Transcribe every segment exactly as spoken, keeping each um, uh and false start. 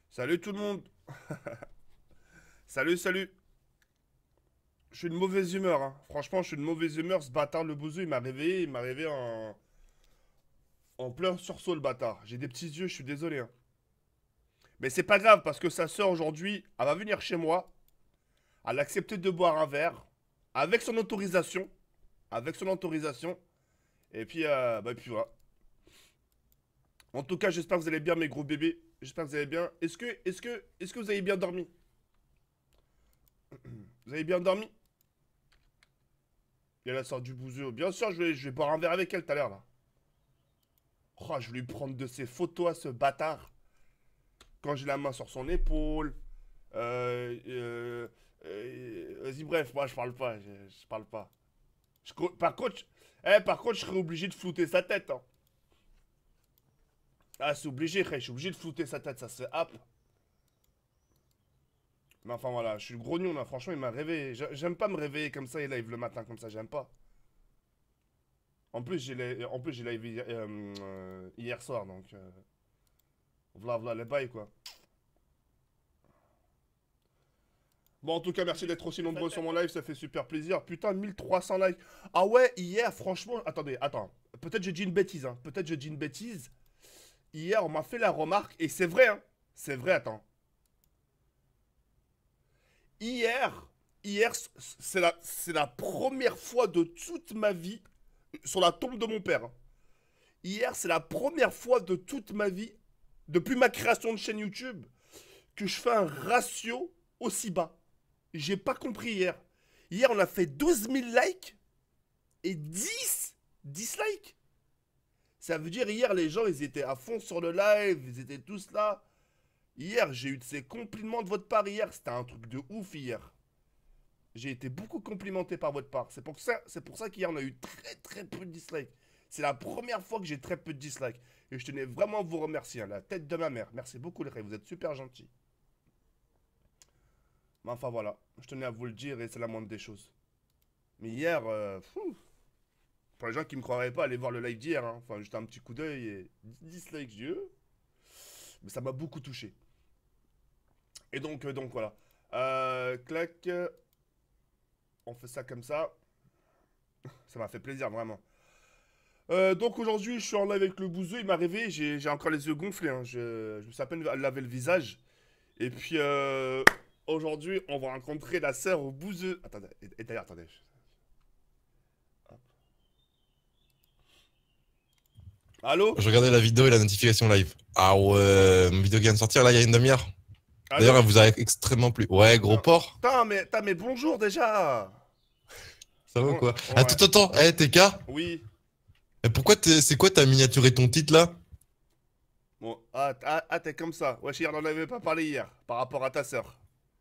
Salut tout le monde. Salut, salut. Je suis de mauvaise humeur, hein. Franchement, je suis de mauvaise humeur. Ce bâtard, le bouseux, il m'a réveillé. Il m'a réveillé en... en plein sursaut, le bâtard. J'ai des petits yeux, je suis désolé, hein. Mais c'est pas grave, parce que sa soeur, aujourd'hui, elle va venir chez moi. Elle a accepté de boire un verre. Avec son autorisation. Avec son autorisation. Et puis, euh, bah, puis voilà. En tout cas, j'espère que vous allez bien, mes gros bébés. J'espère que vous allez bien. Est-ce que, est-ce que, est-ce que vous avez bien dormi? Vous avez bien dormi? Il y a la sœur du bouseux. Bien sûr, je vais, je vais boire un verre avec elle tout à l'heure, là. Oh, je vais lui prendre de ses photos à ce bâtard. Quand j'ai la main sur son épaule. Euh, euh, euh, Vas-y, bref, moi, je parle pas. Je, je parle pas. Je, par contre, je, eh, par contre, je serais obligé de flouter sa tête, hein. Ah, c'est obligé, frère. Je suis obligé de flouter sa tête. Ça se fait hop. Mais enfin voilà, je suis le grognon là, franchement il m'a réveillé. J'aime pas me réveiller comme ça et live le matin comme ça, j'aime pas. En plus j'ai live hier, euh, euh, hier soir donc... Euh, voilà voilà les bails quoi. Bon en tout cas merci d'être aussi nombreux sur mon live, ça fait super plaisir. Putain mille trois cents likes. Ah ouais hier franchement, attendez, attends. Peut-être je dis une bêtise hein, peut-être je dis une bêtise. Hier on m'a fait la remarque et c'est vrai hein, c'est vrai attends. Hier, hier, c'est la, c'est la première fois de toute ma vie, sur la tombe de mon père. Hein. Hier, c'est la première fois de toute ma vie, depuis ma création de chaîne YouTube, que je fais un ratio aussi bas. J'ai pas compris hier. Hier, on a fait douze mille likes et dix dislikes. Ça veut dire, hier, les gens, ils étaient à fond sur le live, ils étaient tous là. Hier, j'ai eu de ces compliments de votre part hier. C'était un truc de ouf hier. J'ai été beaucoup complimenté par votre part. C'est pour ça, c'est pour ça qu'hier, on a eu très très peu de dislikes. C'est la première fois que j'ai très peu de dislikes. Et je tenais vraiment à vous remercier. Hein, la tête de ma mère. Merci beaucoup les frères. Vous êtes super gentils. Mais enfin voilà. Je tenais à vous le dire et c'est la moindre des choses. Mais hier, euh, fou, pour les gens qui ne me croiraient pas, allez voir le live d'hier. Hein. Enfin, juste un petit coup d'œil et dislikes, Dieu. Mais ça m'a beaucoup touché. Et donc, euh, donc voilà. Euh, clac. On fait ça comme ça. Ça m'a fait plaisir, vraiment. Euh, donc aujourd'hui, je suis en live avec le bouseux. Il m'a réveillé. J'ai encore les yeux gonflés. Hein. Je, je me suis à peine lavé le visage. Et puis, euh, aujourd'hui, on va rencontrer la sœur au bouseux. Attendez, et, et d'ailleurs, attendez. Hop. Allô? Je regardais la vidéo et la notification live. Ah ouais, ma vidéo qui vient de sortir là il y a une demi-heure. D'ailleurs, elle vous a extrêmement plu. Ouais, gros non. porc. Putain, mais, mais bonjour déjà. Ça va ou quoi? Ouais. Attends, attends, hé, hey, T K. Oui. Et pourquoi c'est quoi t'as miniaturé ton titre là? Bon, ah, ah, ah t'es comme ça. Wesh, hier, on n'en avait pas parlé hier, par rapport à ta sœur.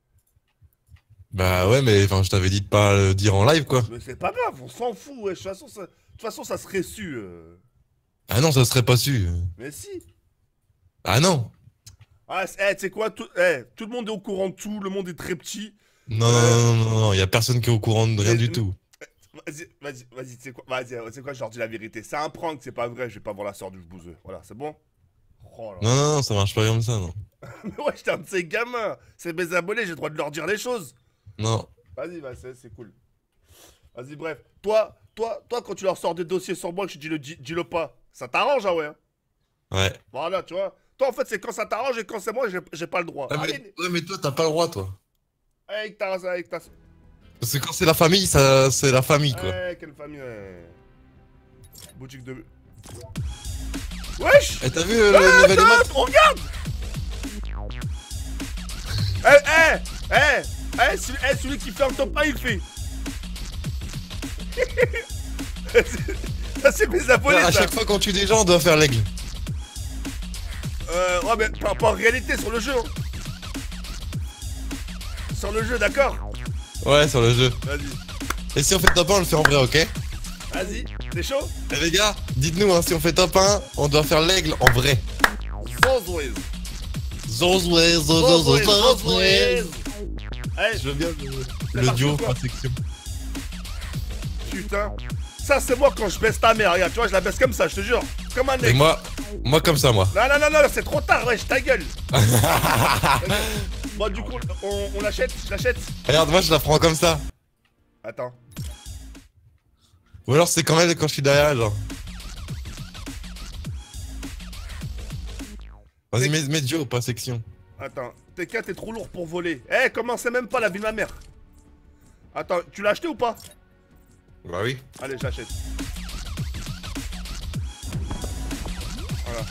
Bah ouais, mais enfin, je t'avais dit de pas le dire en live quoi. Mais c'est pas grave, on s'en fout, wesh. De toute façon, ça, de toute façon, ça serait su. Euh... Ah non, ça serait pas su. Mais si. Ah non. Ah, eh, tu sais quoi, tout, eh, tout le monde est au courant de tout, le monde est très petit. Non, euh... non, non, non, non, y a personne qui est au courant de rien mais, du tout. Vas-y, vas-y, vas-y, tu sais quoi, vas-y, tu sais quoi, je leur dis la vérité. C'est un prank, c'est pas vrai, je vais pas voir la sœur du bouseux. Voilà, c'est bon? Oh là. Non, non, non, ça marche pas comme ça, non. Mais ouais, j'étais un de ces gamins. C'est mes abonnés, j'ai le droit de leur dire les choses. Non. Vas-y, vas c'est cool. Vas-y, bref. Toi, toi, toi, quand tu leur sors des dossiers sur moi, que je dis le, dis, dis le pas, ça t'arrange, ah ouais? Hein? Ouais. Voilà, tu vois. Toi, en fait, c'est quand ça t'arrange et quand c'est moi, j'ai pas le droit. Ouais, mais, Allez, ouais, mais toi, t'as pas le droit, toi. Avec ta... Avec ta... Parce que quand c'est la famille, ça, c'est la famille, quoi. Ouais, quelle famille, ouais. Boutique de... Wesh. Eh, t'as vu euh, le nouvel émote? Regarde. Eh, eh, eh, eh, celui, eh, celui qui fait un top un, il fait. Ça, c'est mes abonnés, à ça. chaque fois qu'on tue des gens, on doit faire l'aigle. Euh, ouais, mais pas, pas en réalité, sur le jeu. Hein. Sur le jeu, d'accord? Ouais, sur le jeu. Vas-y. Et si on fait top un, on le fait en vrai, ok? Vas-y, t'es chaud? Eh les gars, dites-nous, hein, si on fait top un, on doit faire l'aigle en vrai. Zozouez. Zozouez, zozouez, zozouez. Hey, je veux bien le, le duo par section. Putain. Ça, c'est moi quand je baisse ta mère, regarde, tu vois, je la baisse comme ça, je te jure. Comme un Et mec. moi, moi comme ça, moi. Non, non, non, non, c'est trop tard, wesh, ta gueule. Bon, du coup, on, on l'achète, je l'achète. Regarde, moi je la prends comme ça. Attends. Ou alors c'est quand même quand je suis derrière, genre. Vas-y, mets, mets Joe ou pas section. Attends, T K, t'es trop lourd pour voler. Eh, hey, commencez même pas la vie de ma mère. Attends, tu l'as acheté ou pas? Bah oui. Allez, je l'achète. Voilà.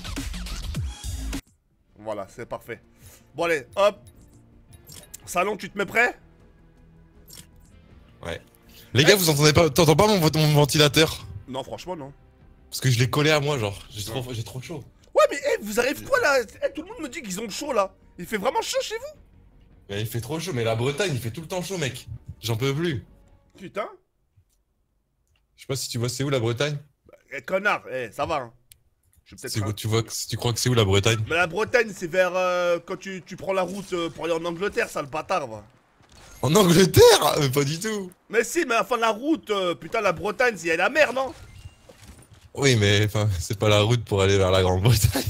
Voilà, c'est parfait. Bon, allez, hop. Salon, tu te mets prêt? Ouais. Les gars, vous entendez pas, t'entends pas mon, mon ventilateur? Non, franchement, non. Parce que je l'ai collé à moi, genre. J'ai trop, j'ai trop chaud. Ouais, mais hey, vous arrivez quoi là? Hey, tout le monde me dit qu'ils ont chaud là. Il fait vraiment chaud chez vous? Mais il fait trop chaud, mais la Bretagne, il fait tout le temps chaud, mec. J'en peux plus. Putain. Je sais pas si tu vois c'est où la Bretagne. Eh, connard, eh, ça va. Hein. Je vais C'est peut-être. où, tu vois, tu crois que c'est où la Bretagne? Mais la Bretagne, c'est vers euh, quand tu, tu prends la route euh, pour aller en Angleterre, ça le bâtard, va. En Angleterre? Mais pas du tout. Mais si, mais à la fin de la route, euh, putain, la Bretagne, il y a la mer, non? Oui, mais enfin, c'est pas la route pour aller vers la Grande-Bretagne.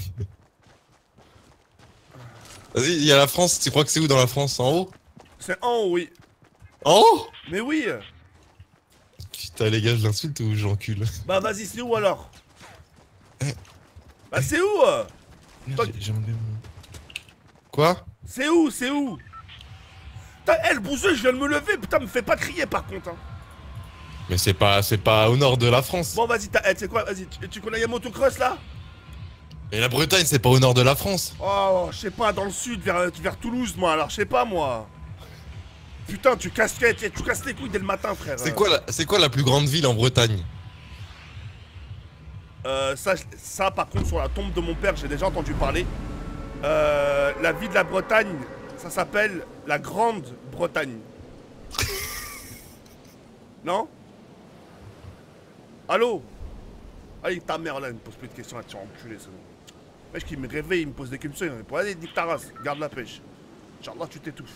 Vas-y, il y a la France, tu crois que c'est où dans la France? En haut? C'est en haut, oui. En haut? Mais oui. Putain, les gars, je l'insulte ou j'encule? Bah vas-y, c'est où alors? Eh. Bah c'est où euh Toi- J'ai j'ai enlevé mon... Quoi? C'est où? C'est où? Putain, eh, le bouseux, je viens de me lever, putain, me fais pas crier par contre, hein. Mais c'est pas, c'est pas au nord de la France. Bon, vas-y, t'as- eh, tu sais quoi, vas-y, tu, tu connais Yamato Cross là? Et la Bretagne, c'est pas au nord de la France. Oh, je sais pas, dans le sud, vers, vers Toulouse, moi, alors je sais pas, moi. Putain, tu casses, tu, tu casses les couilles dès le matin, frère. C'est quoi, la, c'est quoi la plus grande ville en Bretagne? Euh, ça, ça, par contre, sur la tombe de mon père, j'ai déjà entendu parler. Euh, la ville de la Bretagne, ça s'appelle la Grande-Bretagne. Non? Allô? Allez, ta mère là, il me pose plus de questions, là, tu es enculé, c'est bon. Mec, qui me réveille, il me pose des questions, il répond, allez, nique ta race, garde la pêche. Inch'Allah, tu t'étouffes.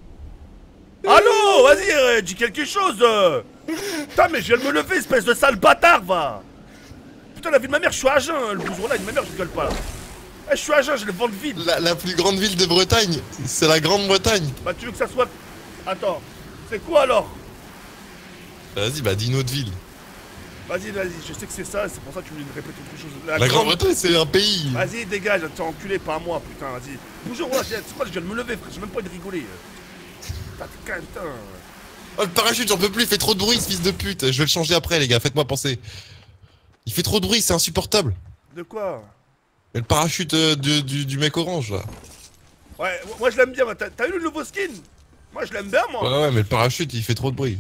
Allô? Vas-y, euh, dis quelque chose euh. Putain, mais je viens de me lever, espèce de sale bâtard, va. Putain, la vie de ma mère, je suis à jeun, hein, le bouson là, de ma mère, je rigole pas là. Eh, je suis à jeun, j'ai le ventre vide. La, la plus grande ville de Bretagne, c'est la Grande-Bretagne. Bah, tu veux que ça soit... Attends, c'est quoi alors? Vas-y, bah dis une autre ville. Vas-y, vas-y, je sais que c'est ça, c'est pour ça que tu voulais me répéter autre chose. La, Grande-Bretagne, c'est un pays. Vas-y, dégage, t'es enculé, pas à moi, putain, vas-y. Bonjour, là, c'est quoi, je viens de me lever, frère, j'ai même pas envie de rigoler. Putain, putain. Oh, le parachute, j'en peux plus, il fait trop de bruit, ce fils de pute. Je vais le changer après, les gars, faites-moi penser. Il fait trop de bruit, c'est insupportable. De quoi? Et le parachute euh, du, du, du mec orange, là. Ouais, moi je l'aime bien, t'as eu le nouveau skin? Moi je l'aime bien, moi. Ouais, ouais, mais le parachute, il fait trop de bruit.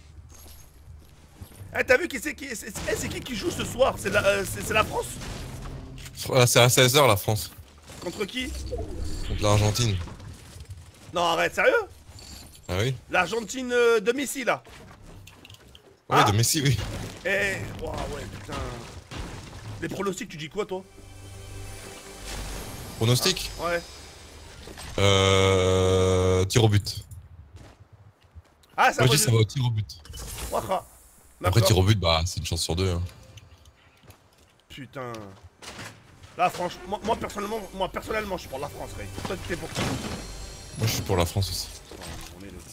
Eh, t'as vu qui c'est qui, c'est eh, qui qui joue ce soir? C'est la, euh, c'est la France? Voilà, c'est à seize heures, la France. Contre qui? Contre l'Argentine. Non, arrête, sérieux? Ah oui? L'Argentine euh, de Messi, là. Ouais, Ah. de Messi, oui. Eh, wow, ouais, putain. Les pronostics, tu dis quoi, toi? Pronostic? Ah, ouais. Euh... Tir au but. Ah, ça Moi, va. je dis ça va au tir au but. Waha. Après, tir au but, bah, c'est une chance sur deux. Hein. Putain. Là, franchement, moi, moi, personnellement, moi personnellement, je suis pour la France, Ray. Toi, t'es pour qui? Moi, je suis pour la France aussi. Oh, on est le...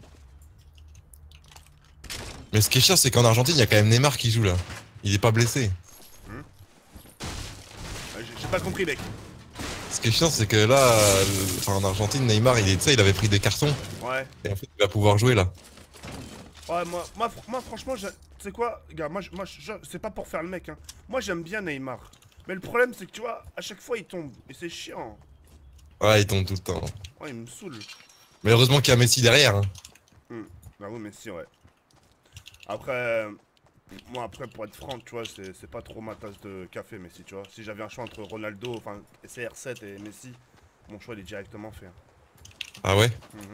Mais ce qui est chiant, c'est qu'en Argentine, il y a quand même Neymar qui joue là. Il est pas blessé. Hmm J'ai pas compris, mec. Ce qui est chiant, c'est que là, euh, enfin, en Argentine, Neymar, il est, tu sais, il avait pris des cartons. Ouais. Et en fait, il va pouvoir jouer là. Ouais, moi, moi, moi franchement, tu sais quoi, gars, moi, je- moi je- c'est pas pour faire le mec, hein. Moi, j'aime bien Neymar. Mais le problème, c'est que tu vois, à chaque fois, il tombe. Et c'est chiant. Ouais, il tombe tout le temps. Ouais, il me saoule. Mais heureusement qu'il y a Messi derrière. Hein. Hmm. Bah oui, mais si, ouais. Après, euh, moi, après, pour être franc, tu vois, c'est pas trop ma tasse de café, Messi, tu vois. Si j'avais un choix entre Ronaldo, enfin, C R sept et Messi, mon choix, il est directement fait. Hein. Ah ouais? Mhm.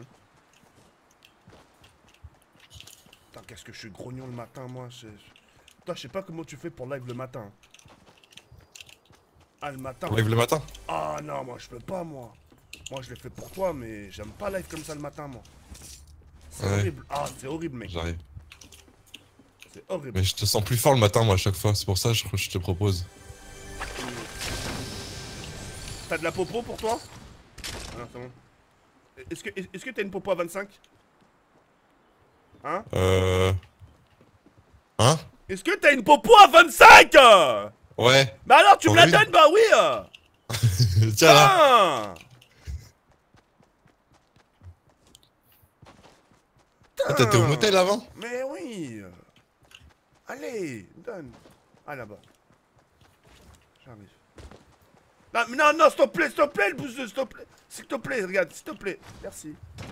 Putain, qu'est-ce que je suis grognon le matin, moi. je- Putain, je sais pas comment tu fais pour live le matin. Ah, le matin. On live le matin? Ah non, moi je peux pas, moi. Moi je l'ai fait pour toi, mais j'aime pas live comme ça le matin, moi. C'est Ouais. horrible. Ah, c'est horrible, mec. J'arrive. C'est horrible. Mais je te sens plus fort le matin, moi, à chaque fois. C'est pour ça que je, je te propose. T'as de la popo pour toi? Ah non, c'est bon. Est-ce que est-ce que t'as une popo à vingt-cinq? Hein? Euh... Hein? Est-ce que t'as une popo à vingt-cinq? Ouais. Bah alors tu me la Envie? donnes, bah oui. Tiens là. Ah. Ah, t'étais au motel avant? Mais oui. Allez, donne. Ah là-bas. J'arrive. Non, mais non, non, s'il te plaît, s'il te plaît, le bouseux, s'il te plaît. S'il te plaît, regarde, s'il te plaît. Merci.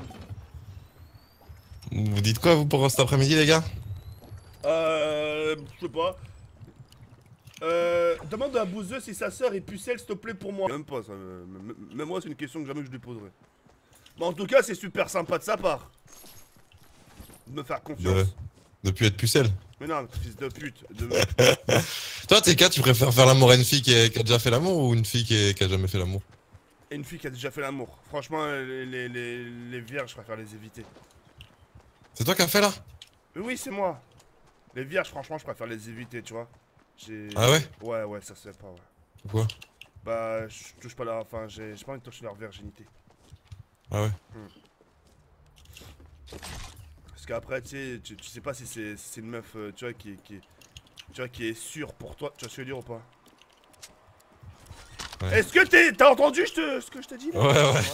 Vous dites quoi vous pour cet après-midi les gars? Euh... Je sais pas. Euh... Demande à Bouzeux si sa sœur est pucelle, s'il te plaît, pour moi. Même pas, ça. Même moi, c'est une question que jamais je lui poserai. Bon, en tout cas, c'est super sympa de sa part. De me faire confiance. De... Depuis être pucelle. Mais non, fils de pute. De... Toi, t'es cas, tu préfères faire l'amour à une fille qui, est... qui a déjà fait l'amour ou une fille qui, est... qui a jamais fait l'amour? Et une fille qui a déjà fait l'amour. Franchement, les, les, les, les vierges, je préfère les éviter. C'est toi qui as fait là? Oui, c'est moi. Les vierges, franchement, je préfère les éviter, tu vois. Ah ouais? Ouais, ouais, ça se fait pas, ouais. Pourquoi? Bah, je touche pas leur... Enfin, j'ai pas envie de toucher leur virginité. Ah ouais? Hmm. Parce qu'après, tu sais, tu, tu sais pas si c'est si une meuf, euh, tu vois, qui, qui, tu vois, qui est sûre pour toi. Tu vois ce que je veux dire ou pas? Ouais. Est-ce que t'es, t'as entendu je te, ce que je t'ai dit là? Ouais, ouais.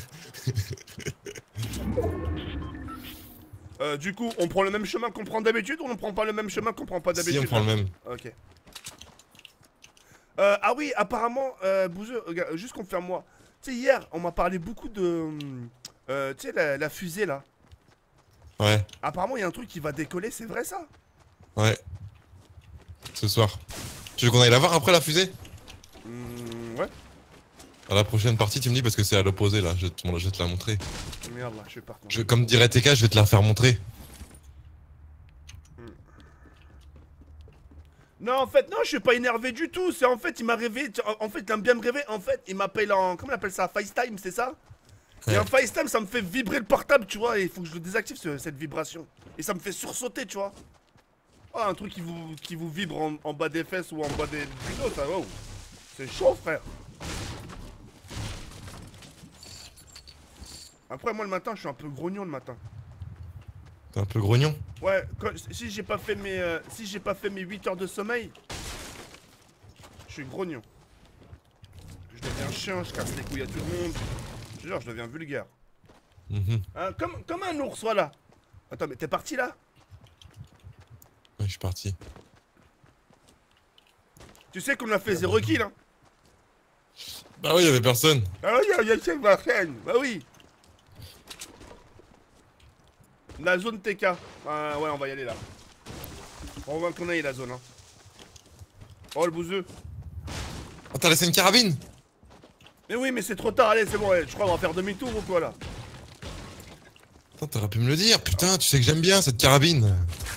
Voilà. euh, du coup, on prend le même chemin qu'on prend d'habitude ou on prend pas le même chemin qu'on prend pas d'habitude? Si, on prend le même. Ok. Euh, ah oui, apparemment, euh, Bouzeux, regarde, juste confirme-moi. Tu sais, hier, on m'a parlé beaucoup de... Euh, tu sais, la, la fusée, là. Ouais. Apparemment, il y a un truc qui va décoller, c'est vrai, ça? Ouais. Ce soir. Tu veux qu'on aille la voir après, la fusée? Mmh, ouais. À la prochaine partie, tu me dis, parce que c'est à l'opposé, là. Je vais, te, je vais te la montrer. Merde, là, je suis parti. Je, comme dirait T K, je vais te la faire montrer. Non, en fait, non, je suis pas énervé du tout. C'est en fait, il m'a rêvé. En fait, il aime bien me rêver. En fait, il m'appelle en. Comment on appelle ça? FaceTime, c'est ça? Ouais. Et en FaceTime, ça me fait vibrer le portable, tu vois. Et il faut que je le désactive, ce, cette vibration. Et ça me fait sursauter, tu vois. Oh, un truc qui vous, qui vous vibre en, en bas des fesses ou en bas des bulots, ça, wow. C'est chaud, frère. Après, moi, le matin, je suis un peu grognon le matin. T'es un peu grognon? Ouais, quand, si j'ai pas fait mes euh, si j'ai pas fait mes huit heures de sommeil, je suis grognon. Je deviens chiant, je casse les couilles à tout le monde. Je te jure, je deviens vulgaire. Mm-hmm. Hein, comme, comme un ours, voilà. Attends, mais t'es parti là? Ouais, je suis parti. Tu sais qu'on a fait zéro kill, hein? Bah oui, y'avait personne. Ah oui, il y a une personne. Bah oui. La zone T K. Ah ouais, on va y aller là. On va qu'on aille la zone, hein. Oh, le bouseux. Oh, t'as laissé une carabine? Mais oui, mais c'est trop tard. Allez, c'est bon, allez, je crois qu'on va faire demi-tour ou quoi là? Attends, t'aurais pu me le dire. Putain, tu sais que j'aime bien cette carabine.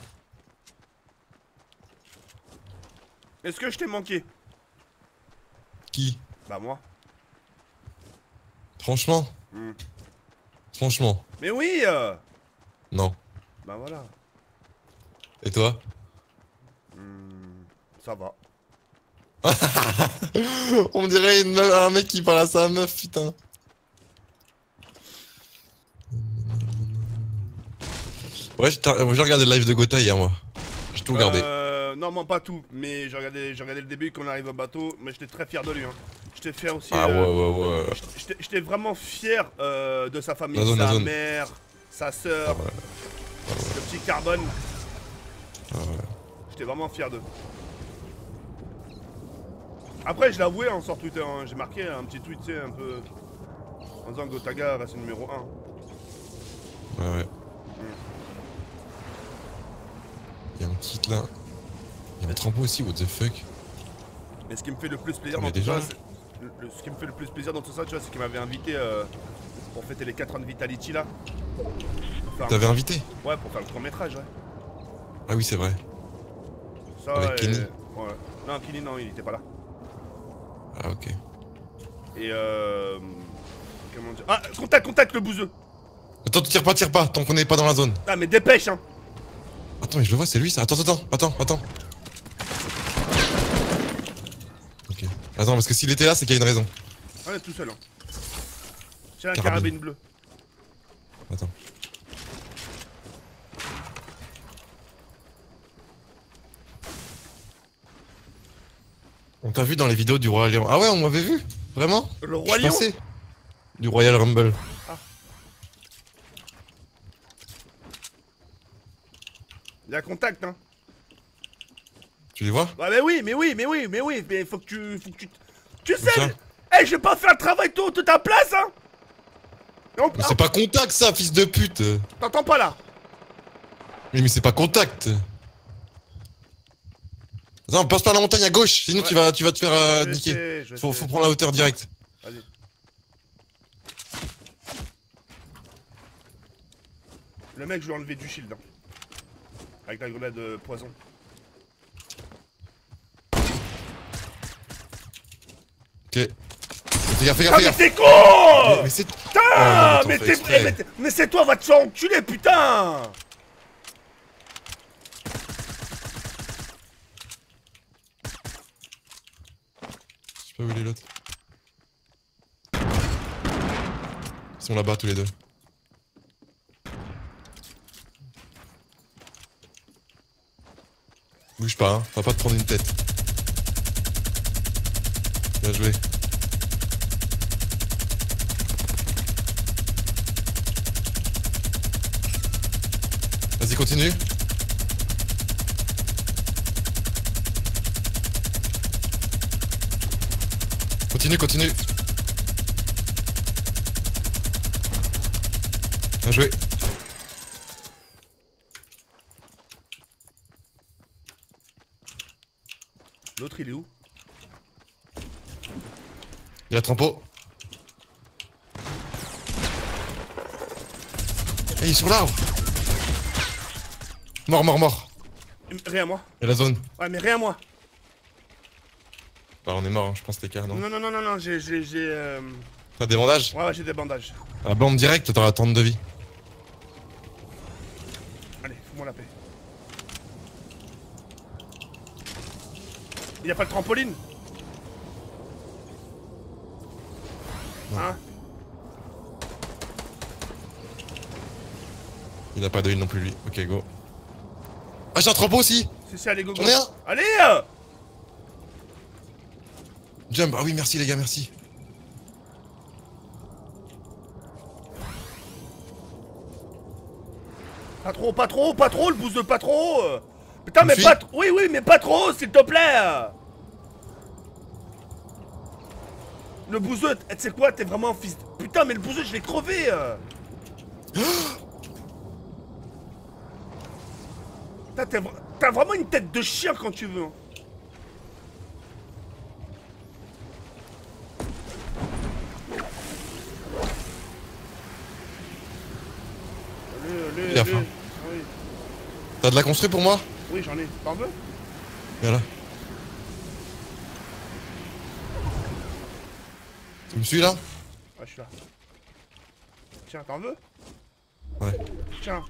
Est-ce que je t'ai manqué? Qui? Bah moi. Franchement? Mm. Franchement? Mais oui euh... Non. Bah voilà. Et toi? Mmh, ça va. On dirait une meuf, un mec qui parle à sa meuf, putain. Ouais, j'ai regardé le live de Gotha hier, moi. J'ai tout regardé. Euh, non, non, pas tout. Mais j'ai regardé, j'ai regardé le début quand on arrive au bateau. Mais j'étais très fier de lui. Hein. J'étais fier aussi. Ah euh, ouais, ouais, ouais. J'étais vraiment fier euh, de sa famille. Zone, sa zone. mère, sa soeur, Ah ouais. Ah ouais. le petit carbone. Ah ouais. J'étais vraiment fier d'eux. Après, je l'ai avoué hein, sur Twitter. Hein. J'ai marqué un petit tweet, tu sais, un peu. En disant Gotaga reste le numéro un. Ouais, ouais. Mm. Il y a un kit là. Il y a un trampo aussi, what the fuck. Mais ce qui me fait le plus plaisir On dans est tout déjà ça, le, le, ce qui me fait le plus plaisir dans tout ça, tu vois, c'est qu'il m'avait invité euh, pour fêter les quatre ans de Vitality là. T'avais un... invité? Ouais, pour faire le court métrage, ouais. Ah oui, c'est vrai. Ça, avec et... Kenny? Ouais. Non, Kenny, non, il était pas là. Ah ok. Et euh... Comment dire... Ah, contact, contact le bouseux. Attends, tire pas, tire pas, tant qu'on n'est pas dans la zone. Ah, mais dépêche, hein. Attends, mais je le vois, c'est lui ça. Attends, attends, attends, attends. Ok. Attends, parce que s'il était là, c'est qu'il y a une raison. On est tout seul, hein. J'ai un Carabine. carabine bleu. Attends. On t'a vu dans les vidéos du Royal Lion. Ah ouais, on m'avait vu. Vraiment? Le Roi Lion? Du Royal Rumble. Ah. Il y a contact, hein. Tu les vois? Ouais, mais oui, mais oui, mais oui, mais oui, mais faut que tu... Faut que tu... Tu sais, ça eh, je vais pas faire le travail tout de ta place, hein. On... Mais c'est pas contact ça, fils de pute. T'entends pas là? Mais, mais c'est pas contact. Attends, passe par la montagne à gauche, sinon Ouais. tu vas, tu vas te faire euh, Je niquer. sais, je Faut, sais. faut prendre la hauteur directe. Vas-y. Le mec, je lui ai enlevé du shield, hein. Avec la grenade de poison. Ok. Fais gaffe, fais gaffe, Ah, fais mais gaffe. t'es con! Mais, mais c'est. Putain! Oh, non, mais t'en fais t'es... exprès. Mais, t'es- mais c'est toi, va te faire enculer, putain! Je sais pas où il est l'autre. Ils sont là-bas tous les deux. Bouge pas, hein. Va pas te prendre une tête. Bien joué. Vas-y, continue. Continue, continue. Bien joué. L'autre, il est où? Il a trempeau. Et il est sur l'arbre. Mort, mort, mort. Rien à moi. Et la zone. Ouais, mais rien à moi. Bah, on est mort, hein, je pense, les cas, non? Non, non, non, non, non, j'ai... j'ai... j'ai, euh... T'as des bandages? Ouais, ouais, j'ai des bandages. À la bombe directe, t'auras trente de vie. Allez, fous-moi la paix. Il y a pas de trampoline? Hein? Il a pas de heal non plus, lui. Ok, go. Ah, j'ai un trempeau aussi! Si, si, allez, go, go. J'en ai un! Allez euh Jump, ah oui, merci les gars, merci. Pas trop, pas trop, pas trop, le boost de pas trop euh. Putain, Une mais fille pas trop. Oui, oui, mais pas trop, s'il te plaît euh. Le bouseux, tu sais quoi, t'es vraiment un fils de... Putain, mais le bouseux, je l'ai crevé euh. Putain, t'es vra- t'as vraiment une tête de chien quand tu veux, hein. Allez, allez, Gaffe, allez. hein. Oui, T'as de la construit pour moi? oui, j'en ai. T'en veux? Viens là. Tu me suis là? Ouais, je suis là. Tiens, t'en veux? Ouais. Tiens.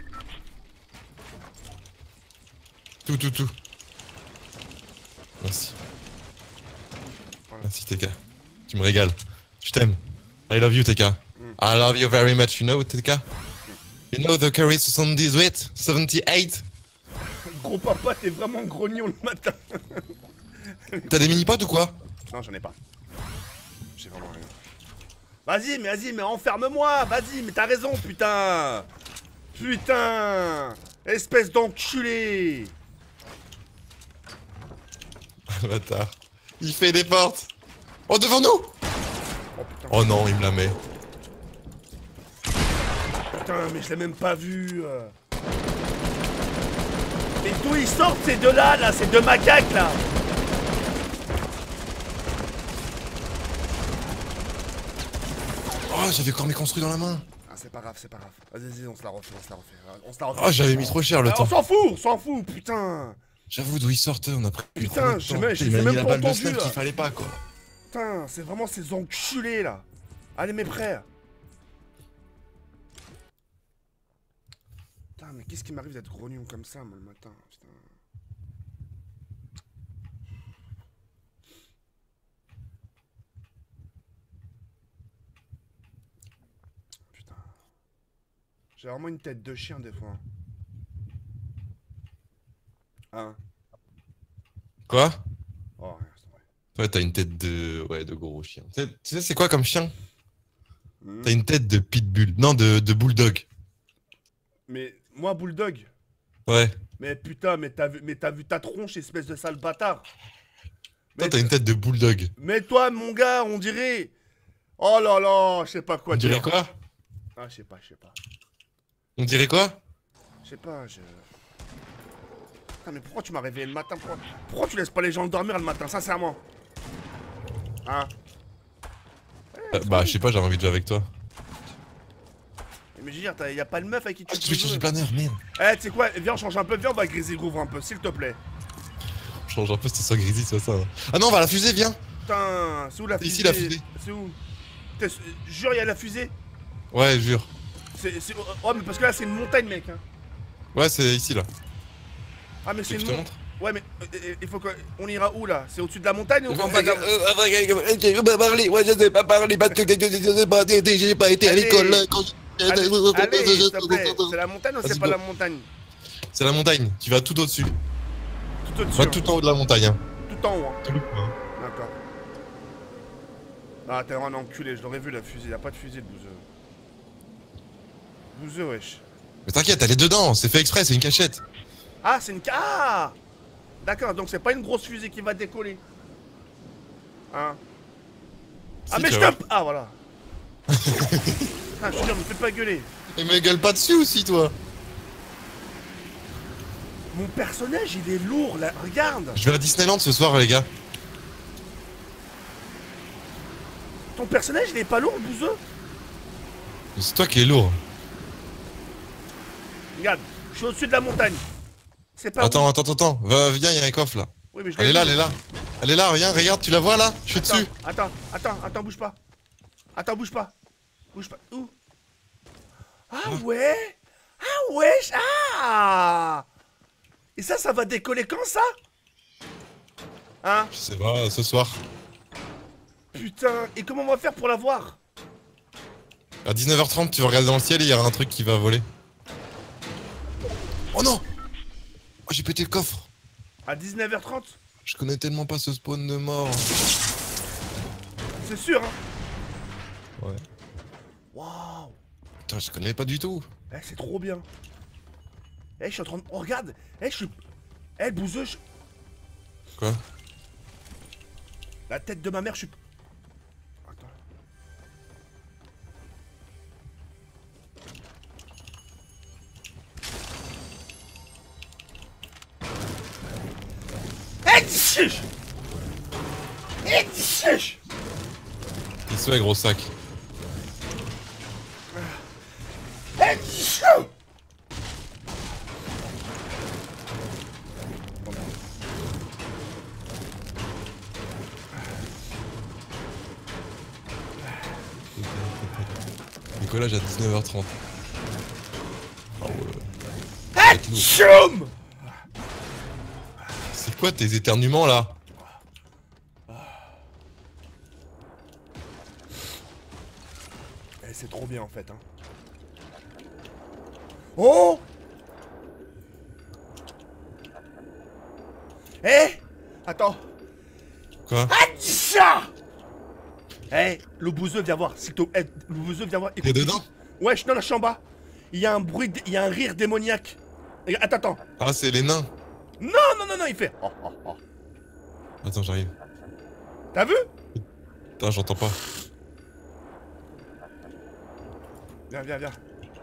Tout, tout, tout. Merci. Voilà. Merci T K. Tu me régales. Je t'aime. I love you T K. I love you very much, you know T K? You know the carry soixante-dix-huit? soixante-dix-huit? Gros papa, t'es vraiment grognon le matin. T'as des mini-pods ou quoi? Non, j'en ai pas. J'ai vraiment rien. Vas-y, mais vas-y, mais enferme-moi. Vas-y, mais t'as raison, putain. Putain. Espèce d'enculé. Bâtard. Il fait des portes. Oh, devant nous! Oh putain, Oh non, il me la met. putain, mais je l'ai même pas vu. euh. Mais d'où ils sortent ces deux-là, là, ces deux macaques, là? Oh, j'avais encore mes construits dans la main. Ah, c'est pas grave, c'est pas grave. Vas-y, vas-y, on se la refait, on se la refait. On se la refait. Oh, j'avais mis trop cher le Ah, on temps. s'en fout, on s'en fout, putain. J'avoue d'où ils sortent, on a pris Putain, trop de j'ai temps. même- j'ai Il m'a même mis la pas balle de entendu, snap là. qu'il fallait pas quoi. Putain, c'est vraiment ces enculés, là. Allez, mes frères. Putain, mais qu'est-ce qui m'arrive d'être grognon comme ça, moi, le matin, putain. J'ai vraiment une tête de chien des fois. Hein. Quoi? Oh, rien, c'est vrai. Ouais, t'as une tête de... Ouais, de gros chien. Tu sais, tu sais c'est quoi comme chien? Hmm. T'as une tête de pitbull. Non, de, de bulldog. Mais moi, Bulldog. Ouais. Mais putain, mais t'as vu, mais t'as vu ta tronche, espèce de sale bâtard. Toi, Mais, t'as une tête de bulldog. mais toi, mon gars, on dirait. Oh là là, je sais pas quoi On dirait dire. quoi? Ah, je sais pas, je sais pas. On dirait quoi? Je sais pas, je. Putain, mais pourquoi tu m'as réveillé le matin? Pourquoi, pourquoi tu laisses pas les gens dormir le matin, sincèrement? Hein? Euh, Bah, je sais pas, j'avais envie de jouer avec toi. Mais je veux dire, t'as- y a pas de meuf avec qui Ah, tu tu veux changer de planeur, merde. Eh, tu sais quoi? Viens, on change un peu, viens, on va griser groove un peu, s'il te plaît. Change un peu, c'était soit grisy, soit ça. hein. Ah non, on va à la fusée, viens. Putain, c'est où la C'est fusée? ici, la fusée. C'est où? T'es- Jure, y a la fusée? Ouais, jure. C'est. c'est- Oh, mais parce que là, c'est une montagne, mec. Hein. Ouais, c'est ici, là. Ah, mais Tu c'est veux que une je te montagne. montre? Ouais, mais euh, euh, il faut que. On ira où là? C'est au-dessus de la montagne ou en bas Enfin, de la... euh, enfin, euh, je peux pas parler, ouais, je sais pas parler, parce que je sais pas, j'ai pas été à Allez. l'école. là, quand je- Allez, allez, s'il te plaît. C'est la montagne ou Vas-y, c'est pas go. la montagne? C'est la montagne, tu vas tout au-dessus. Tout au-dessus. Va hein. tout en haut de la montagne. Hein. Tout en haut. hein. Tout le coup, hein. D'accord. Ah, t'es vraiment un enculé, je l'aurais vu la fusée. Y'a pas de fusée de bouseux. Bouseux, wesh. Mais t'inquiète, elle est dedans, c'est fait exprès, c'est une cachette. Ah, c'est une. ca- Ah! D'accord, donc c'est pas une grosse fusée qui va décoller. Hein? Ah, Si, mais tu je vas tape! Ah, voilà. Ah, je te jure, me fais pas gueuler. Et me gueule pas dessus aussi, toi. Mon personnage, il est lourd, là. Regarde. Je vais à Disneyland ce soir, les gars. Ton personnage, il est pas lourd, bouseux? Mais c'est toi qui es lourd. Regarde, je suis au-dessus de la montagne. C'est pas. Attends, attends, attends, va, viens, il y a un coffre là. Oui, mais je Elle l'ai est là, vu. elle est là. Elle est là, regarde, regarde, tu la vois là? Je suis Attends, dessus. attends, attends, attends, bouge pas. Attends, bouge pas. Bouge pas. Où? Ah ouais? Ah wesh! Ah! Et ça, ça va décoller quand ça? Hein? Je sais pas, ce soir. Putain, et comment on va faire pour la voir? À dix-neuf heures trente, tu vas regarder dans le ciel et il y aura un truc qui va voler. Oh non! Oh, j'ai pété le coffre. À dix-neuf heures trente? Je connais tellement pas ce spawn de mort. C'est sûr, hein? Ouais. Waouh! Putain, je connais pas du tout. Eh, c'est trop bien. Eh, je suis en train de. Oh, regarde! Eh, je suis. Eh, bouseux, je... Quoi? La tête de ma mère, je suis. Attends. Eh, tchiche! Eh, tchiche! Il se fait, gros sac. Eh, tchiche! Décollage à dix-neuf heures trente. Oh, ouais. Eh, tchoum! C'est quoi tes éternuements là? Eh, c'est trop bien en fait, hein. Oh! Eh! Attends. Quoi? Atcha! Eh, le bouseux, viens voir. S'il te plaît, eh, le bouseux, viens voir. T'es dedans? Ouais, je suis dans la chambre. bas. Il y a un bruit, d- il y a un rire démoniaque. Et- Attends, attends. Ah, c'est les nains. Non, non, non, non, il fait. Oh, oh, oh. Attends, j'arrive. T'as vu? Putain, j'entends pas. Viens, viens, viens.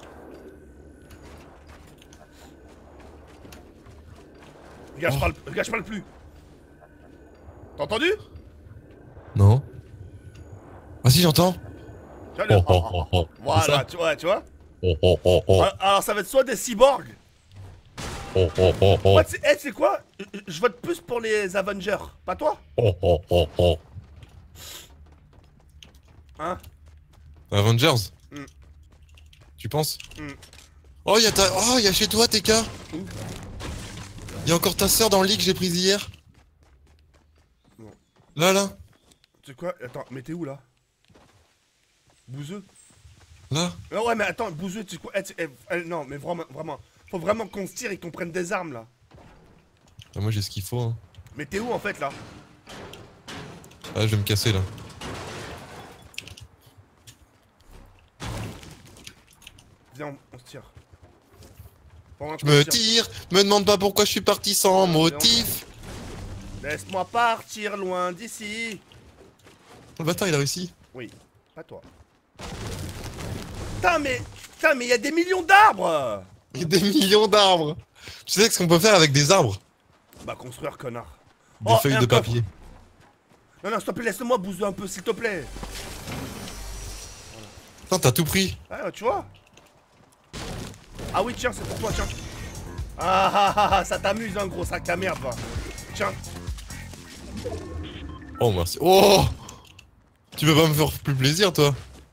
Regarde, je Oh. parle, regarde, je parle plus. T'as entendu? Non. Ah si, j'entends. Tu vois, le- Oh, oh, oh, oh. C'est Voilà, ça. tu vois, tu vois. Oh, oh, oh, oh. Alors, alors, ça va être soit des cyborgs. Oh, oh, oh, oh. Moi, tu sais, eh, tu sais quoi? Je- Je vote plus pour les Avengers. Pas toi? Oh, oh, oh, oh. Hein? Avengers? Mm. Tu penses? Mm. Oh, y'a ta... Oh, y'a chez toi, T K. Où? Y'a encore ta sœur dans le lit que j'ai prise hier. Non. Là, là. Tu sais quoi? Attends, mais t'es où là? Bouseux? Là. Ah ouais, mais attends, Bouzou, tu quoi eh, tu- eh, eh, non, mais vraiment, vraiment. Faut vraiment qu'on se tire et qu'on prenne des armes là. Ah, moi j'ai ce qu'il faut. Hein. Mais t'es où en fait là? Ah, je vais me casser là. Viens, on, on se tire. Pendant Je qu'on me se tire. tire, me demande pas pourquoi je suis parti sans motif. Laisse-moi partir loin d'ici. Le bâtard il a réussi. Oui, pas toi. Putain, mais. Putain, mais il y a des millions d'arbres! Il y a des millions d'arbres. Tu sais ce qu'on peut faire avec des arbres? Bah, construire, connard. Des Oh, feuilles et un de coffre. papier. Non, non, s'il te plaît, laisse-moi bouser un peu, s'il te plaît. Putain, t'as tout pris. Ah, tu vois? Ah oui, tiens, c'est pour toi, tiens. Ah ah ah, ah ça t'amuse, hein, gros sac à merde, va. Tiens. Oh merci. Oh, tu peux pas me faire plus plaisir toi?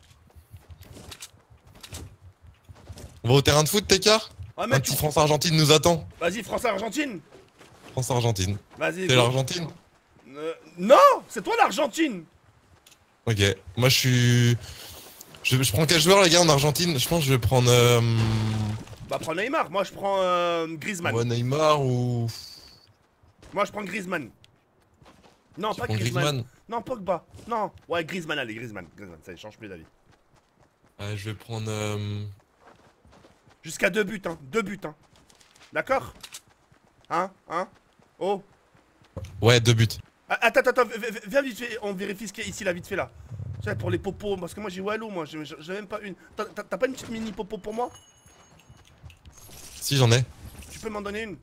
On va au terrain de foot, T K? Ah, Un mec, petit tu... France-Argentine nous attend. Vas-y, France-Argentine. France-Argentine. Vas-y. C'est go. l'Argentine? Euh, non, c'est toi l'Argentine. Ok, moi je suis... Je, je prends quel joueur les gars en Argentine? Je pense que je vais prendre... Euh... Bah, prends Neymar. Moi, je prends euh, Griezmann. Ouais, Neymar ou... Moi, je prends Griezmann. Non, Tu pas prends Griezmann. Griezmann? Non, Pogba. Non. Ouais, Griezmann, allez, Griezmann. Griezmann, ça y est, change plus d'avis. Euh, je vais prendre... Euh... Jusqu'à deux buts, hein. Deux buts, hein. D'accord? Hein? Hein? Oh. Ouais, deux buts. Ah, attends, attends, v- v- viens vite fait, on vérifie ce qu'il y a ici, là, vite fait, là. Tu sais, pour les popos, parce que moi j'ai Walou, moi, j'ai j'ai même pas une. T'as- T'as t'as pas une petite mini popo pour moi? Si, j'en ai. Tu peux m'en donner une?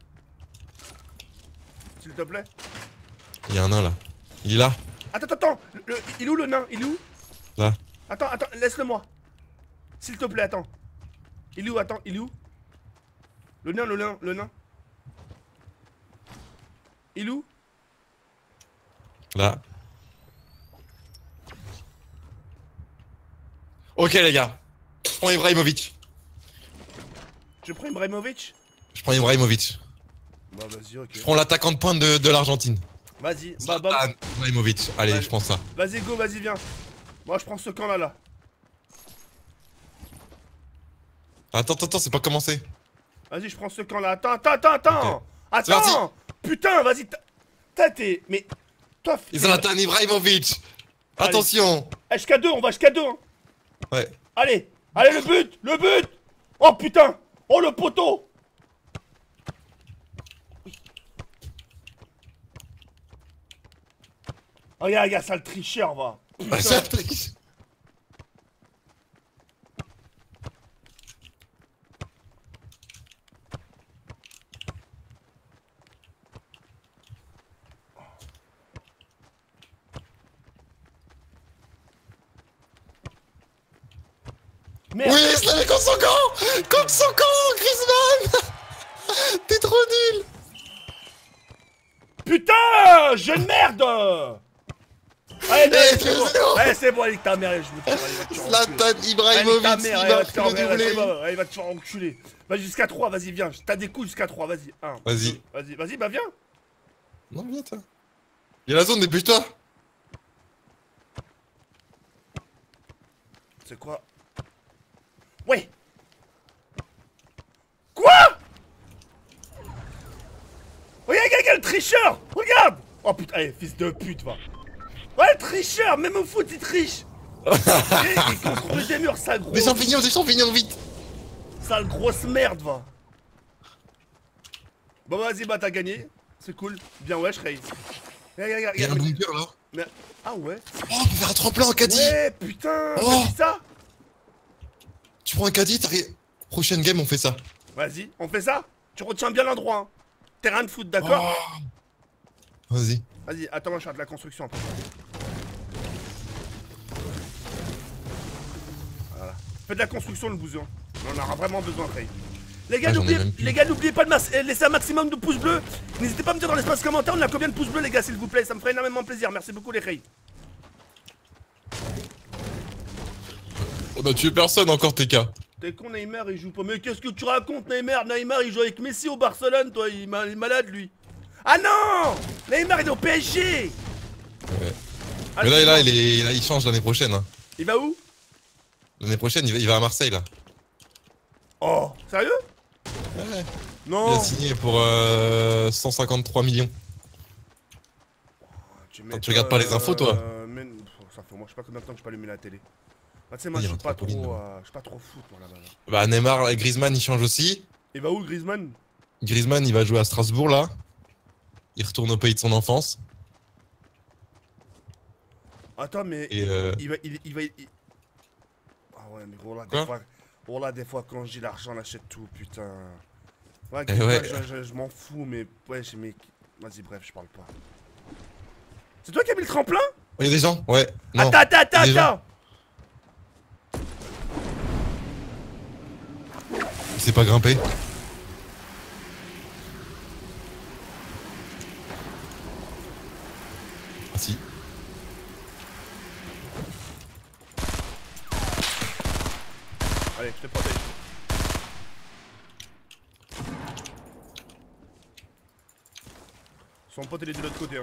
S'il te plaît? Il y a un nain là. Il est là. Attends, attends, attends. Le- le- il est où le nain? Il est où? Là. Attends, attends, laisse-le moi. S'il te plaît, attends. Il est où? Attends, il est où? Le nain, le nain, le nain. Il est où? Là. Ok les gars. Je prends Ibrahimovic. Je prends Ibrahimovic? Je prends Ibrahimovic. Bah vas-y, ok. Je prends l'attaquant de pointe de, de l'Argentine. Vas-y, bah bah. Zlatan Ibrahimovic. Allez, Vas-y. je prends ça. Vas-y, go, vas-y, viens. Moi je prends ce camp là, là. Attends, attends, attends, c'est pas commencé. Vas-y, je prends ce camp là. Attends, attends, attends, attends. Ok. C'est parti. Attends. Putain, vas-y. T'as t'es. Mais. Toi, f- Zlatan Ibrahimovic. Allez. Attention. Eh, jusqu'à deux, on va jusqu'à deux. Hein. Ouais. Allez, allez, le but, le but. Oh putain. Oh le poteau. Oh, regarde, regarde, ça le tricheur, va. Ah, Putain. ça triche. Merde. Oui, je l'avais contre son camp. Contre son camp, Griezmann. T'es trop nul. Putain, jeune merde. Allez, Eh, c'est bon. c'est bon. Allez, c'est bon, allez, ta mère, je me tire, allez, va te faire enculer. Zlatan Allez, ta Ibrahimovic, mère, il elle va te marque faire le enculer, doublé. allez, va te faire enculer. Vas-y, jusqu'à trois, vas-y, viens. T'as des coups jusqu'à trois, vas-y. un, Vas-y. deux, Vas-y, vas-y, bah viens. Non, viens, toi. Il y a la zone, dépêche-toi. C'est quoi? Ouais. Quoi? Regarde, regarde, regarde, le tricheur. Regarde. Oh putain, allez, fils de pute, va. Ouais, le tricheur, même au foot, il triche. il, il construit des murs, sale gros. Des champignons, des champignons, vite. Sale grosse merde, va. Bon, vas-y, bah, t'as gagné. C'est cool. Bien, ouais, je raise. Regarde, regarde, Il y a un regarde. bunker là. Mais- Ah ouais. Oh, on peut faire un tremplin en caddie. Ouais, putain. Oh. T'as dit ça? Tu prends un caddie, t'arrives. Prochaine game, on fait ça. Vas-y, on fait ça? Tu retiens bien l'endroit, hein. Terrain de foot, d'accord? Oh. Vas-y. Vas-y, attends, moi je fais de la construction après. Voilà. Fais de la construction, le bouson. On en aura vraiment besoin après. Les gars, Ah, j'en ai n'oubliez même plus. les gars, n'oubliez pas de mas- euh, laisser un maximum de pouces bleus. N'hésitez pas à me dire dans l'espace commentaire, on a combien de pouces bleus, les gars, s'il vous plaît. Ça me ferait énormément plaisir. Merci beaucoup, les reilles. On a tué personne encore, T K. T'es con, Neymar, il joue pas. Mais qu'est-ce que tu racontes, Neymar? Neymar, il joue avec Messi au Barcelone, toi. Il est ma- il est malade, lui. Ah non! Neymar, il est au P S G. Ouais. Ah, Mais là, c'est là, bon. il, est, là, il change l'année prochaine. Hein. Il va où? L'année prochaine, il va, il va à Marseille là. Oh, sérieux? Ouais. Non. Il a signé pour euh, cent cinquante-trois millions. Tu, Attends, tu regardes pas les infos, toi? euh, mais... Ça fait moi, je sais pas combien de temps que je peux allumer la télé. Ah, tu sais, moi, Ah, il y je a suis un pas trampoline, trop. là-bas. Euh, je suis pas trop foot, moi, là-bas. Là. Bah, Neymar et Griezmann, ils changent aussi. Et va où, Griezmann? Griezmann, il va jouer à Strasbourg là. Il retourne au pays de son enfance. Attends, mais. Et il, euh... il va. Il, il va. il- Ah ouais, mais gros, là, des Quoi? fois. Oh là, des fois, quand j'ai l'argent, on achète tout, putain. Ouais, Eh Griezmann, ouais. je, je- je m'en fous, mais. Ouais, j'ai mes. Vas-y, bref, je parle pas. C'est toi qui as mis le tremplin? Il y a des gens? Ouais. Non. Attends, attends, attends, Il y a des gens. attends! Il sait pas grimper. Ah si. Allez, je te protège. Son pote, il est de l'autre côté, hein.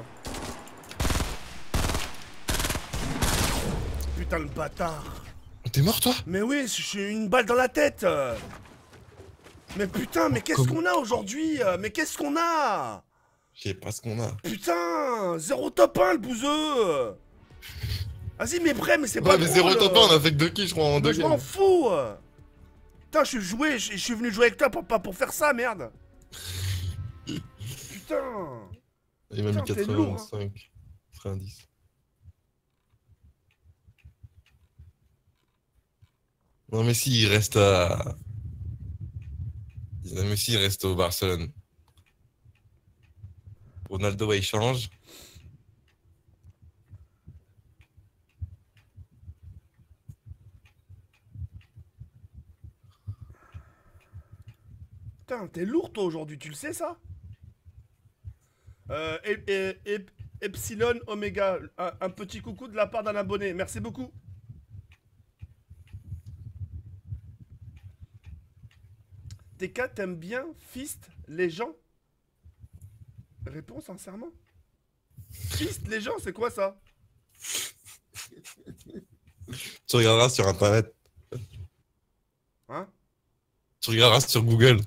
Putain, le bâtard. T'es mort toi? Mais oui, j'ai une balle dans la tête. Mais putain, mais qu'est-ce Comment? qu'on a aujourd'hui? Mais qu'est-ce qu'on a? Je sais pas ce qu'on a. Putain, zéro top un, le bouseux. Vas-y, mais bref, mais c'est pas Ouais, mais zéro drôle. top un, on a fait que deux kills, je crois, en Mais deux je games. m'en fous. Putain, je suis joué, je je suis venu jouer avec toi pour, pas pour faire ça, merde. Putain. Il m'a mis Putain, t'es lourd, hein. quatre-vingt-cinq, quatre-vingt-dix. Non mais si, il reste à... Non mais si, il reste au Barcelone. Ronaldo, ouais, il change. Putain, t'es lourd toi aujourd'hui, tu le sais ça? Euh, et, et- et- Epsilon Omega, un, un petit coucou de la part d'un abonné, merci beaucoup. T K, t'aimes bien Fist les gens? Réponds sincèrement. Fist les gens, c'est quoi ça? Tu regarderas sur internet. Hein? Tu regarderas sur Google.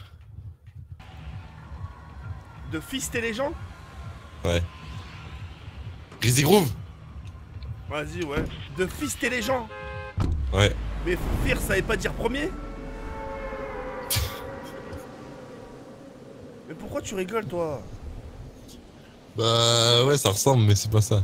De fister les gens? Ouais. Grizzly Groove. Vas-y, ouais. De fister les gens? Ouais. Mais Fir, ça veut pas dire premier? Mais pourquoi tu rigoles, toi? Bah ouais, ça ressemble, mais c'est pas ça.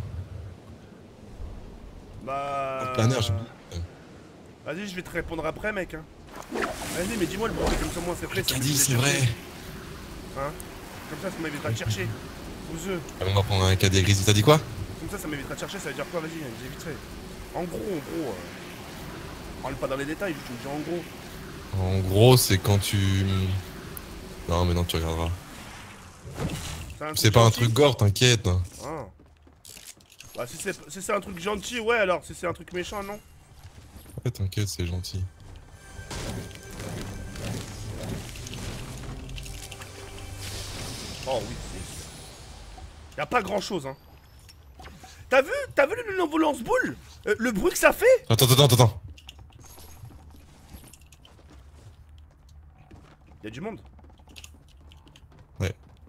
Bah... Planeur, j'ai oublié. Vas-y, je vais te répondre après, mec. Hein. Vas-y, mais dis-moi le bruit, comme ça, moi, c'est fait. ça T'as me dit, fait c'est chercher. vrai. Hein? Comme ça, ça m'évitera de chercher. Bouseux. Allez, on va prendre un cadet Grizzly. T'as dit quoi? Comme ça, ça m'évitera de chercher, ça veut dire quoi? Vas-y, j'éviterai. En gros, en gros... Euh... On parle pas dans les détails, je te dis en gros. En gros, c'est quand tu... Non, mais non, tu regarderas. un C'est truc pas un gentil? truc gore, t'inquiète. Ah. Bah, si c'est si c'est un truc gentil, ouais, alors. Si c'est un truc méchant, non? Ouais, t'inquiète, c'est gentil. Oh oui. Y'a pas grand chose, hein. T'as vu? T'as vu le nouveau lance-boule? Euh, Le bruit que ça fait? Attends, attends, attends, attends. Y'a du monde. Ouais.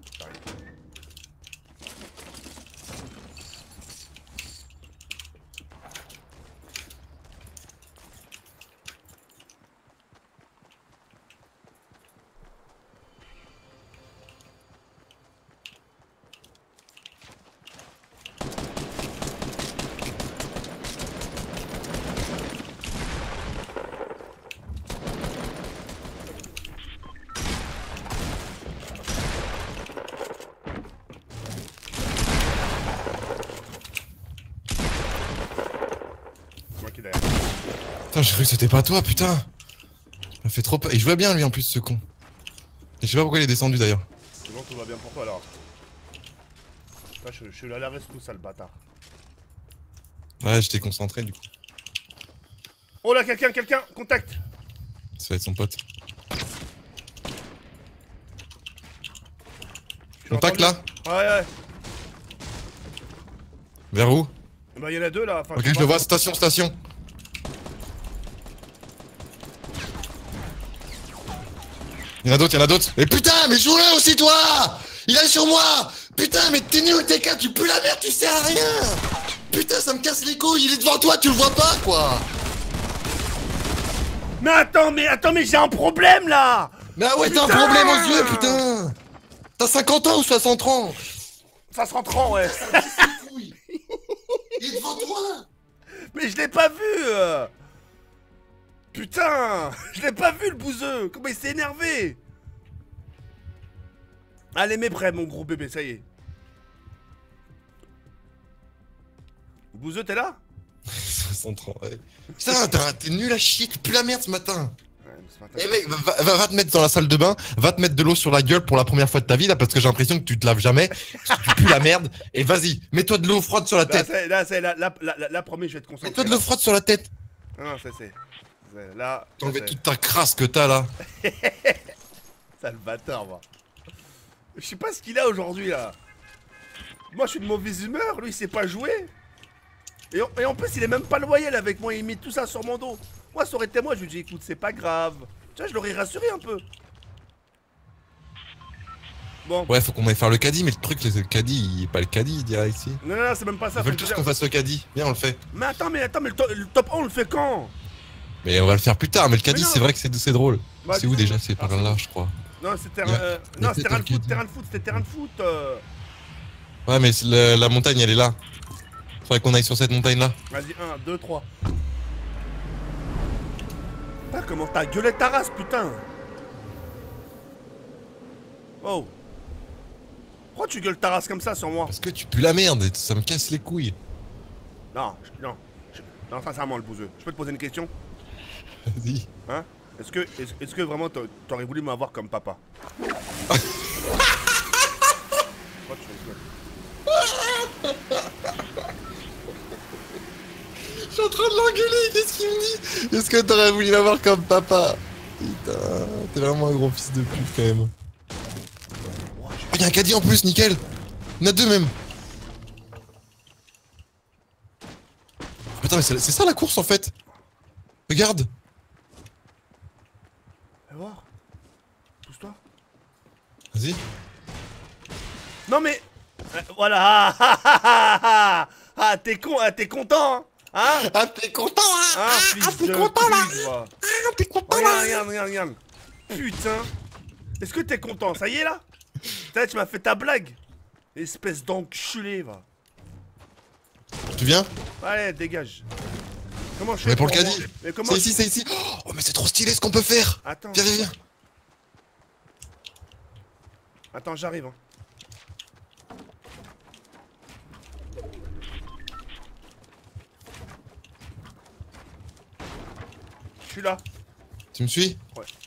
C'est moi qui est derrière. Putain, j'ai cru que c'était pas toi, putain. Ça m'a fait trop peur. Il jouait bien, lui, en plus, ce con. Et je sais pas pourquoi il est descendu, d'ailleurs. C'est bon, tout va bien pour toi, alors. Putain, je, je suis là à la reste tout ça, le bâtard. Ouais, j'étais concentré, du coup. Oh là, quelqu'un, quelqu'un, contact. Ça va être son pote. Tu Contact, l'as entendu? là? Ouais, ouais. Vers où? Bah, y'en a deux là. Enfin, Ok, sais je pas. le vois, station, station. Il y en a d'autres, il y en a d'autres. Mais putain, mais joue-le aussi, toi! Il est sur moi! Putain, mais t'es nul, T K, tu pues la merde, tu sers à rien! Putain, ça me casse les couilles, il est devant toi, tu le vois pas, quoi! Mais attends, mais attends, mais j'ai un problème là! Mais ah ouais, t'as un Putain problème aux yeux, putain! T'as cinquante ans ou soixante ans? Ça se rentre en, ouais. Il est devant toi! Mais je l'ai pas vu euh. Putain, je l'ai pas vu le bouseux. Comment il s'est énervé. Allez, mets prêt, mon gros bébé, ça y est. Bouseux, t'es là? soixante ans, ouais. Putain, t'es nul à chier, tu pues la merde ce matin! Ouais, mais ce matin- Eh mec, va, va, va te mettre dans la salle de bain, va te mettre de l'eau sur la gueule pour la première fois de ta vie là, parce que j'ai l'impression que tu te laves jamais, tu pues la merde, et vas-y, mets-toi de l'eau froide sur la Là, tête. c'est, là, c'est, là, là, là, là, là, promis, je vais te concentrer. Mets-toi de l'eau froide sur la tête. Non, non, ça c'est. c'est- Là. T'enlèves c'est- toute ta crasse que t'as là. Sale bâtard, moi. Je sais pas ce qu'il a aujourd'hui là. Moi, je suis de mauvaise humeur, lui, il sait pas jouer. Et en, et en plus, il est même pas loyal avec moi, il met tout ça sur mon dos. Moi, ça aurait été moi, je lui dis, écoute, c'est pas grave. Tu vois, je l'aurais rassuré un peu. Bon. Ouais, faut qu'on aille faire le caddie, mais le truc, c'est que le caddie, il est pas le caddie direct ici. Non, non, non, c'est même pas ça. Ils faut veulent te tous dire- qu'on fasse le caddie. Viens, on le fait. Mais attends, mais attends, mais le, to- le top un, on le fait quand? Mais on va le faire plus tard, mais le caddie, non. c'est vrai que c'est c'est drôle. Bah, C'est où dis- déjà? C'est par Ah, là, je crois. Non, c'est terrain, Il y a- euh, il y a non, c'est peut-être terrain un de foot, caddie. terrain de foot, c'était terrain de foot. euh. Ouais, mais c'est le- la montagne, elle est là. Faudrait qu'on aille sur cette montagne là. Vas-y, un, deux, trois. Putain, comment t'as gueulé ta race, putain? Oh. Pourquoi tu gueules ta race comme ça sur moi? Parce que tu pues la merde, et ça me casse les couilles. Non, je- non. je- non, sincèrement, le bouseux. Je peux te poser une question? Vas-y. Hein? Est-ce que, est-ce, est-ce que vraiment t'a- t'aurais voulu m'avoir comme papa? Pourquoi tu rigoles? Je suis en train de l'engueuler, qu'est-ce qu'il me dit? Est-ce que t'aurais voulu l'avoir comme papa? Putain, t'es vraiment un gros fils de pute quand même. Oh, y'a un caddie en plus, nickel! Il y en a deux même! Putain, mais c'est c'est ça la course en fait! Regarde! Fais voir. Pousse-toi. Vas-y. Non mais... Euh, voilà. Ah, ah, ah, ah, ah. Ah, t'es con, ah, t'es content, hein? Hein? Ah, t'es content là! Ah, Ah, fils t'es de content là! pute, va. Ah, t'es content Regarde, là! regarde, regarde, regarde. Putain. Est-ce que t'es content? Ça y est là? Putain, tu m'as fait ta blague. Espèce d'enculé, va. Tu viens? Allez, dégage. Comment je fais Mais pour le moi- caddie! Mais comment C'est je- ici, c'est ici! Oh, mais c'est trop stylé ce qu'on peut faire! Attends. Viens, viens, viens! Attends, j'arrive. Hein. Je suis là. Tu me suis?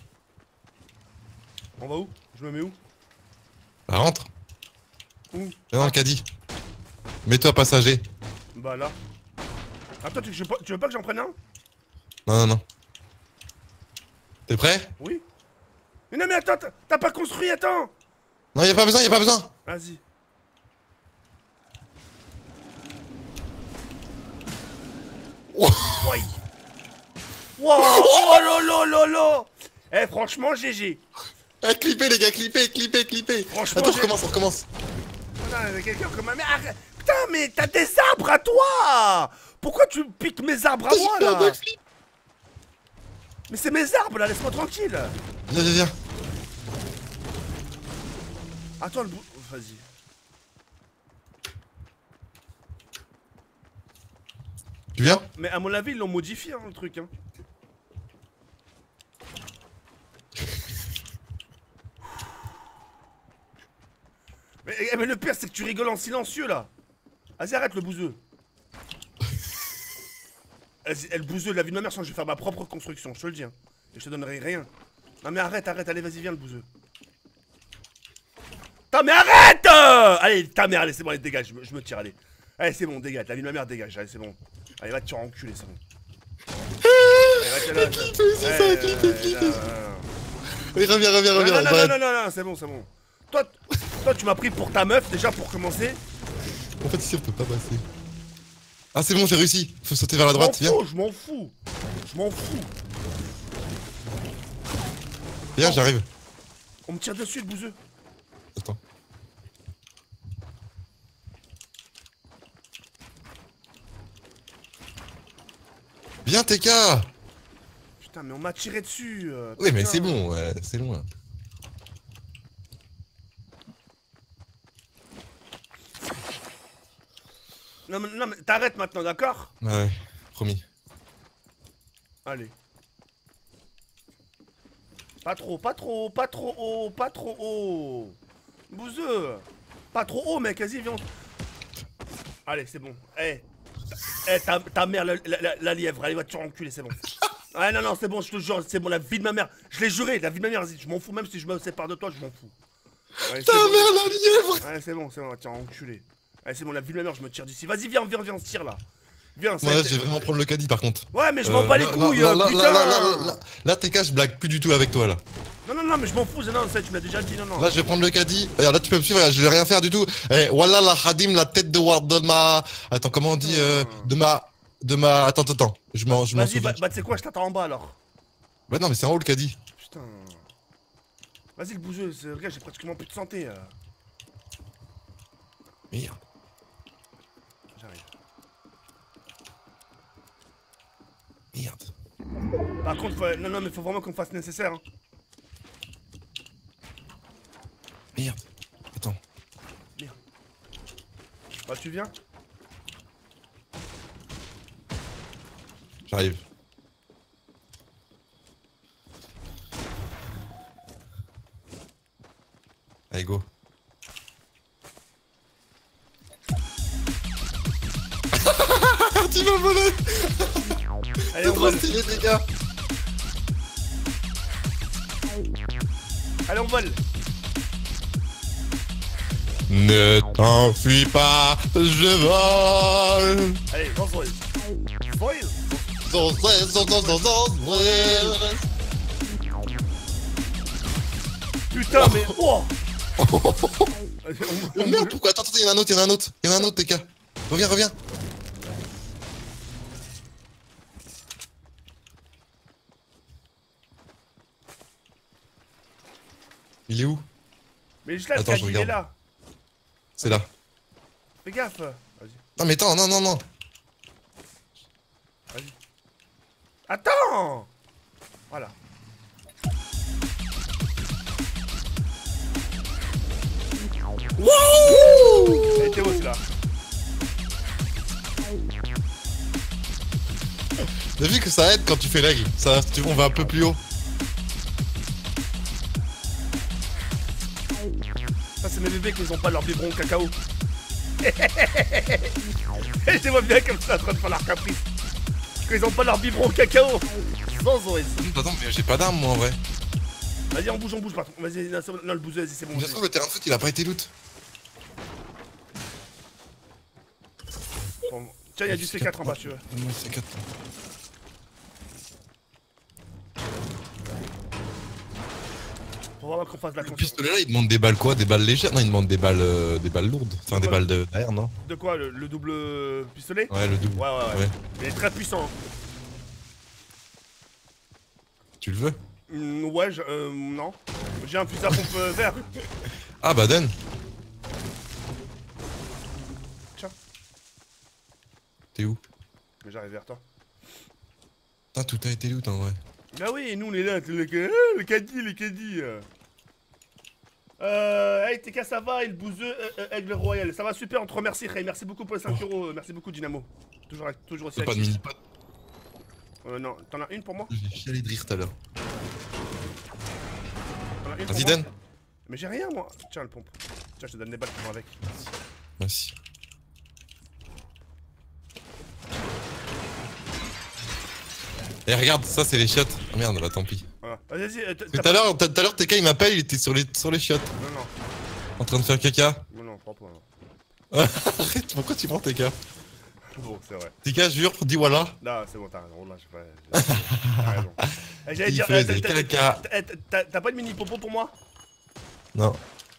On va où? Je me mets où? Bah, rentre! Où? Viens dans le caddie! Mets-toi passager! Bah là. Attends, tu, je veux pas- tu veux pas que j'en prenne un? Non, non, non. T'es prêt? Oui. Mais non mais attends, t'as- t'as pas construit, attends. Non, y'a pas besoin, y'a pas besoin! Vas-y. Oh. Oui. Wow. Oh lolo lolo. Eh franchement G G. Ah, clippez les gars, clippez, clippez, clippez! Franchement, Attends, on j'ai- recommence, on recommence! Putain, il y a quelqu'un comme ma mère. Arrête. Putain mais t'as des arbres à toi. Pourquoi tu piques mes arbres à moi là? Mais c'est mes arbres là, laisse-moi tranquille. Viens, viens, viens! Attends le bout. Vas-y. Tu viens? Mais à mon avis ils l'ont modifié hein, le truc hein. Mais, eh, mais le pire c'est que tu rigoles en silencieux là. Vas-y arrête le bouseux. Vas-y, eh, le bouseux, la vie de ma mère, sinon je vais faire ma propre construction, je te le dis hein. Et je te donnerai rien. Non mais arrête, arrête, allez vas-y viens le bouseux. Putain mais arrête euh Allez ta mère, allez c'est bon, allez dégage, je me, je me tire, allez. Allez c'est bon, dégage, la vie de ma mère dégage, allez c'est bon. Allez va te tirer en enculé, c'est bon. Allez, va te là, clip, là. c'est ça, Ouais, clip, ouais, clip. là, là, là. Oui, reviens, reviens, Non, reviens! non, non, arrête. non, non, non, non, c'est bon, c'est bon. Toi, t- toi, tu m'as pris pour ta meuf déjà pour commencer. En fait, ici, on peut pas passer. Ah, c'est bon, j'ai réussi! Faut sauter vers la Je m'en droite, viens! fous, je m'en fous. Je m'en fous. Viens, j'arrive! On me tire dessus, le bouseux. Attends. Viens, T K. Putain, mais on m'a tiré dessus. Euh, oui, mais putain. c'est bon, ouais, c'est loin. Non, mais, non, mais t'arrêtes maintenant, d'accord? Ouais, promis. Allez. Pas trop, pas trop, pas trop haut, pas trop haut. Bouseux. Pas trop haut, mec, vas-y, viens. Allez, c'est bon. Eh. Hey. Eh, hey, ta, ta mère, la, la, la, la lièvre, allez, va te faire enculer, c'est bon. Ah non, non, c'est bon, je te jure, c'est bon, la vie de ma mère. Je l'ai juré, la vie de ma mère, vas-y, je m'en fous, même si je me sépare de toi, je m'en fous. Ouais, ta bon. mère, la lièvre. Allez, c'est bon, c'est bon, tiens, enculé. Allez, c'est bon, la vie de ma mère, je me tire d'ici. Vas-y, viens, viens, viens, on se tire là. Viens, ça. Ouais, je vais vraiment prendre le caddie par contre. Ouais, mais je m'en bats les couilles, là, là, putain. là, là, là, là, là, T K, je blague plus du tout avec toi là. Non, non, non, mais je m'en fous, non, ça, tu m'as déjà dit, non, non. Là, je vais prendre le caddie. Regarde, là, tu peux me suivre, je vais rien faire du tout. Eh, voilà la Hadim, la tête de Ward de ma. Attends, comment on dit euh, de ma. De ma. Attends, attends, attends. Je m'en je m'en Vas-y, souviens. bah, bah tu sais quoi, je t'attends en bas alors. Bah, non, mais c'est en haut le caddie. Putain. Vas-y, le bouseux, regarde, j'ai pratiquement plus de santé. Euh. Merde. J'arrive. Merde. Par contre, faut... non, non, mais faut vraiment qu'on fasse nécessaire. Hein. Merde. Attends. Merde. Bah, tu viens? J'arrive. Allez, go. Tu m'as volé. Allez, C'est on trop vole. stylé, les gars. Allez, on vole. Ne t'enfuis pas, je vole. Allez, on vole. Vole. Dans, dans, dans, dans, dans, ouais. Putain, mais. Oh. Oh merde, pourquoi? Attends, attends, il y en a un autre, il y en a un autre. Il y en a un autre, T K. Reviens, reviens. Il est où? Mais je là, Attends, je il est regarde. là. C'est là. Fais gaffe. Vas-y. Non mais attends, non, non, non. Vas-y. Attends. Voilà. Wouh. Elle était haut, celui-là. T'as vu que ça aide quand tu fais l'aigle? Ça, tu, on va un peu plus haut. Ça, c'est mes bébés qui ont pas leur biberon cacao. Je les vois bien comme ça en train de faire leur caprice. Quand ils ont pas leur biberon cacao. Sans O S. Attends, mais j'ai pas d'arme moi en vrai. Vas-y, on bouge, on bouge, patron. Vas-y, non, non, le bouseux, vas-y, c'est bon. Bien sûr, le terrain de foot il a pas été loot. Bon, tiens, il y a du C quatre en bas, tu veux. Moi, C quatre. Faut vraiment qu'on fasse de la Le confiance. pistolet là, il demande des balles quoi? Des balles légères? Non, il demande des balles, euh, des balles lourdes. Enfin, des balles de d'air, non? De quoi, le, le double pistolet? Ouais, le double. Ouais, ouais, ouais. Ouais. Il est très puissant. Hein. Tu le veux? Mm, ouais, je, euh, non. J'ai un fusil à pompe euh, vert. Ah bah donne. Tiens. T'es où? Mais j'arrive vers toi. Putain, tout a été loot en vrai. Bah oui, nous on est là, le, le, le caddie, le caddie. Euh, hey, T K, ça va, et le bouseux, euh, euh, Aigle Royal. Ça va super, on te remercie, Ray. Merci beaucoup pour les cinq euros. euh, Merci beaucoup, Dynamo. Toujours, toujours aussi T'as pas de actif. mini-pot? Euh, non, t'en as une pour moi? J'ai chialé de rire tout à l'heure. T'en as une pour Vas-y, moi donne. Mais j'ai rien, moi. Tiens, le pompe. Tiens, je te donne des balles qui vont avec. Merci. Et regarde, ça c'est les chiottes. Ah merde, bah tant pis. Voilà. Vas-y, euh, Tout à l'heure, tout à l'heure, T K il m'appelle, il était sur les, sur les chiottes. Non, non. En train de faire caca. Non, non, prends pas. Non. Arrête, pourquoi tu prends T K? Bon, c'est vrai. T K, jure, dis voilà. Non, c'est bon, t'as raison. Là, j'ai pas. T'as raison. Eh, j'allais Il dire, fait euh, des t'as- caca. t'as- t'as- T'as pas de mini popo pour moi? Non.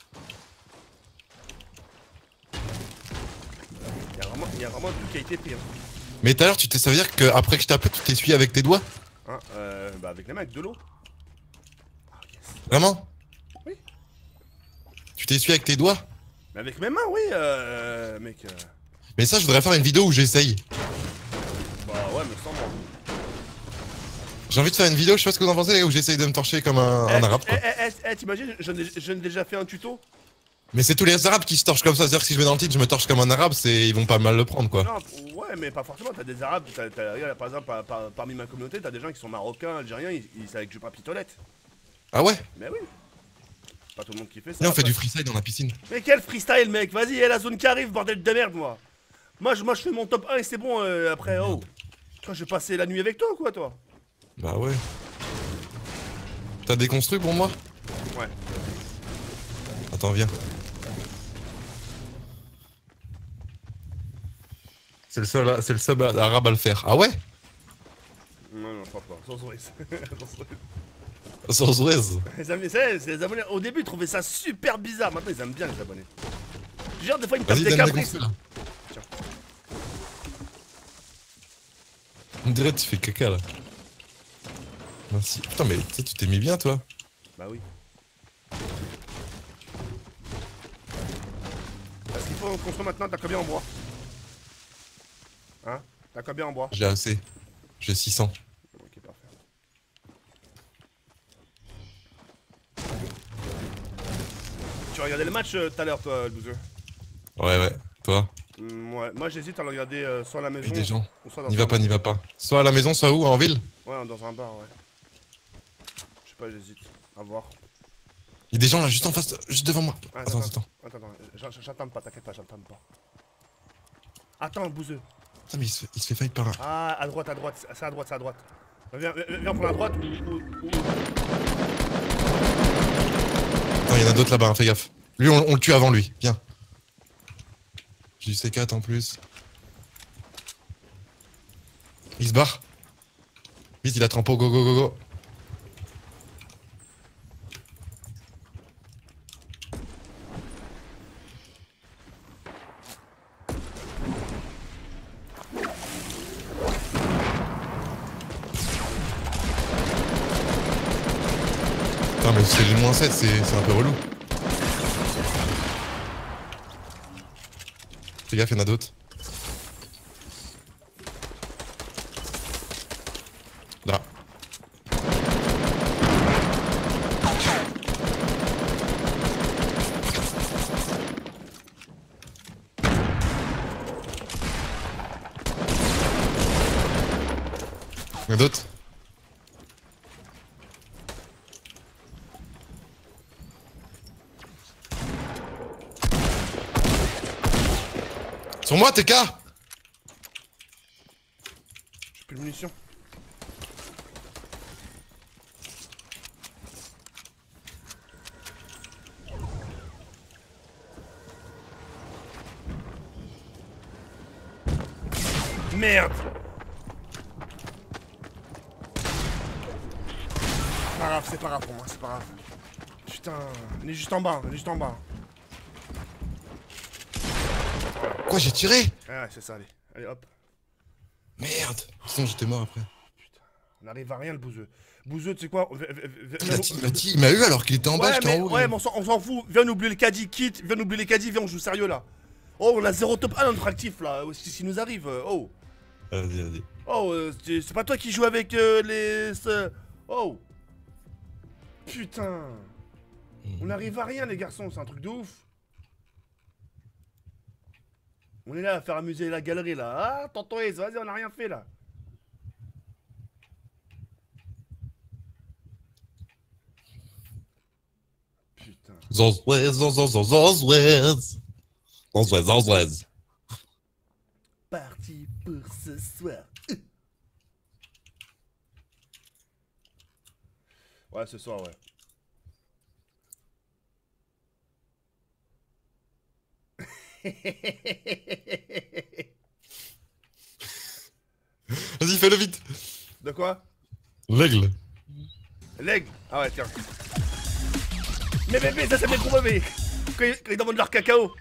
Y'a vraiment, y a vraiment un truc qui a été pris. Hein. Mais tout à l'heure, tu t'es, ça veut dire qu'après que je t'appelle, tu t'essuies avec tes doigts? Hein, euh, bah avec les mains, avec de l'eau. Vraiment? Oui. Tu t'essuies avec tes doigts? Mais avec mes mains, oui, euh, mec. Euh... Mais ça, je voudrais faire une vidéo où j'essaye. Bah ouais, mais sans moi. J'ai envie de faire une vidéo, je sais pas ce que vous en pensez, où j'essaye de me torcher comme un, Eh, un arabe, eh, quoi. eh, eh, eh, t'imagines, je n'ai déjà fait un tuto. Mais c'est tous les arabes qui se torchent comme ça, c'est-à-dire que si je mets dans le titre, je me torche comme un arabe, c'est ils vont pas mal le prendre, quoi. Non, ouais, mais pas forcément, t'as des arabes, t'as, t'as, regarde, par exemple, par, par, parmi ma communauté, t'as des gens qui sont marocains, algériens, ils, ils savent avec du papier toilette. Ah ouais? Mais oui. Pas tout le monde qui fait ça. Là, on fait pas... du freestyle dans la piscine. Mais quel freestyle, mec, vas-y, y'a la zone qui arrive, bordel de merde, moi. Moi, je, moi, je fais mon top un et c'est bon, euh, après, oh. Toi, je vais passer la nuit avec toi, quoi, toi. Bah ouais. T'as déconstruit pour moi? Ouais. Attends, viens. C'est le seul, c'est le seul arabe à le faire. Ah ouais? Non, non, je crois pas. Sans Ouest. Sans Ouest. Les amis, c'est les abonnés. Au début, ils trouvaient ça super bizarre. Maintenant, ils aiment bien les abonnés. Genre, des fois, ils me tapent Vas-y, des donne caprices. là. Tiens. On dirait que tu fais caca là. Merci. Putain, mais tu sais, tu t'es mis bien toi. Bah oui. Parce qu'il faut construire maintenant, t'as combien en bois? Hein? T'as combien en bois? J'ai assez. J'ai six cents. Ok, parfait. Tu regardais le match euh, tout à l'heure, toi, le bouseux? Ouais, ouais. Toi? Mm, ouais, moi j'hésite à le regarder euh, soit à la maison. Il y a des gens. Ou soit dans N'y un va pas, bar. n'y va pas. Soit à la maison, soit où? En ville? Ouais, dans un bar, ouais. Je sais pas, j'hésite. À voir. Il y a des gens là, juste en face, juste devant moi. Ah, Attends, attends. Attends, attends. J'en- J'attends pas, t'inquiète pas, j'attends pas. Attends, bouseux. Putain, mais il se fait, il se fait fight par un. Ah, à droite, à droite, c'est à droite, c'est à droite. Viens, viens, viens prendre à droite ou... ou- ou- Attends, il y en a d'autres là-bas, hein, fais gaffe. Lui, on, on le tue avant lui. Viens. J'ai eu C quatre en plus. Il se barre. Vite, il a trempo, go, go, go, go. Putain, mais c'est le moins sept, c'est un peu relou. Fais gaffe, il y en a d'autres. Là. Il y en a d'autres. Sur moi, T K. J'ai plus de munitions. Merde. C'est pas grave, c'est pas grave pour moi, c'est pas grave. Putain, on est juste en bas, on est juste en bas. Quoi, j'ai tiré? Ah ouais, c'est ça, allez. Allez, hop. Merde. Sinon, j'étais mort après. Putain, on n'arrive à rien, le bouseux. Bouseux, tu sais quoi? v- v- v- Il m'a dit- il m'a dit- il m'a eu alors qu'il était en bas, Ouais, j'étais mais, en haut. ouais, là. mais on s'en on s'en fout. Viens nous oublier le caddie, quitte. Viens nous oublier les caddies, viens, on joue sérieux là. Oh, on a zéro top un dans notre actif là. Ce qui nous arrive. euh, Oh. Vas-y, vas-y. Oh, euh, c'est c'est pas toi qui joues avec euh, les. ce- Oh. Putain. On n'arrive à rien, les garçons, c'est un truc de ouf. On est là à faire amuser la galerie là. Ah, tonton Ace, vas-y, on a rien fait là. Putain. Zozwez, zozwez, zozwez. Zozwez, zozwez. Parti pour ce soir. Ouais, ce soir, ouais. Vas-y, fais-le vite. De quoi? L'aigle. L'aigle. Ah ouais, tiens. Mais bébé, ça c'est mes gros bébés. Quand ils, quand ils demandent leur cacao.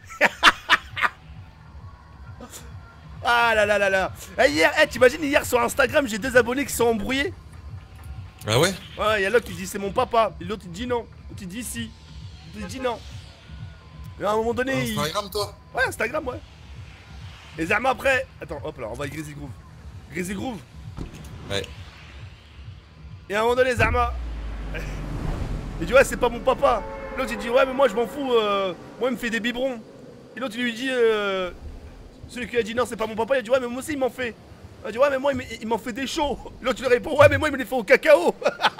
Ah là là là là. Eh, hier, eh, t'imagines, hier sur Instagram, j'ai deux abonnés qui sont embrouillés. Ah ouais? Ouais, il y a l'autre qui dit c'est mon papa. Et l'autre il dit non. L'autre il dit si. Il dit non. Et à un moment donné, il... Instagram, toi? Ouais, Instagram, ouais. Et Zama après... Attends, hop là, on va avec Grizzly Groove. Grizzly Groove. Ouais. Et à un moment donné, Zama... Il dit ouais, c'est pas mon papa. L'autre, il dit ouais, mais moi, je m'en fous. Euh... Moi, il me fait des biberons. Et l'autre, il lui dit... Euh... Celui qui a dit non, c'est pas mon papa, il a dit ouais, mais moi aussi, il m'en fait. Il a dit ouais, mais moi, il m'en fait des chauds. L'autre, il lui répond ouais, mais moi, il me les fait au cacao.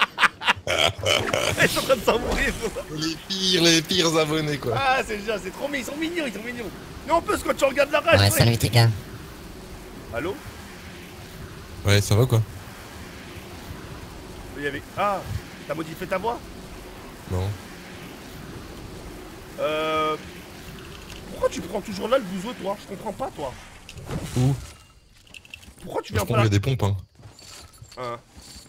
Ils sont en train de s'en mourir. Les pires, les pires abonnés, quoi. Ah, c'est déjà, c'est trop mignon, ils sont mignons, ils sont mignons. Mais en plus, quand tu regardes la rage. Ouais, salut T K. Allô? Ouais, ça va, quoi? Il y avait... Ah, t'as modifié ta voix? Non. Euh... Pourquoi tu prends toujours là le bouseux, toi? Je comprends pas, toi. Où? Pourquoi tu Je viens pense pas qu'il y là? a des pompes, hein. Hein.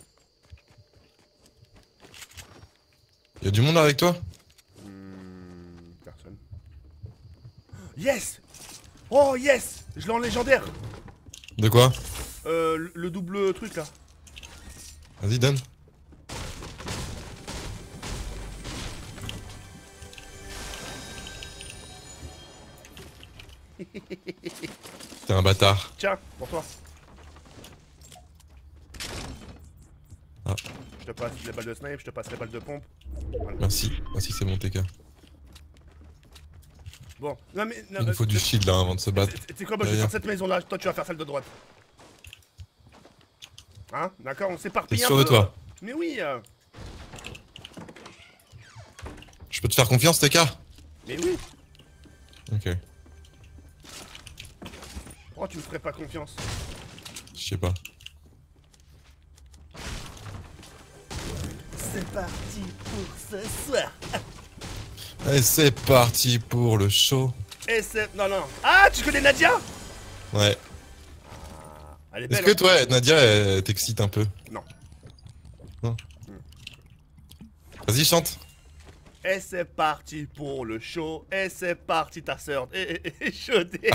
Y'a du monde avec toi? Hmm, personne. Yes! Oh yes! Je l'ai en légendaire. De quoi? Euh, le, le double truc là. Vas-y, donne. T'es un bâtard. Tiens, pour toi. Ah. Je te passe les balles de snipe, je te passe les balles de pompe. Voilà. Merci, merci, c'est bon, T K. Bon, non mais... Non, Il nous faut du shield là avant de se battre. Tu sais quoi, moi je vais faire cette maison là, toi tu vas faire celle de droite. Hein? D'accord, on s'éparpille T'es un sûr peu. de toi? Mais oui euh... Je peux te faire confiance, T K? Mais oui. Ok, Pourquoi tu me ferais pas confiance? je sais pas. C'est parti pour ce soir. Allez, c'est parti pour le show. Et c'est... Non, non. Ah, tu connais Nadia? Ouais. Elle est Est-ce belle. que hein. toi, Nadia, elle t'excite un peu? Non. Non. Vas-y, chante. Et c'est parti pour le show. Et c'est parti ta sœur. Et, et, et chaudée.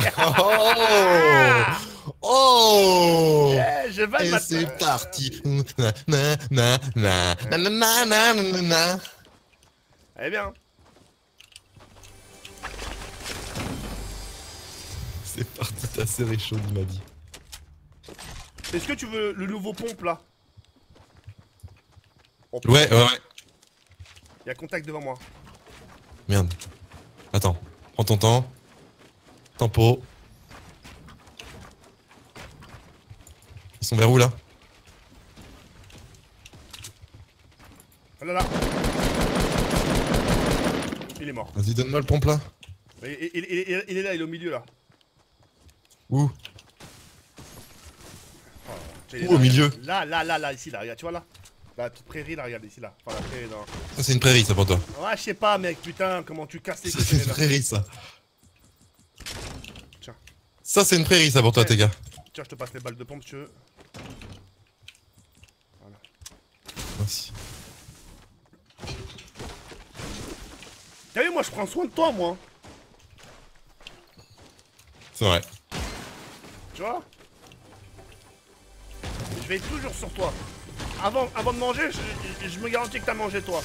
Oh Oh Eh, je vais Et ma- c'est parti. Na na na na na na na na na. Eh bien. C'est parti, ta sœur est chaude, il m'a dit. Est-ce que tu veux le nouveau pompe là? Oh, Ouais, ouais, ouais. Il y a contact devant moi. Merde. Attends, prends ton temps. Tempo. Ils sont vers où là? Oh là là. Il est mort. Vas-y, donne-moi le pompe là. Il, il- il- il- il est là, il est au milieu là. Où? Il est Où là, au milieu? Là, là, là, là, ici, là, regarde, tu vois là? La petite prairie là, regarde ici là. Enfin, la prairie dans... Ça, c'est une prairie, ça pour toi. Ouais, je sais pas, mec, putain, comment tu casses les Ça, couilles, c'est une là. prairie, ça. Tiens. Ça, c'est une prairie, ça pour toi, Ouais. tes gars. Tiens, je te passe les balles de pompe si tu veux. Merci. T'as vu, moi, je prends soin de toi, moi. C'est vrai. Tu vois? Je vais être toujours sur toi. Avant, avant de manger, je, je- je me garantis que t'as mangé, toi.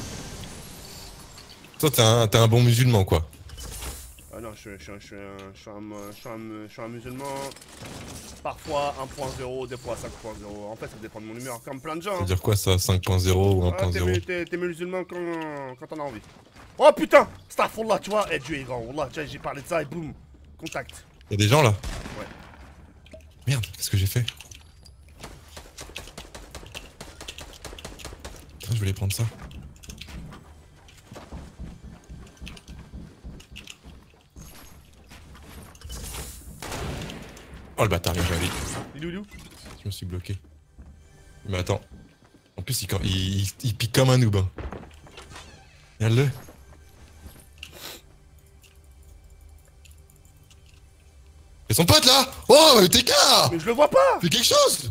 Toi, t'es un, t'es un bon musulman, quoi. Ah non, je, je, je, je, suis un- je, suis un, je, suis un, je suis un musulman. Parfois un point zéro, des fois cinq point zéro. En fait, ça dépend de mon humeur, comme plein de gens. Ça Hein. veut dire quoi, ça? cinq point zéro ou Ah, un point t'es zéro? mu- T'es t'es musulman quand, quand t'en as envie. Oh putain! Starfall tu vois? Eh, Dieu est grand, Wallah, tu vois, j'ai parlé de ça et boum! Contact. Y'a des gens là? Ouais. Merde, qu'est-ce que j'ai fait? Ah, je voulais prendre ça. Oh le bâtard, il est joli. Il est où, il est où? Je me suis bloqué. Mais attends. En plus, il, il, il, il pique comme un noob. Hein. Regarde-le. Et son pote là! Oh, T K! Mais je le vois pas! Fais quelque chose!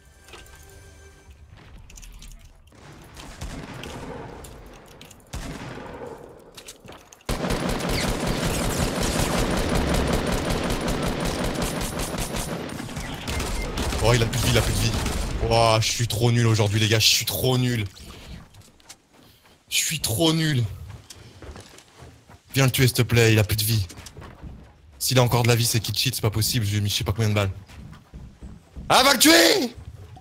Oh, il a plus de vie, il a plus de vie. Oh, je suis trop nul aujourd'hui, les gars, je suis trop nul. Je suis trop nul. Viens le tuer s'il te plaît, il a plus de vie. S'il a encore de la vie, c'est qu'il cheat, c'est pas possible, je lui ai mis je sais pas combien de balles. Ah, va le tuer!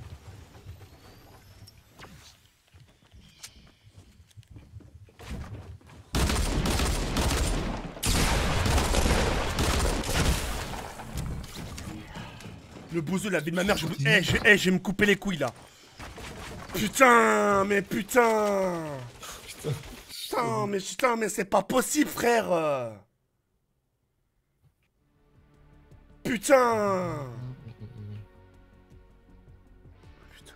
Le bouseux, la vie de ma mère, je... Eh, hey, je... hey, je vais me couper les couilles, là. Putain, mais putain. Putain, putain mais putain, mais c'est pas possible, frère. Putain. Putain.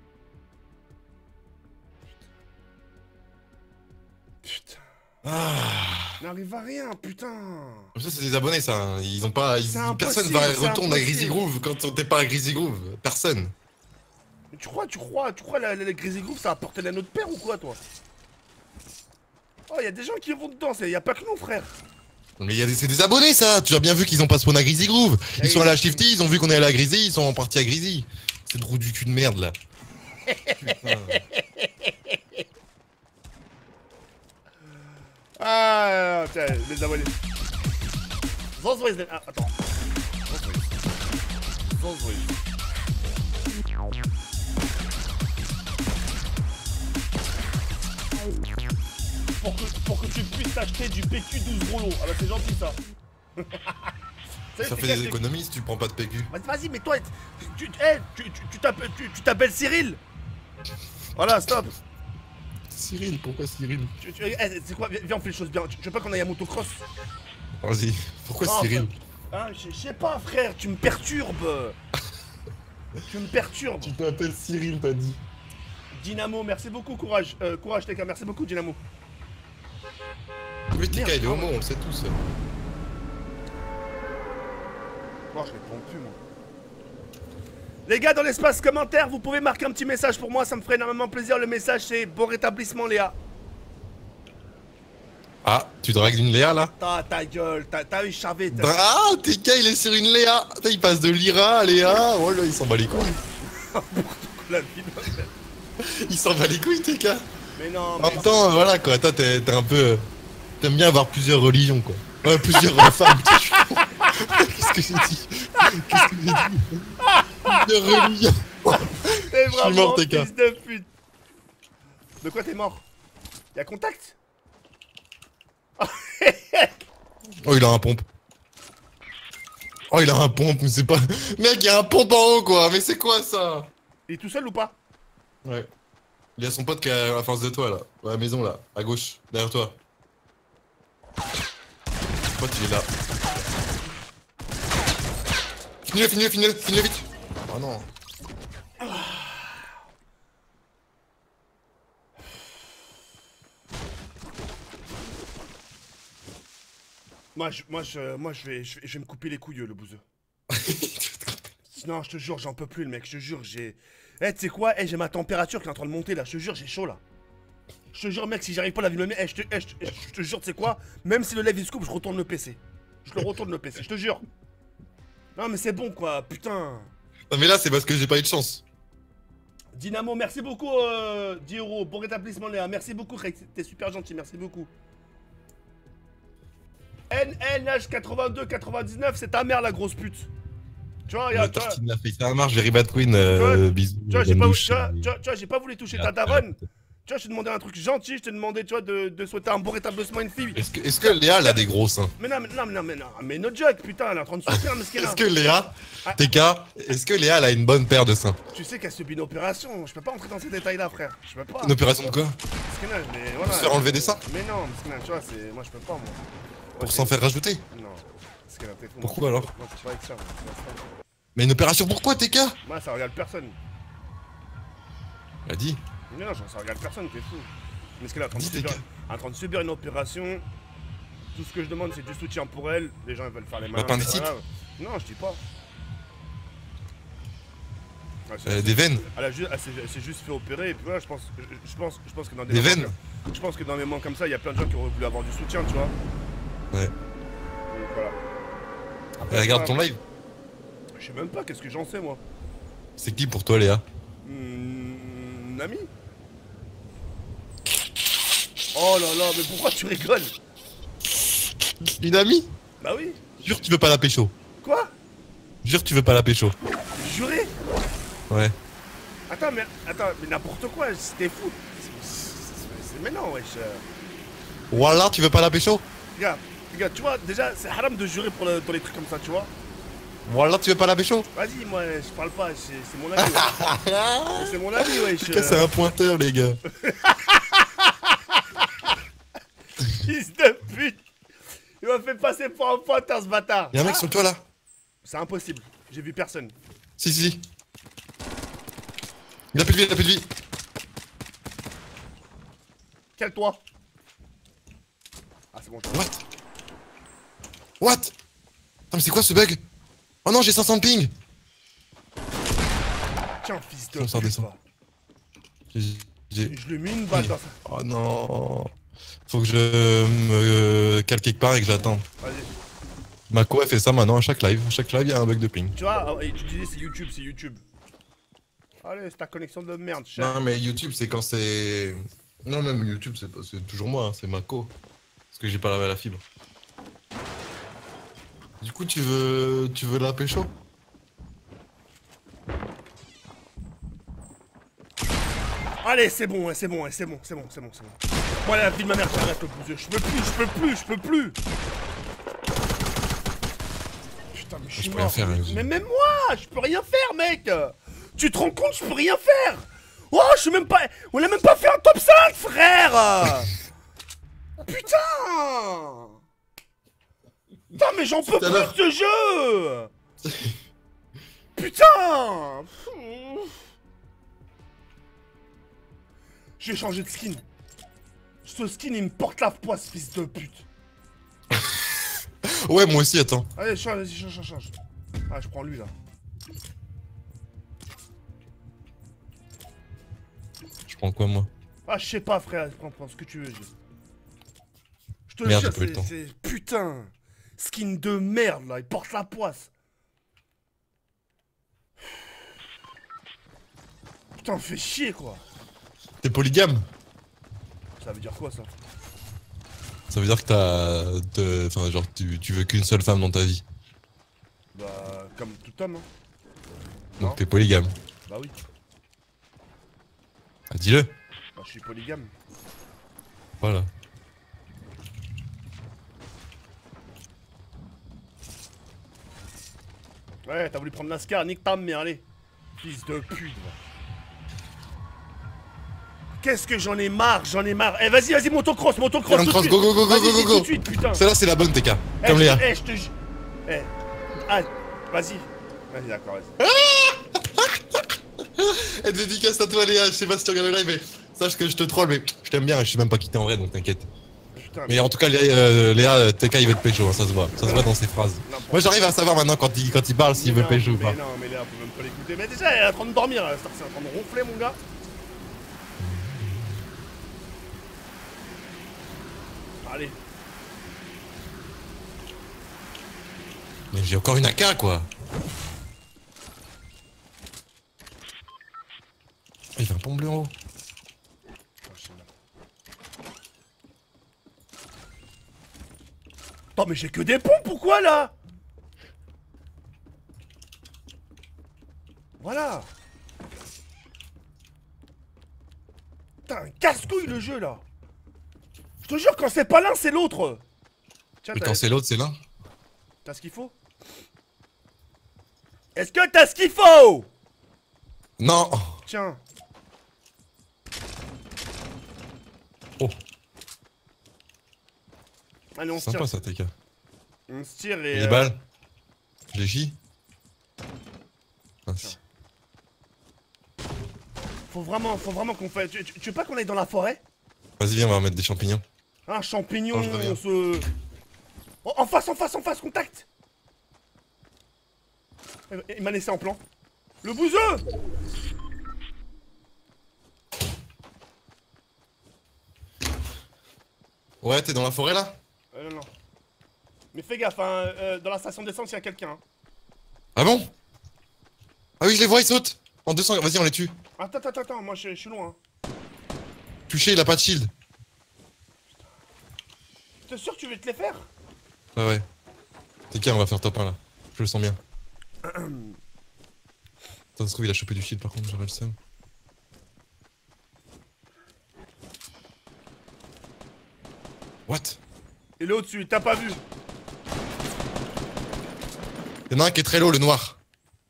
Putain. Ah. N'arrive à rien, putain. Comme ça, c'est des abonnés, ça. hein. Ils ont pas. Ils... Personne va retourner à Greasy Groove quand t'es pas à Greasy Groove. Personne. Mais tu crois, tu crois, tu crois la, la, la Greasy Groove ça a apporté la notre père ou quoi, toi? Oh, y'a des gens qui vont dedans, y'a pas que nous, frère. Mais y a des, c'est des abonnés, ça. Tu as bien vu qu'ils ont pas spawn à Greasy Groove. Ils hey, sont allés à Shifty, ils ont vu qu'on est allé à Greasy, ils sont partis à Greasy. C'est trop du cul de merde, là. Ah, tiens, les abonnés. Ah, attends. Pour que, pour que tu puisses t'acheter du P Q douze rouleaux. Ah bah c'est gentil ça. Ça, ça fait des économies si tu prends pas de P Q. Vas-y, mais toi, tu t'appelles tu, tu, tu, tu, tu Cyril. Voilà, stop. Cyril, pourquoi Cyril? Tu, tu, eh, c'est quoi? Viens, on fait les choses bien. Tu, tu veux pas qu'on aille à motocross? Vas-y. Pourquoi non, Cyril? Hein, je sais pas, frère, tu me perturbes. Tu me perturbes. Tu t'appelles Cyril, t'as dit. Dynamo, merci beaucoup, courage. Euh, courage, T K, merci beaucoup, Dynamo. Oui, T K, il est homo, on le sait tous. Oh, je réponds plus, moi. Les gars, dans l'espace commentaire, vous pouvez marquer un petit message pour moi, ça me ferait énormément plaisir. Le message, c'est bon rétablissement, Léa. Ah, tu dragues une Léa, là? Ta, ta gueule, t'as eu chavé. Ah, T K, il est sur une Léa. Il passe de Lyra à Léa. Oh là, il s'en bat les couilles. La vie de ma mère. Il s'en bat les couilles, T K. Mais non, en même temps, voilà quoi, toi t'es un peu. T'aimes bien avoir plusieurs religions quoi. Ouais, plusieurs femmes. Qu'est-ce que j'ai dit? Qu'est-ce que j'ai dit? Plusieurs religions. T'es vraiment mort, T K. Fils de pute. De quoi t'es mort? Y'a contact? Oh, il a un pompe. Oh, il a un pompe, mais c'est pas. Mec, il y a un pompe en haut quoi, mais c'est quoi ça? Il est tout seul ou pas? Ouais. Il y a son pote qui est à la face de toi là, à la maison là, à gauche, derrière toi. Son pote il est là. Finis-le, finis-le, finis-le, finis-le vite. Oh non. Moi je, moi je, moi je vais, je vais, je vais me couper les couilles le bouseux. Non, je te jure, j'en peux plus le mec, je te jure, j'ai... Eh, tu sais quoi? Eh, j'ai ma température qui est en train de monter là, je te jure, j'ai chaud là. Je te jure, mec, si j'arrive pas à la vie de ma mère, eh, je te, eh, je, eh, je te jure, tu sais quoi? Même si le live il se coupe, je retourne le P C. Je le retourne le P C, je te jure. Non, mais c'est bon quoi, putain. Non, mais là, c'est parce que j'ai pas eu de chance. Dynamo, merci beaucoup, euh, dix euros. Bon rétablissement, Léa. Merci beaucoup, t'es super gentil, merci beaucoup. N N H quatre-vingt-deux quatre-vingt-dix-neuf, c'est ta mère la grosse pute. Tu vois, regarde, tu vois. Tartine l'a fait, ça marche, Very Bad Queen, euh, bisous. Tu vois, j'ai pas, tu vois, j'ai pas voulu toucher ta daronne. Tu vois, je t'ai demandé un truc gentil, je t'ai demandé, tu vois, de, de souhaiter un bon rétablissement à une fille. Est-ce que, est-ce que Léa, elle a des gros seins? Mais non, mais non, mais non, mais non, mais no joke, putain, elle est en train de souffrir, mais ce qu'elle a. Est-ce que Léa, T K, est-ce que Léa, elle a une bonne paire de seins? Tu sais qu'elle subit une opération, je peux pas entrer dans ces détails-là, frère. Je peux pas. Une opération de quoi? Parce que non, mais voilà. Pour se faire enlever des seins? Mais non, parce que non, tu vois, c'est. Moi, je peux pas, moi. Pour s'en faire rajouter? Non. Parce qu'elle a peut-être. Pourquoi alors? Moi, c'est pas avec ça, moi. Mais une opération pourquoi, T K? Moi, ça regarde personne. Elle a dit. Mais non, ça regarde personne, t'es fou. Mais ce qu'elle est en train de subir, en train de subir une opération. Tout ce que je demande, c'est du soutien pour elle. Les gens ils veulent faire les malins. L'appendicite? Non, je dis pas. Ah, euh, des veines? Elle, a juste, elle s'est juste fait opérer et puis voilà, je pense, je, je pense, je pense que dans des, des veines. Comme, je pense que dans des moments comme ça, il y a plein de gens qui auraient voulu avoir du soutien, tu vois. Ouais. Donc voilà. Après, elle regarde ton live? Je sais même pas, qu'est-ce que j'en sais moi. C'est qui pour toi, Léa? Mmh, Nami. Oh là là, mais pourquoi tu rigoles? Une amie? Bah oui. Jure tu veux pas la pécho. Quoi? Jure tu veux pas la pécho. Juré? Ouais. Attends, mais attends, mais n'importe quoi, c'était fou. C'est maintenant, wesh. Wallah tu veux pas la pécho? Regarde, regarde, tu vois, déjà, c'est haram de jurer pour, le, pour les trucs comme ça, tu vois. Wallah tu veux pas la pécho? Vas-y, moi, je parle pas, c'est mon avis. Ouais. C'est mon avis, wesh. C'est un pointeur, les gars. Fils de pute. Il m'a fait passer pour un pointeur, ce bâtard. Y'a un mec sur toi là. C'est impossible, j'ai vu personne. Si, si, si. Il a plus de vie, il a plus de vie. Cale-toi. Ah, c'est bon. What? What? Attends, mais c'est quoi ce bug? Oh non, j'ai cinq cents de ping. Tiens, fils de On s'en pute, descend. va. J'ai- j'ai- Je lui ai mis une balle dans ça. Oh non. Faut que je me cale quelque part et que j'attende. Vas-y. Mako elle fait ça maintenant à chaque live. À chaque live, il y a un bug de ping. Tu vois, ah, et tu disais c'est YouTube, c'est YouTube. Allez, c'est ta connexion de merde, chef. Non, mais YouTube, c'est quand c'est. Non, même YouTube, c'est pas... c'est toujours moi, hein, c'est Mako. Parce que j'ai pas lavé la fibre. Du coup, tu veux. Tu veux la pécho? Allez, c'est bon, ouais, c'est bon, ouais, c'est bon, c'est bon, c'est bon, c'est bon. Moi, la vie de ma mère, j'arrête le bouseux. Je peux plus, je peux plus, je peux plus. Putain, mais je suis Je peux mort. rien faire, hein, Mais même moi, je peux rien faire, mec. Tu te rends compte, je peux rien faire. Oh, je suis même pas... On a même pas fait un top cinq, frère. Putain. Putain, mais j'en peux plus de ce jeu. Putain. Je vais changer de skin. Ce skin, il me porte la poisse, fils de pute. Ouais, moi aussi, attends. Allez, change, vas-y, change, change, change. Ah, je prends lui, là. Je prends quoi, moi? Ah, je sais pas, frère. Prends, prends ce que tu veux. Je, je te Merde, jure, j'ai pas eu le temps. c'est... Putain. Skin de merde, là. Il porte la poisse. Putain, fais chier, quoi. T'es polygame? Ça veut dire quoi, ça? Ça veut dire que t'as... te- Enfin, genre, tu, tu veux qu'une seule femme dans ta vie. Bah, comme tout homme, hein. Donc Non. t'es polygame. Bah oui. Ah, dis-le. Bah, je suis polygame. Voilà. Ouais, t'as voulu prendre Nascar, nique ta mère, allez. Fils de pute, va. Qu'est-ce que j'en ai marre, j'en ai marre. Eh, vas-y, vas-y, motocross, motocross, tout de Motocross, suite. go, go, go, go, Vas-y, go, dis go, tout go. de suite, putain. Celle-là, c'est la bonne, T K. Eh, Comme je- Léa. Eh, je te jure. Eh. Ah, vas-y. Vas-y, d'accord, vas-y. Et dédicace à toi, Léa. Je sais pas si tu regardes le live, mais sache que je te troll, mais je t'aime bien. Je suis même pas quitté en vrai, donc t'inquiète. Putain, Mais en tout cas, Léa, euh, Léa T K, il veut te pécho, hein, ça se voit. Ça se voit dans ses phrases. Moi, j'arrive à savoir maintenant quand il, quand il parle s'il veut non, pécho ou mais pas. non, mais là, on peut même pas l'écouter. Mais déjà, elle est en train de dormir, là. C'est en train de ronfler, mon gars. Allez. Mais j'ai encore une A K, quoi. Il fait un pont bleu en haut. Attends, mais j'ai que des pompes, pourquoi, là? Voilà. Putain, casse-couille, le jeu, là. Je te jure, quand c'est pas l'un, c'est l'autre. Tiens, Mais t'as quand c'est l'autre, c'est l'un. t'as ce qu'il faut? Est-ce que t'as ce qu'il faut? Non. Tiens. Oh, Allez, on se sympa tire. ça, T K. On se tire et... Et les euh, balles? Je les chie? Ah, si. Faut vraiment, faut vraiment qu'on fasse... Tu, tu- tu veux pas qu'on aille dans la forêt? Vas-y, viens, on va mettre des champignons. Un champignon, Oh, je reviens. on se... Oh, en face, en face, en face, contact. Il m'a laissé en plan. Le bouseux. Ouais, t'es dans la forêt là? Euh, non, non. Mais fais gaffe, hein, euh, dans la station d'essence, il y a quelqu'un. Hein. Ah bon? Ah oui, je les vois, ils sautent. En deux cents, vas-y, on les tue. Attends, attends, attends, moi je, je suis loin. Hein. Touché, il a pas de shield. T'es sûr que tu veux te les faire? Ouais, ouais. T K, on va faire top un là. Je le sens bien. Attends, ça se trouve, il a chopé du shield par contre, j'aurais le seum. What? Il est au-dessus, t'as pas vu? Y'en a un qui est très low, le noir.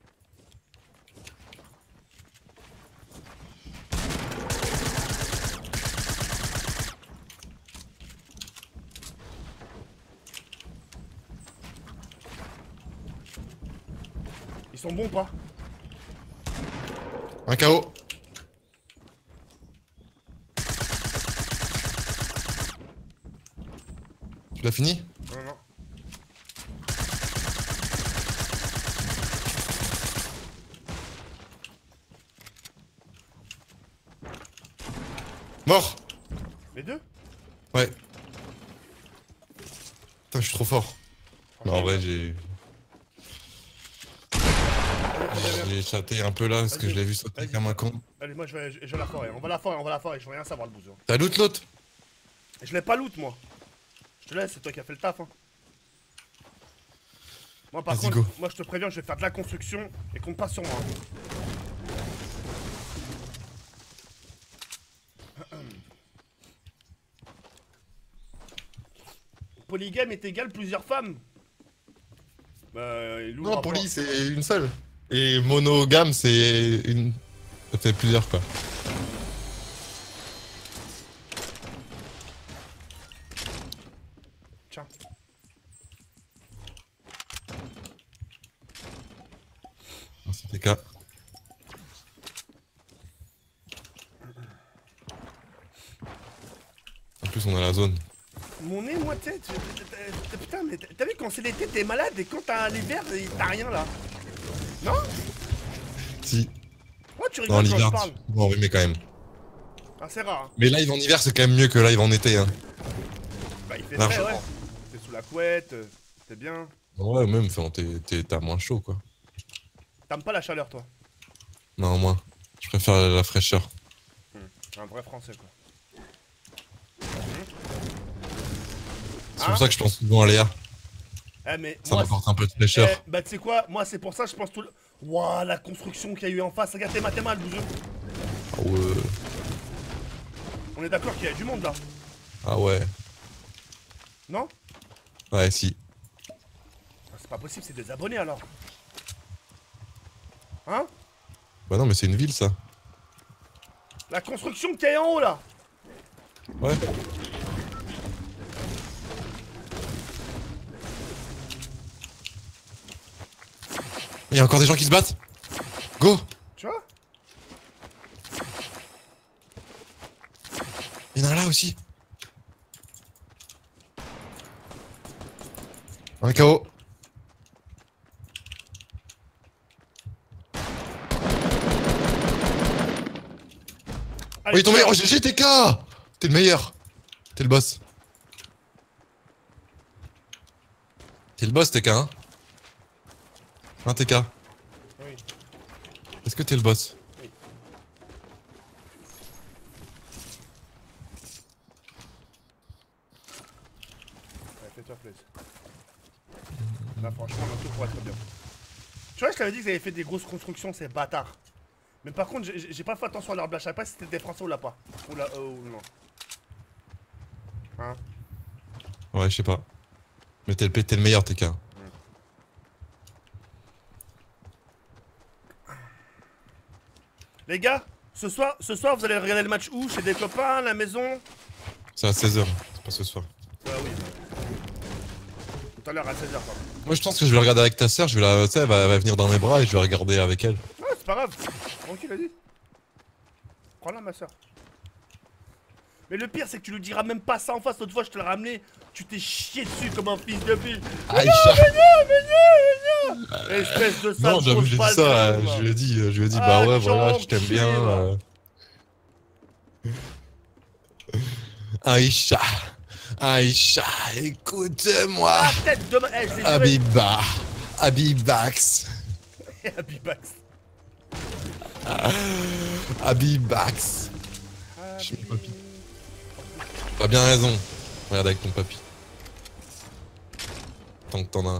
Ils sont bons ou pas? Un K O. Tu l'as fini? Non, non. Mort. Les deux? Ouais. Putain, je suis trop fort. Non, en vrai, j'ai... J'ai chaté un peu là parce que je l'ai vu sauter comme un con. Allez, moi je vais, je, je vais la forêt. On va la forêt, on va la forêt. Je veux rien savoir le bouseux. T'as loot l'autre? Je l'ai pas loot moi. Je te laisse, c'est toi qui as fait le taf. Hein. Moi par contre, go. moi je te préviens, je vais faire de la construction et compte pas sur moi. Polygame est égal plusieurs femmes. Bah, il ouvre Non, un poly port. c'est une seule. Et monogame c'est une... Ça fait plusieurs quoi. Tiens. C'est T K. En plus on a la zone. Mon nez, moi, tu sais, tu- tu- tu- putain, mais t'as vu quand c'est l'été, t'es malade et quand t'as l'hiver, t'as rien là. Non? Si. Oh, tu Non, rigoles quand je l'hiver, parle. bon, oui, mais quand même. Ah, c'est rare. Hein. Mais live en hiver c'est quand même mieux que live en été hein. Bah, il fait frais, Largement. ouais. T'es sous la couette, euh, t'es bien. Ouais, même, enfin, t'es- t'es- t'as moins chaud quoi. T'aimes pas la chaleur, toi? Non, moins. Je préfère la fraîcheur. Hum, Un vrai français, quoi. C'est Hein? pour ça que je pense souvent à Léa. Eh, mais Ça moi, m'apporte un peu de fraîcheur. eh, bah, tu sais quoi? Moi, c'est pour ça, je pense tout le. Ouah, la construction qu'il y a eu en face. Regarde, t'es mal, t'es mal, bouseux. Ah ouais. On est d'accord qu'il y a du monde là. Ah ouais. Non? Ouais, si. Ah, c'est pas possible, c'est des abonnés alors. Hein? Bah non, mais c'est une ville ça. La construction qu'il y a en haut là. Ouais. Il y a encore des gens qui se battent. Go. Tu vois? Il y en a un là aussi. Un K O. Oh, il est tombé. Oh, G G T K. T'es le meilleur. T'es le boss. T'es le boss, T K, hein? Hein, T K? Oui. Est-ce que t'es le boss? Oui. Ouais, fais-toi plaisir. Là, franchement, on a tout pour être bien. Tu vois, je t'avais dit qu'ils avaient fait des grosses constructions, ces bâtards. Mais par contre, j'ai j'ai pas fait attention à leur blague. Je savais pas si c'était des Français ou là pas. Ou là, euh, ou non. Hein? Ouais, je sais pas. Mais t'es le, t'es le meilleur, T K. Les gars, ce soir, ce soir, vous allez regarder le match où? Chez des copains, à la maison? C'est à seize heures, c'est pas ce soir. Ouais, oui. Tout à l'heure à seize heures, pardon. Moi, je pense que je vais le regarder avec ta sœur. Je vais la, tu sais, elle va, elle va venir dans mes bras et je vais regarder avec elle. Ouais, c'est pas grave. Tranquille, vas-y. Prends-la, ma soeur. Mais le pire, c'est que tu lui diras même pas ça en face. L'autre fois, je te l'ai ramené. Tu t'es chié dessus comme un fils de pute. Aïcha. Espèce de sale Non, j'avoue, grosse j'ai dit balle, ça. putain, euh, va. je lui ai dit, euh, je lui ai dit, Ah, bah ouais, voilà, je t'aime gentil, bien. va. euh. Aïcha. Aïcha, écoute-moi. Ah, peut-être demain. Eh, je l'ai juré. Habiba. Habibax. Habibax. Habibax. Je suis papy. T'as bien raison. Regarde avec ton papy. Tant que t'en as un.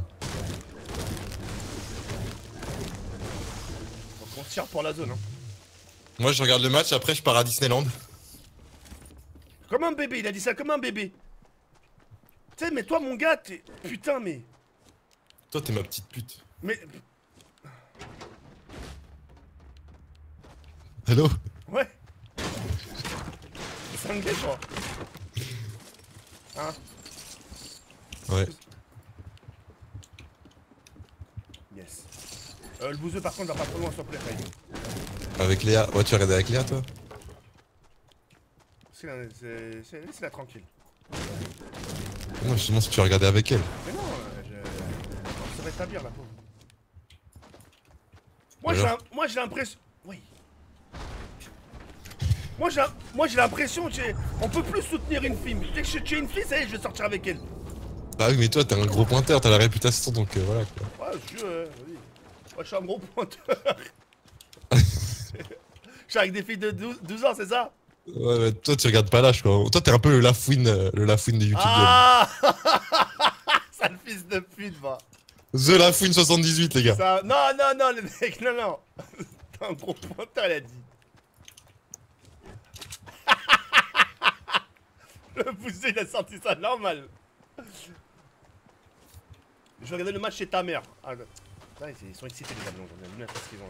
Donc on tire pour la zone, hein. Moi je regarde le match, après je pars à Disneyland. Comme un bébé, il a dit ça comme un bébé. Tu sais, mais toi, mon gars, t'es... Putain, mais... Toi t'es ma petite pute. Mais... Hello? Ouais. C'est un gay, toi. Hein? Ouais. Yes. Euh, le bouseux, par contre, va pas trop loin, s'il te plaît, Faye. Avec Léa. Ouais, tu regardes avec Léa toi? C'est la... c'est... c'est... Laisse-la tranquille. Non, justement si tu regardais avec elle. Mais non, euh, je... On se rétablir, la pauvre. Moi, Alors j'ai un... Moi, j'ai l'impression... Oui. Moi, j'ai un... Moi, j'ai l'impression que on peut plus soutenir une fille. Dès que je tue une fille, ça y est, je vais sortir avec elle. Bah oui mais toi t'es un gros pointeur, t'as la réputation donc euh, voilà quoi. Ouais, je... Euh, oui. Moi, je suis un gros pointeur. Je suis avec des filles de douze, douze ans, c'est ça? Ouais mais toi tu regardes pas l'âge quoi. Toi t'es un peu le Lafouine, euh, le Lafouine de YouTube. Ah. Sale fils de pute, va. The Lafouine soixante-dix-huit les gars. Ça... Non, non, non, le mec, non, non. T'es un gros pointeur, il a dit. Le bouseux, il a sorti ça normal. Je vais regarder le match chez ta mère. Ah, là, ils sont excités les avions, j'en ai même pas ce qu'ils ont là.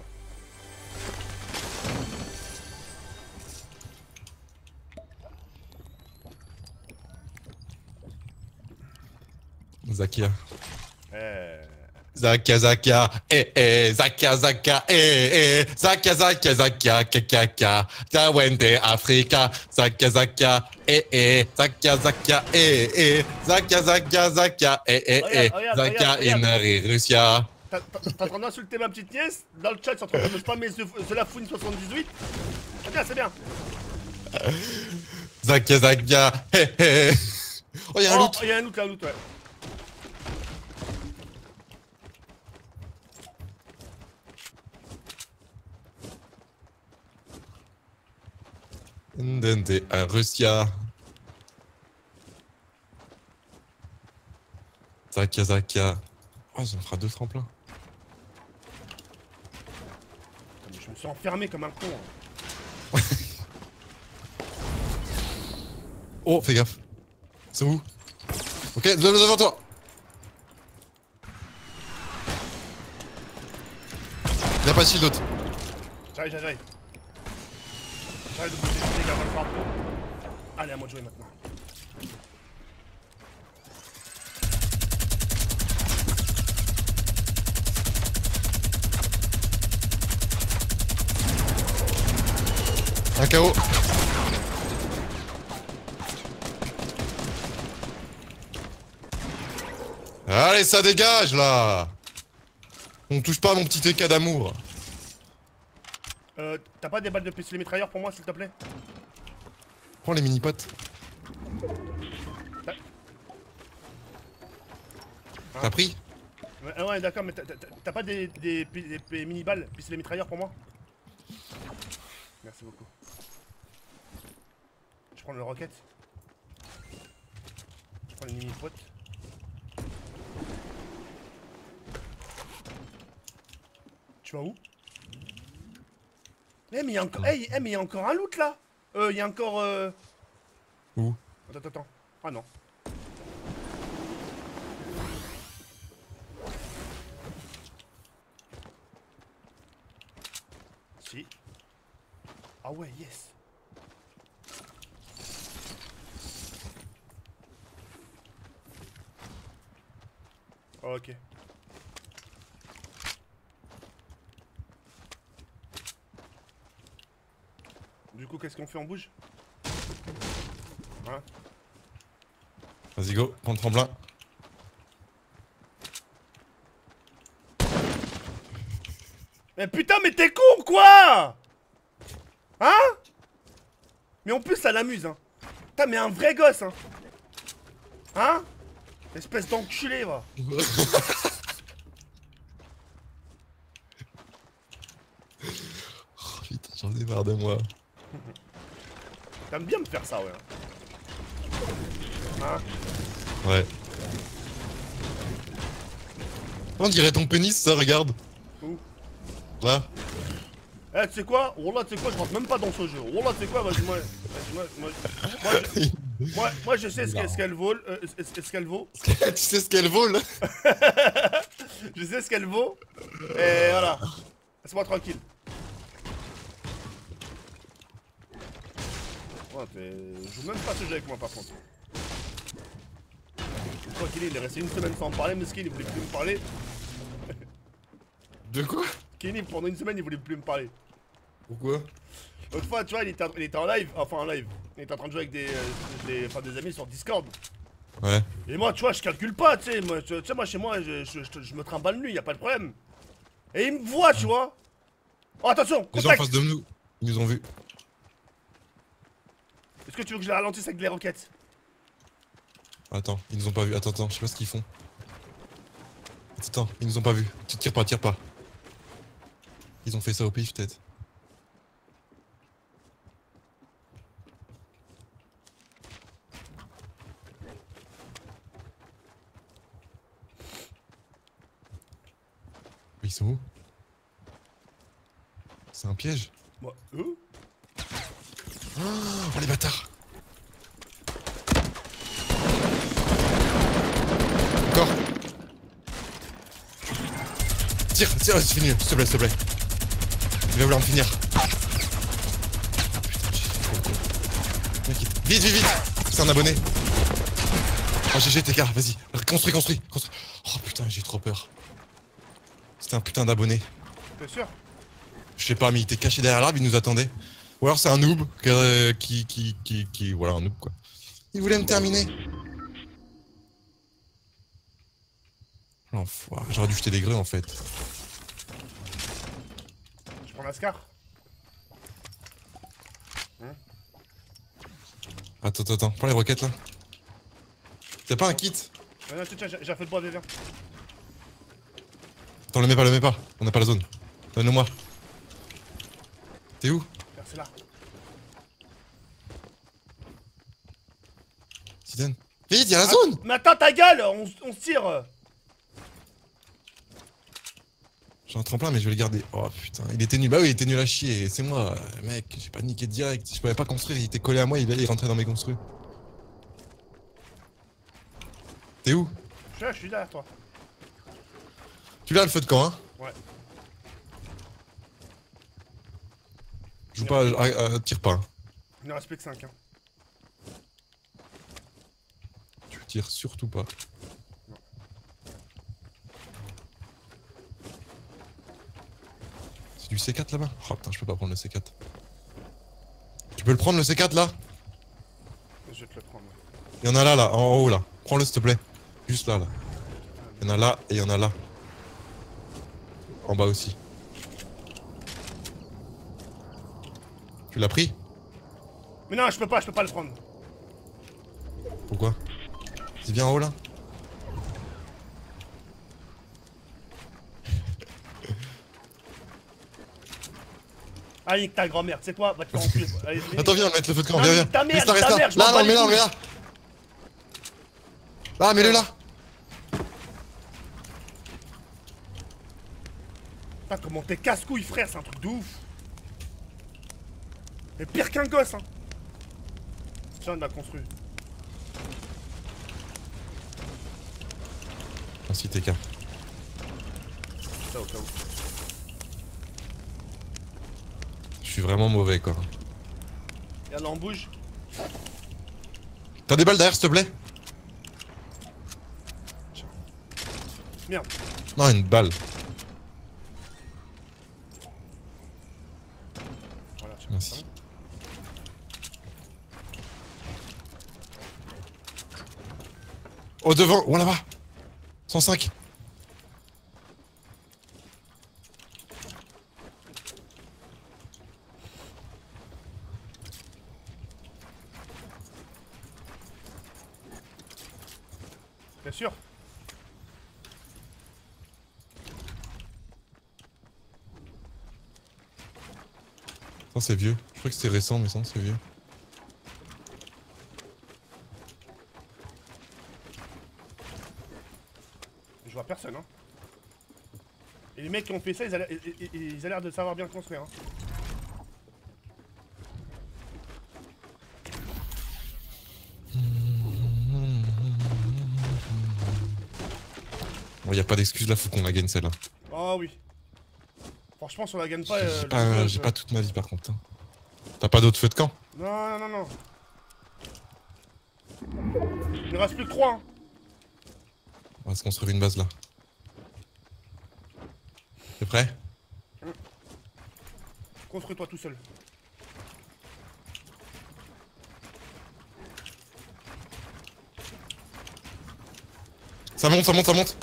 Zakia. Eh... Zakia Zakia, eh eh, Zakia Zakia, eh eh, Zakia Zakia Zakia, kakaka, Tawende Africa, Zakia Zakia, eh eh, Zakia Zakia, eh eh, Zakia Zakia Zakia, eh eh eh, Zakia in Russia. T'es en train d'insulter ma petite nièce? Dans le chat, c'est en train de me spammer The Lafouine soixante-dix-huit. C'est bien, c'est bien. Zakia Zakia, eh eh. Oh, y'a un Oh, loot. y'a un loot, y'a un loot, ouais. Ndende, un Russia. Zakia Zakia. Oh, ça me fera deux tremplins. Je me suis enfermé comme un con. Hein. Oh, fais gaffe. C'est où? Ok, devant devant toi. Y'a pas de shield d'autre. J'arrive, j'arrive. J'arrive de bouger les gars, on va le faire. Allez, à moi de jouer maintenant. Un K O. Allez, ça dégage là. On touche pas à mon petit E K d'amour. Euh, t'as pas des balles de pistolet mitrailleur pour moi, s'il te plaît? Prends les mini-potes. T'as pris? Ouais, ouais d'accord, mais t'as pas des, des, des, des mini-balles, pistolet mitrailleur pour moi? Merci beaucoup. Je prends le rocket. Je prends les mini-potes. Tu vas où? Eh mais il y a encore, hey, eh, mais il y a encore un loot là. Euh, il y a encore euh... Où? Attends, attends. Ah non. Si. Ah ouais, yes. Oh, ok. Du coup, qu'est-ce qu'on fait? On bouge? Hein? Vas-y go, prends le tremplin. Mais putain, mais t'es con quoi? Hein? Mais en plus, ça l'amuse, hein. Putain, mais un vrai gosse, hein. Hein? Espèce d'enculé, va. Oh putain, j'en ai marre de moi. T'aimes bien me faire ça, ouais. Hein? Ouais. On dirait ton pénis, ça, regarde. Où? Là. Eh, tu sais quoi? Oh là, tu sais quoi? Je rentre même pas dans ce jeu. Oh là, tu sais quoi? Vas-y, moi. Vas-y, moi, moi, moi, je, moi, moi, je sais ce qu'elle ce qu'elle vaut. Euh, ce ce qu'elle vaut. Tu sais ce qu'elle vaut, là? Je sais ce qu'elle vaut. Et voilà. Laisse-moi tranquille. Ouais, t'es. Je joue même pas ce jeu avec moi, par contre. Je crois qu'il est, il est resté une semaine sans me parler, Meskin, il voulait plus me parler. De quoi? Kenny, pendant une semaine, il voulait plus me parler. Pourquoi? L'autre fois, tu vois, il était, il était en live, enfin en live. Il était en train de jouer avec des, euh, des, enfin, des amis sur Discord. Ouais. Et moi, tu vois, je calcule pas, tu sais. Moi, tu sais, moi, chez moi, je, je, je, je me trimballe nu, y a pas de problème. Et il me voit, tu vois. Oh, attention, Les gens en contact. face de nous, ils nous ont vus. Est-ce que tu veux que je les ralentisse avec les roquettes? Attends, ils nous ont pas vus. Attends, attends, je sais pas ce qu'ils font. Attends, ils nous ont pas vus. Tu tires pas, tire pas. Ils ont fait ça au pif, peut-être. Ils sont où? C'est un piège? Moi, eux? Oh, les bâtards! Encore! Tire, tire, c'est fini, s'il te plaît, s'il te plaît. Il va vouloir me finir. Putain, j'ai... Vite, vite, vite! C'est un abonné. Oh, G G, T K, vas-y. Construis, construis, construis. Oh putain, j'ai trop peur. C'était un putain d'abonné. T'es sûr? Je sais pas, mais il était caché derrière l'arbre, il nous attendait. Ou alors c'est un noob qui, qui, qui, qui, qui... Voilà, un noob, quoi. Il voulait me terminer. L'enfoiré. J'aurais dû jeter des greux, en fait. Je prends l'ascar. Hein? Attends, attends, attends. Prends les roquettes, là. T'as pas un kit? Ouais, non, tiens, tiens, j'ai j'ai fait le bois, viens. Attends, le mets pas, le mets pas. On n'a pas la zone. Donne-le-moi. T'es où? Regarde, c'est là. Zidane. Vite, y'a la Ah, zone! mais attends, ta gueule, on, s- on se tire. J'ai un tremplin, mais je vais le garder. Oh putain, il était nul. Bah oui, il était nul à chier. C'est moi, mec. J'ai pas niqué direct. Je pouvais pas construire. Il était collé à moi. Il, il rentrait dans mes construits. T'es où? Je suis là, je suis derrière toi. Tu l'as le feu de camp, hein? Ouais. Joue pas, ah, ah, tire pas. Hein. Il ne reste plus que cinq. Hein. Tu tires surtout pas. Non. C'est du C quatre là-bas? Oh putain, je peux pas prendre le C quatre. Tu peux le prendre le C quatre là? Je vais te le prendre. Ouais. Il y en a là, là, en haut là. Prends-le s'il te plaît. Juste là, là. Il y en a là et il y en a là. En bas aussi. Tu l'as pris? Mais non, je peux pas, je peux pas le prendre. Pourquoi? C'est bien en haut là? Allez, nique ta grand-mère, tu sais quoi? Va te faire enculer. Allez, Attends, viens, mettre le feu de camp, Non, viens, mais viens. ta mère, Reste là, ta reste mère, là. je m'en Là, bats non, les mais là, couilles. mais là. Là, mets-le là. Putain, comment t'es casse-couille, frère, c'est un truc de ouf. Mais pire qu'un gosse, hein. Tiens, on l'a construit. Merci T K. Ça, au cas où. Je suis vraiment mauvais quoi. Regarde, là, on bouge. T'as des balles derrière s'il te plaît? Merde. Non, une balle. Voilà, tiens. Merci. Oh devant, oh là-bas. cent cinq. Bien sûr. Ça c'est vieux. Je crois que c'était récent mais ça c'est vieux. Je vois personne, hein. Et les mecs qui ont fait ça, ils a l'air- ils- ils- ils a l'air de savoir bien construire. Hein. Bon, y a pas d'excuse là, faut qu'on la gagne celle-là. Oh oui. Franchement, si on la gagne pas. euh, J'ai le pas, village, j'ai euh, pas toute ma vie par contre. hein. T'as pas d'autres feux de camp? Non, non, non, non. Il ne reste plus que trois. Hein. On va se construire une base là. T'es prêt? Construis-toi tout seul. Ça monte, ça monte, ça monte.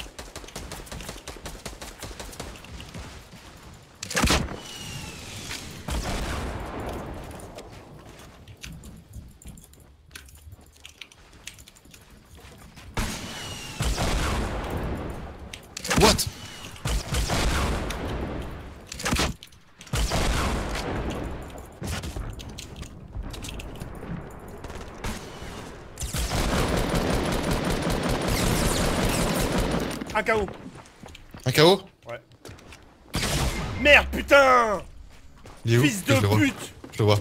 What? Un K O. Un K O? Ouais. Merde, putain. Il est où? Fils de Je le vois. pute. Je le vois.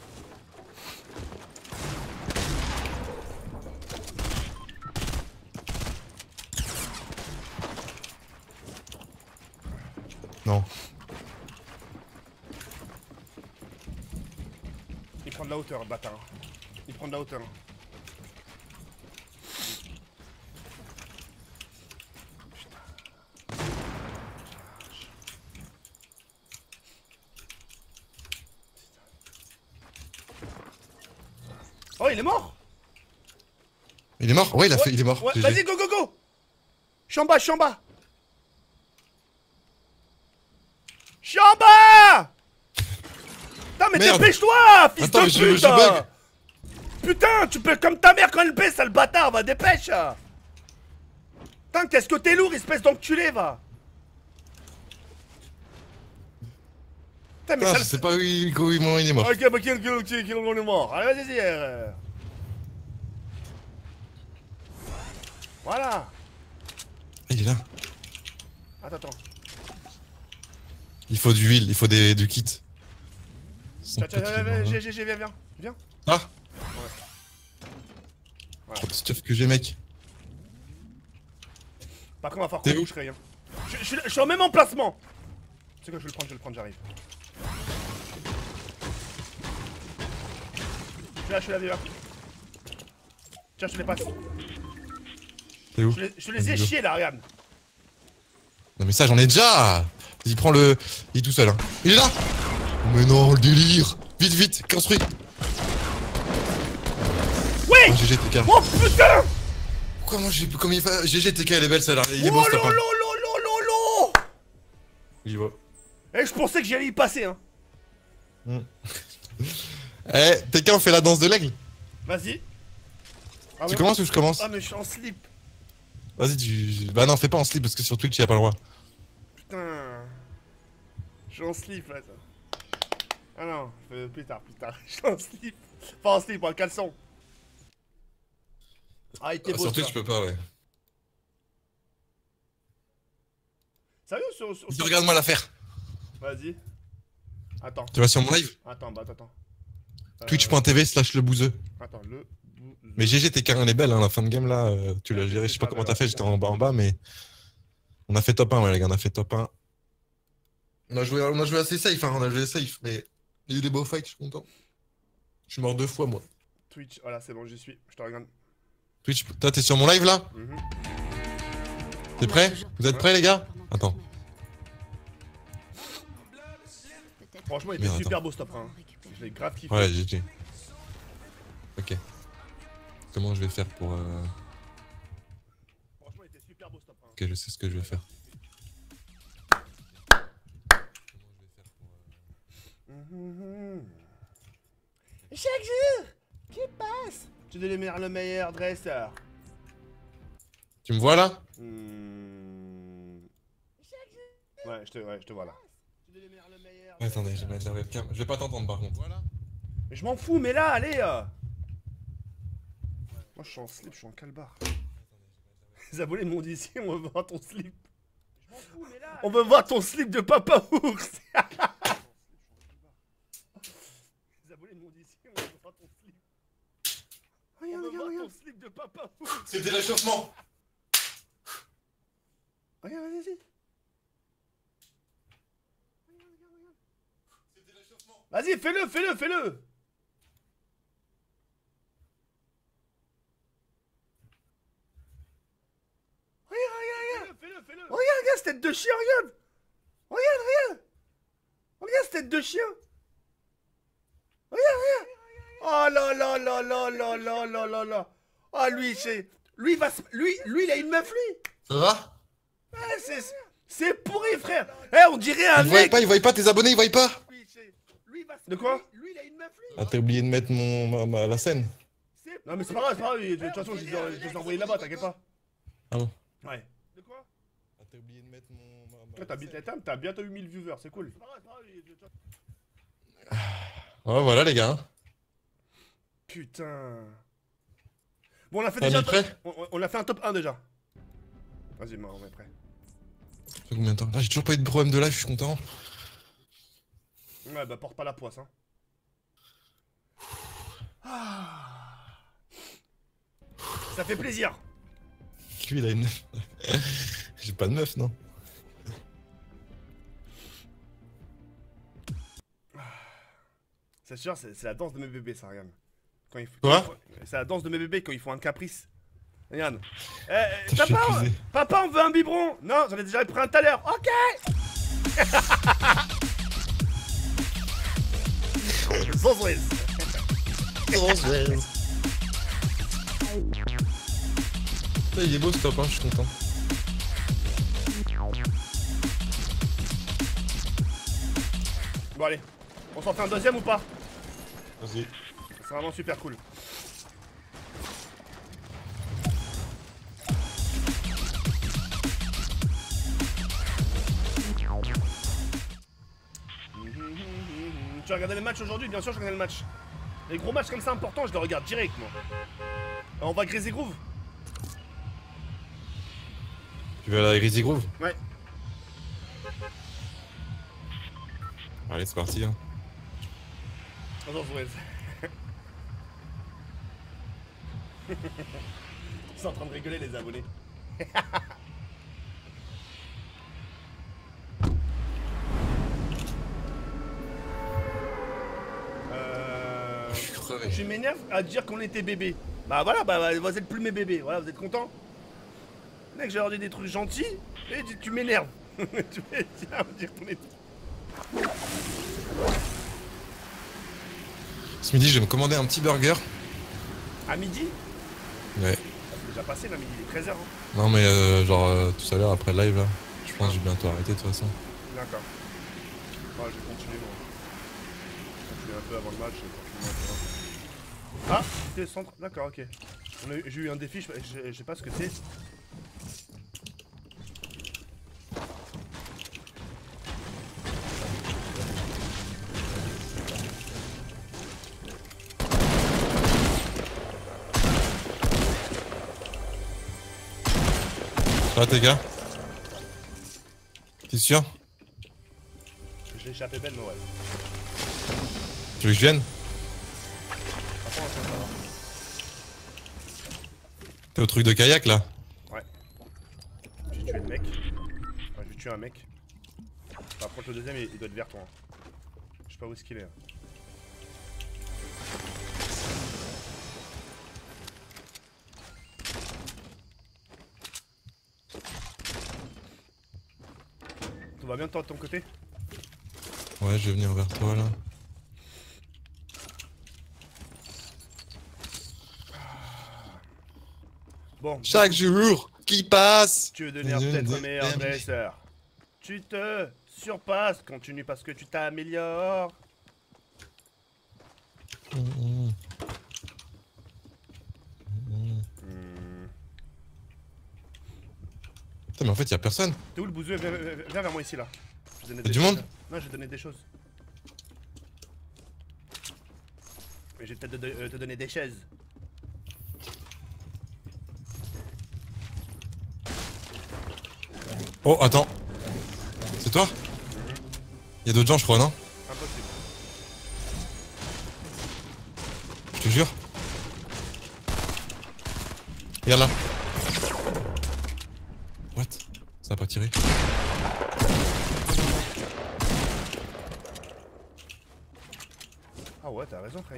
Non. Il prend de la hauteur, le bâtard. Il prend de la hauteur. Oh, il est mort. Il est mort? Ouais, il a Ouais, fait, il est mort. Ouais, G G. vas-y, go, go, go. Je suis en bas, je suis en bas. Je suis en bas. Putain, mais Merde. dépêche-toi, fils Attends, de mais je- pute. je bug. Putain, tu peux comme ta mère quand elle baisse, sale bâtard, va, dépêche. Putain, qu'est-ce que t'es lourd, espèce d'enculé, va. Putain, mais Ah, ça... je sais pas où il, où il il est mort. Ok, bah qui qui- qui- qui est mort. Allez, vas-y, euh. Voilà. Il est là. Attends, attends. Il faut du huile, il faut des, du kit. Son Tiens, tiens, pote, viens, il est viens, mort, viens, là. viens, viens, viens, viens. Viens. Ah! Voilà. Trop de stuff que j'ai, mec. Par contre, on va falloir T'es qu'on où? bouge rien. Je, je, je suis au même emplacement. C'est quoi, je vais le prendre, je vais le prendre, j'arrive. Je suis là, je suis là, viens. Tiens, je te les passe. T'es où? Je, les- je te les ai Vas-y, go. chiés là, regarde. Non mais ça j'en ai déjà. Vas-y, prends le... Il est tout seul hein. Il est là. Mais non, le délire. Vite, vite, construis. Oui. Oh, G G T K. Oh putain. Pourquoi moi j'ai... Comme il fait... G G T K elle est belle celle-là. Il est Oh beau ce lolo tapin. lolo lolo. Il est beau. Eh, je pensais que j'allais y passer, hein. Eh, T K on fait la danse de l'aigle. Vas-y. Ah, Tu ouais. commences ou je commence? Ah, mais je suis en slip. Vas-y, tu... Bah non, fais pas en slip parce que sur Twitch y a pas le droit. Putain. Je suis en slip là. Ça. Ah non, euh, plus tard, plus tard. Je suis en slip. Pas en slip, en caleçon. Ah, il était Ah, beau. sur ça. Twitch je peux pas, ouais. Sérieux sur, sur- Vas-y, sur- regarde-moi la faire. Vas-y. Attends. Tu vas sur mon live? Attends, bah attends. Euh, Twitch.tv slash le bouseux. Attends, le. bou- Mais G G T K elle est belle hein, la fin de game là. euh, tu l'as géré, je sais pas comment t'as fait, j'étais en bas en bas, mais. On a fait top un, ouais, les gars, on a fait top un. On a joué, on a joué assez safe, hein, on a joué safe, mais il y a eu des beaux fights, je suis content. Je suis mort deux fois, moi. Twitch, voilà, c'est bon, j'y suis. Je te regarde. Twitch, toi, t'es sur mon live là? Mhm. T'es prêt? Vous êtes prêts, les gars? Attends. Franchement, il était Merde, super attends. beau ce top un. Je l'ai grave kiffé. Ouais, G G. Ok. Comment je vais faire pour. Euh... Franchement, il était super beau ce top un. Ok, je sais ce que je vais faire. Mhm. Chaque jour qui passe, tu deviens le meilleur dresseur. Tu me vois là? Hmm. Ouais, je te, ouais, je te vois là. Attendez, je vais mettre la webcam. Je vais pas t'entendre par contre. Voilà. Mais je m'en fous, mais là, allez euh. Moi je suis en slip, je suis en calbar. Les abonnés m'ont dit si on veut voir ton slip. On veut voir ton slip de Papa Ours. Les abonnés m'ont dit ici, on veut voir ton slip. Regarde, regarde, regarde. Ton slip de Papa Ours. C'était l'échauffement. Regarde, vas-y. Vas-y, fais-le, fais-le, fais-le. Regarde, regarde, regarde. Fais-le, fais-le. Regarde, regarde, cette tête de chien, regarde. Regarde, regarde. Regarde, cette tête de chien. Regarde, regarde. Oh là là là là là là là là là. Ah, lui, c'est... Lui, il va se... Lui, lui, il a une meuf, lui. Ça va? Ouais, c'est... C'est pourri, frère. Eh, on dirait un Ils voient mec... pas, ils voient pas, tes abonnés, ils voient pas. De quoi? Lui, il a une meuf, lui. Ah, t'as oublié de mettre mon, ma, ma- la scène. Non, mais c'est pas grave, c'est pas grave. De toute façon, je les ai- je les ai envoyés là-bas, t'inquiète pas. Ah bon? Ouais. De quoi? Ah, t'as oublié de mettre mon... ma- ma- Toi, t'as bien- t'as- t'as bientôt eu mille viewers, c'est cool. Ouais, voilà les gars. hein. Putain. Bon, on a fait T'as déjà. mis prêt? On, on- on a fait un top un déjà. Vas-y, moi, on est prêt. Ça fait combien de temps? Ah, j'ai toujours pas eu de problème de live, je suis content. Ouais, bah, porte pas la poisse, hein. Ah. Ça fait plaisir. Lui, il a une... j'ai pas de meuf, non? C'est sûr, c'est c'est la danse de mes bébés, ça, regarde. Quand il faut... Quoi? C'est la danse de mes bébés quand ils font un caprice. Regarde. Eh, eh, Je suis papa, on... épuisé. papa, on veut un biberon. Non, j'en ai déjà pris un tout à l'heure. Ok. Zozouez. Là, il est beau ce top, hein, je suis content. Bon, allez. On s'en fait un deuxième ou pas? Vas-y. C'est vraiment super cool. Tu as regardé les matchs aujourd'hui? Bien sûr, je regarde le match. Les gros matchs comme ça importants, je les regarde direct, moi. Alors, on va Crazy Groove? Tu veux aller à Greasy Groove? Ouais. Allez, c'est parti. Hein. Attends, ouais. Ils sont en train de rigoler, les abonnés. euh... Je suis crevé. Tu m'énerves à dire qu'on était bébés. Bah voilà, bah vous êtes plus mes bébés. Voilà, vous êtes contents? Mec, j'ai leur dit des trucs gentils et tu, tu m'énerves. Tu veux dire qu'on est... Ce midi, je vais me commander un petit burger. À midi? Ouais. C'est déjà passé là, midi, il est treize heures. Hein. Non, mais euh, genre euh, tout à l'heure après le live là. Je pense que je vais bientôt arrêter de toute façon. D'accord. Bon, je vais continuer, moi. Je vais continuer un peu avant le match. Et continuer un peu. Ah, t'es centre. D'accord, ok. On a eu- J'ai eu un défi, je, je- je sais pas ce que c'est. Ça va, tes gars? T'es sûr? Je l'ai échappé belle, mais ouais. Tu veux que je vienne? Franchement, ça, ça va. T'es au truc de kayak là? Ouais. J'ai tué le mec. Enfin, j'ai tué un mec. Par contre, le deuxième, il, il doit être vers toi. Hein. Je sais pas où est-ce qu'il est. Hein. Tout va bien toi de ton côté? Ouais, je vais venir vers toi là. Bon. Chaque jour qui passe. Tu veux devenir peut-être meilleur dresseur. Tu te surpasses, continue parce que tu t'améliores. Mmh, mmh. Mmh. Hmm. Putain, mais en fait, y'a personne. T'es où le bouseux? Viens, viens- viens vers moi ici là. Je vais donner Y'a des du choses. monde? Non, je vais donner des choses. Mais je vais peut-être te, euh, te donner des chaises. Oh, attends. toi? Y'a d'autres gens, je crois, non? Impossible. Je te jure. Regarde là. What? Ça a pas tiré. Ah ouais, t'as raison, Frey.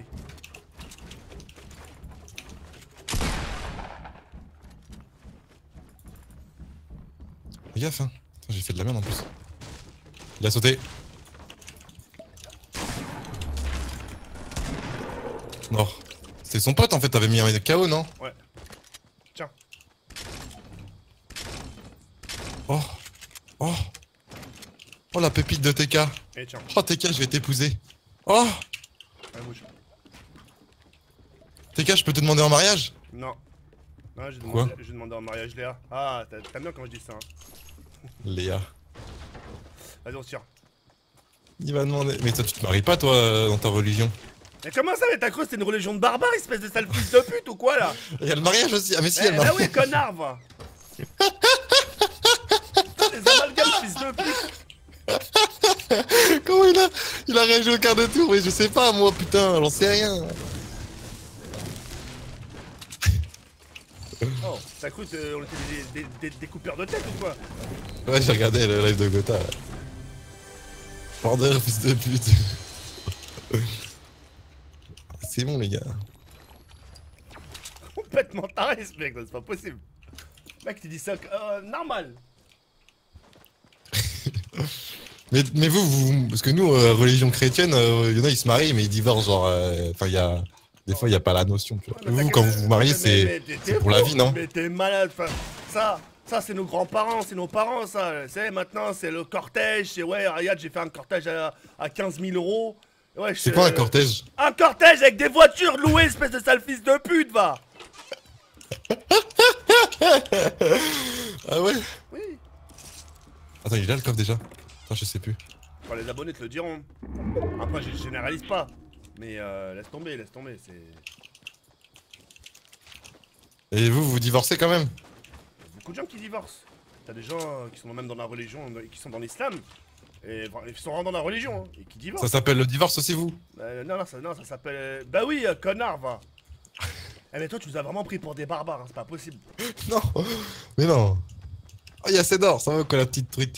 Fais gaffe, hein. Putain, j'ai fait de la merde en plus. Il a sauté. Non. C'est son pote en fait, t'avais mis un K O, non? Ouais. Tiens. Oh. Oh. Oh la pépite de T K. Et tiens. Oh T K, je vais t'épouser. Oh. Ouais, bouge. T K, je peux te demander en mariage? Non. Non, j'ai Quoi? demandé, j'ai demandé en mariage Léa. Ah, t'aimes bien quand je dis ça, hein. Léa. Vas-y, on se tire. Il va demander. Mais toi, tu te maries pas, toi, euh, dans ta religion? Mais comment ça, mais t'as cru que c'était une religion de barbares, espèce de sale fils de pute ou quoi, là? Il y a le mariage aussi. Ah, mais si, il y Eh, a le bah mariage. oui, connard, va. Putain, les amalgames, fils de pute. Comment il a. Il a réagi au quart de tour? Mais je sais pas, moi, putain, j'en sais rien. Oh, t'as cru qu'on était des, des, des, des coupeurs de tête ou quoi? Ouais, j'ai regardé le live de Gotha. Là. Border, fils de pute. C'est bon, les gars. Complètement taré, ce mec, c'est pas possible. Mec, tu dis ça euh, normal. Mais, mais vous, vous, parce que nous, euh, religion chrétienne, euh, il y en a, ils se marient, mais ils divorcent, genre, euh, enfin, il y a, des fois, il y a pas la notion, tu vois. Ouais, mais Vous, t'as quand que- vous vous mariez, mais- c'est mais t'es- c'est t'es pour la fou. vie, non? Mais t'es malade, enfin, ça, ça c'est nos grands-parents, c'est nos parents, ça. C'est maintenant, c'est le cortège, c'est ouais, regarde, j'ai fait un cortège à, à quinze mille euros. Ouais, je- C'est quoi un cortège? Un cortège avec des voitures louées, espèce de sale fils de pute, va. Ah ouais? Oui. Attends, il est là le coffre déjà? Attends, je sais plus. Enfin, les abonnés te le diront. Après, je généralise pas. Mais euh, laisse tomber, laisse tomber, c'est... Et vous, vous divorcez quand même? Beaucoup de gens qui divorcent. T'as des gens euh, qui sont même dans la religion, euh, qui sont dans l'islam, et enfin, ils sont vraiment dans la religion, hein, et qui divorcent. Ça s'appelle le divorce aussi, vous? Euh, non, non, ça, non, ça s'appelle... euh, Bah oui, euh, connard, va. Eh mais toi, tu nous as vraiment pris pour des barbares, hein, c'est pas possible. Non, mais non. Oh, il y a assez d'or, ça va quoi la petite truite?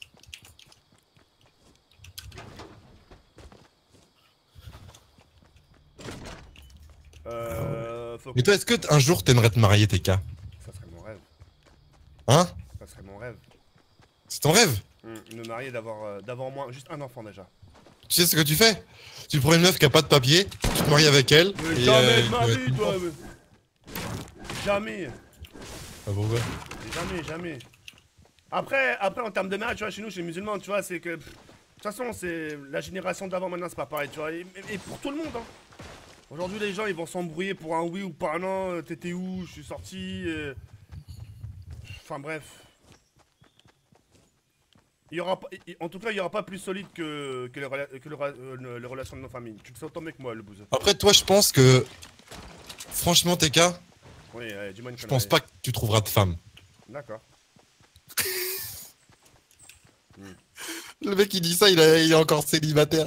Euh... Faut que... Mais toi, est-ce que t- un jour t'aimerais te marier, T K? Ça serait mon rêve. Hein? Ça serait mon rêve. C'est ton rêve? Hum, me marier, d'avoir euh, d'avoir au moins juste un enfant déjà. Tu sais ce que tu fais? Tu prends une meuf qui a pas de papier, tu te maries avec elle. Mais et, jamais euh, de ma ouais. vie, toi mais... Jamais. Ah bon, ouais. Jamais, jamais. Après, après en termes de mariage, tu vois, chez nous, chez les musulmans, tu vois, c'est que... pff, de toute façon, c'est... La génération d'avant, maintenant, c'est pas pareil, tu vois. Et, et- et pour tout le monde, hein. Aujourd'hui, les gens, ils vont s'embrouiller pour un oui ou pas un non. euh, T'étais où? Je suis sorti... euh. Enfin, bref. Il y aura pas... il- En tout cas, il y aura pas plus solide que, que, les, rela- que le ra- euh, le- les relations de nos familles. Tu le sais autant mieux que moi, le bouseux. Après, toi, je pense que. Franchement, T K, Oui, euh, dis-moi une je pense connerie. pas que tu trouveras de femme. D'accord. Le mec, il dit ça, il, a- il est encore célibataire.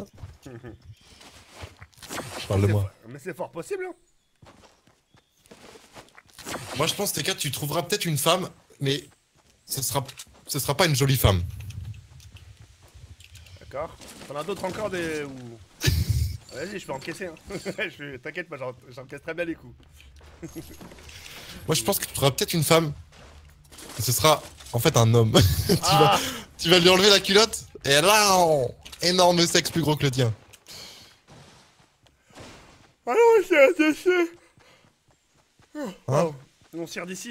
Parle de C'est moi. fort- Mais c'est fort possible, hein. Moi, je pense, T K, tu trouveras peut-être une femme, mais ce sera, ce sera pas une jolie femme. D'accord. T'en as d'autres encore des... Ou... Vas-y, je peux encaisser, hein. Je- T'inquiète pas, j'en- j'encaisse très bien les coups. Moi, je pense que tu trouveras peut-être une femme, et ce sera en fait un homme. tu, vas, Ah tu vas lui enlever la culotte, et là, oh, énorme sexe plus gros que le tien. Alors, on tire d'ici. Hein? On tire d'ici.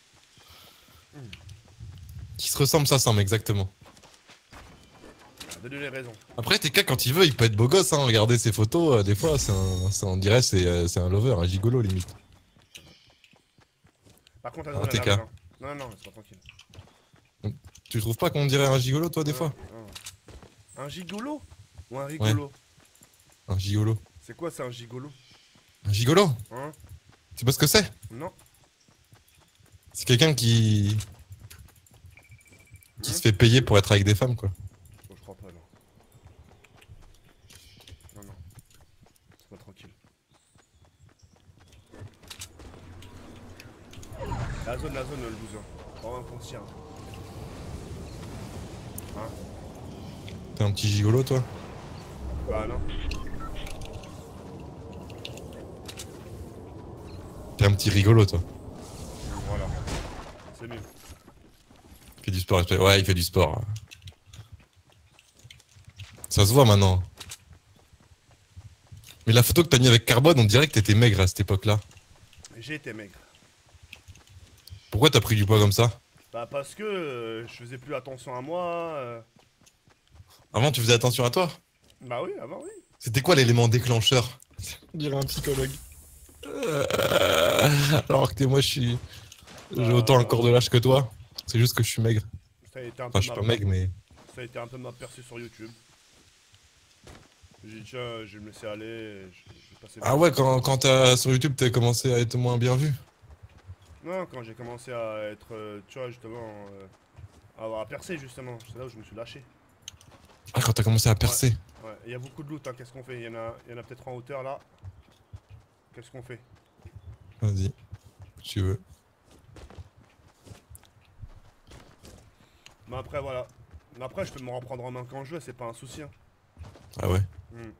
Qui se ressemble, ça semble exactement. Donne-lui les raisons. Après, T K, quand il veut, il peut être beau gosse, hein. Regardez ses photos, euh, des fois, c'est un, c'est- on dirait c'est euh, c'est un lover, un gigolo limite. Par contre, Ah, attends, T K. la raison. Non, non, c'est pas tranquille. Tu trouves pas qu'on dirait un gigolo, toi, des fois? Non, non. Un gigolo? Ou un rigolo? Un gigolo. C'est quoi, c'est un gigolo? Un gigolo? Hein? Tu sais pas ce que c'est? Non. C'est quelqu'un qui... qui se fait payer pour être avec des femmes, quoi. La zone, la zone, le loser. Vraiment inconscient. Hein? T'es un petit gigolo, toi? Bah non. T'es un petit rigolo, toi. Voilà. C'est mieux. Il fait du sport, ouais, il fait du sport. Ça se voit maintenant. Mais la photo que t'as mis avec Carbone, on dirait que t'étais maigre à cette époque-là. J'ai été maigre. Pourquoi t'as pris du poids comme ça? Bah parce que euh, je faisais plus attention à moi. Euh... Avant, tu faisais attention à toi? Bah oui, avant oui. C'était quoi l'élément déclencheur? On dirait un psychologue. Euh, Alors que moi, je suis... J'ai autant un corps de lâche que toi. C'est juste que je suis maigre. Ça a été un Enfin, peu je suis ma... pas maigre, mais... Ça a été un peu ma percée sur YouTube. J'ai dit tiens, je vais me laisser aller. Je, je vais passer Ah ouais, quand, quand t'as sur YouTube, t'as commencé à être moins bien vu. Non, quand j'ai commencé à être, euh, tu vois, justement, euh, à avoir à percer, justement. C'est là où je me suis lâché. Ah, quand t'as commencé à percer. Ouais, il y a beaucoup de loot, hein. Qu'est-ce qu'on fait? Il y en a, il y en a peut-être en hauteur, là. Qu'est-ce qu'on fait? Vas-y, si tu veux. Mais après, voilà. Mais après, je peux me reprendre en main quand je veux, c'est pas un souci. Hein. Ah ouais. Hmm.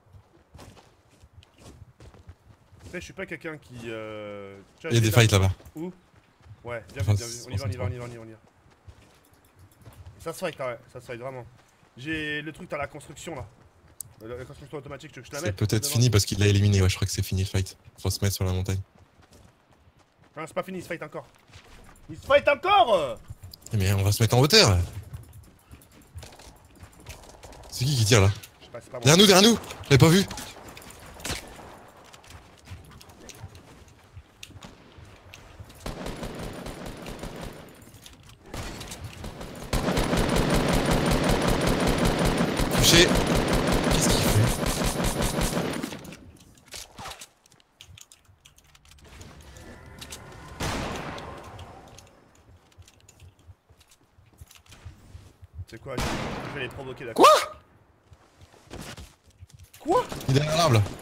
Tu sais, je suis pas quelqu'un qui... Euh... tu vois, Il y a des j'ai- fights là-bas. Où? Ouais, viens, Enfin, viens, viens, on y va, on y va, on c'est y va, on y va, on y va. Ça se fight, ouais, ça se fight vraiment. J'ai le truc, t'as la construction là. La la construction automatique, tu veux que je te la C'est mette? peut-être devant? fini parce qu'il l'a éliminé. Ouais, je crois que c'est fini le fight. Faut se mettre sur la montagne. Non, c'est pas fini, il se fight encore. Il se fight encore. Mais on va se mettre en hauteur. C'est qui qui tire là? Je sais pas, c'est pas moi. Derrière nous, derrière nous. Je l'avais pas vu. Touché. Qu'est-ce qu'il fait? C'est quoi? Je je vais les provoquer, d'accord. Quoi? Quoi? Il est derrière l'arbre là.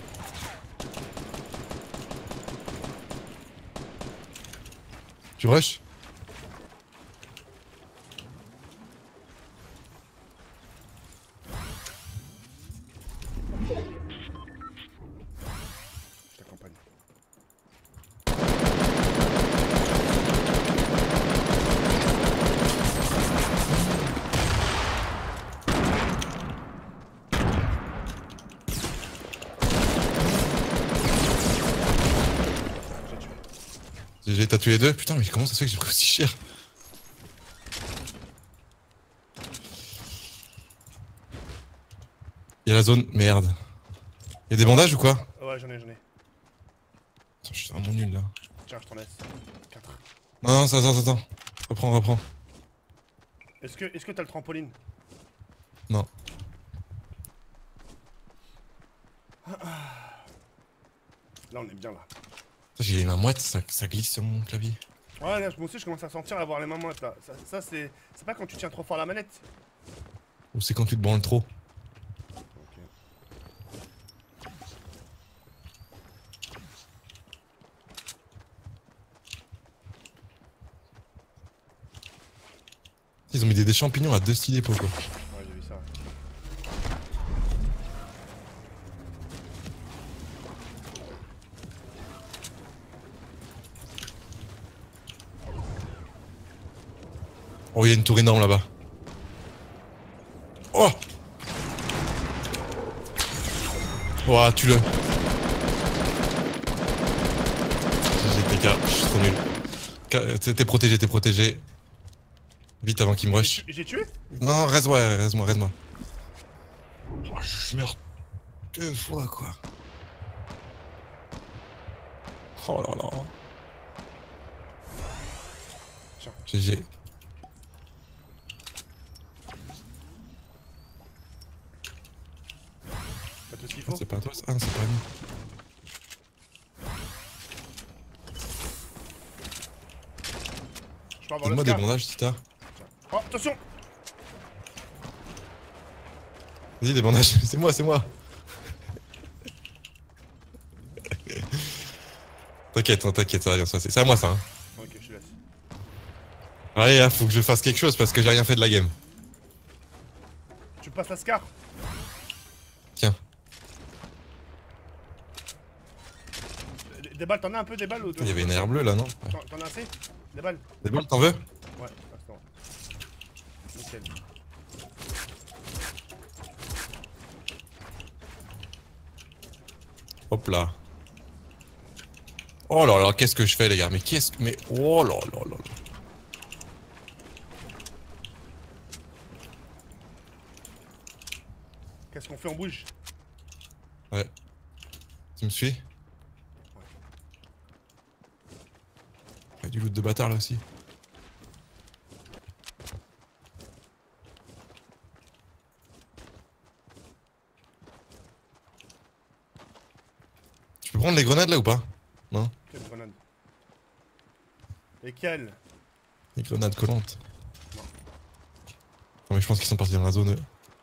Tu rush? Je t'accompagne. J'ai tué. J'ai t'as tué les deux? Putain, mais comment ça se fait que j'ai pris aussi cher? Il y a la zone, merde. Il y a des bandages ou quoi? Ouais, j'en ai, j'en ai. Attends, je suis vraiment nul là. Tiens, je t'en laisse. quatre. Non, non, attends, attends, attends. Reprends, reprends. Est-ce que est-ce que t'as le trampoline? Non. Là, on est bien là. J'ai les mains moites, ça, ça glisse sur mon clavier. Ouais, là, moi aussi, je commence à sentir avoir les mains moites là. Ça, ça c'est c'est pas quand tu tiens trop fort la manette. Ou c'est quand tu te branles trop. Ok. Ils ont mis des, des champignons à deux stylés pour quoi. Ouais, j'ai vu ça. Oh, il y a une tour énorme là-bas. Oh! Oh, tue-le. J'ai T K, je suis trop nul. Ka- T'es t'es protégé, t'es protégé. Vite avant qu'il me rush. J'ai tué? Non, reste-moi, reste-moi, reste-moi. Oh, je meurs deux fois quoi. Oh là là. Tiens. G G. T'as tout ce qu'il Ah, faut? c'est pas à toi ça? Ah non, c'est pas à nous. Je peux avoir le Donne-moi des scar. bandages si t'as. Oh, attention! Vas-y, des bandages, c'est moi, c'est moi. T'inquiète, hein, t'inquiète, ça va bien se passer. C'est à moi ça. Hein. Ok, je te laisse. Allez, là, faut que je fasse quelque chose parce que j'ai rien fait de la game. Tu passes la scar. Tiens. Des, des balles, t'en as un peu des balles ou Il y avait une aire bleue là, non? Ouais. T'en t'en as assez? Des balles? Des balles, t'en veux? Ouais, attends. Nickel. Hop là. Oh là là, qu'est-ce que je fais les gars? Mais qu'est-ce que... Mais oh là là là là. Qu'est-ce qu'on fait? On bouge? Ouais. Tu me suis? Il y a du loot de bâtard là aussi. Tu peux prendre les grenades là ou pas? Non? Quelle grenade? Lesquelles? Les grenades collantes. Non mais je pense qu'ils sont partis dans la zone.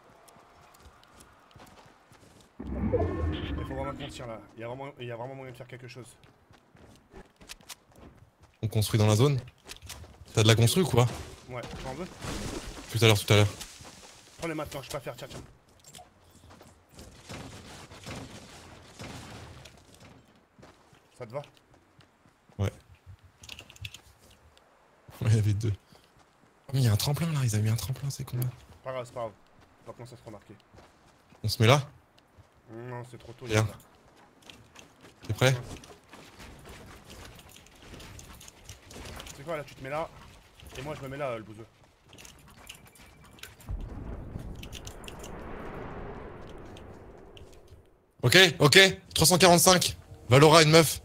Il faut vraiment qu'on tire là. Il y a vraiment, il y a vraiment moyen de faire quelque chose. On construit dans la zone? T'as de la construit ou quoi? Ouais, tu en veux? Tout à l'heure, tout à l'heure. Prends-les maintenant, je peux pas faire, tiens, tiens. Ça te va? Ouais. Ouais, il y avait deux. Oh, mais il y a un tremplin là, ils avaient mis un tremplin, c'est con là. Pas grave, c'est pas grave. On va commencer à se remarquer. On se met là? Non, c'est trop tôt. Viens. T'es prêt? C'est quoi là? Tu te mets là. Et moi je me mets là, le bouseux. Ok, ok, trois cent quarante-cinq. Valora, une meuf.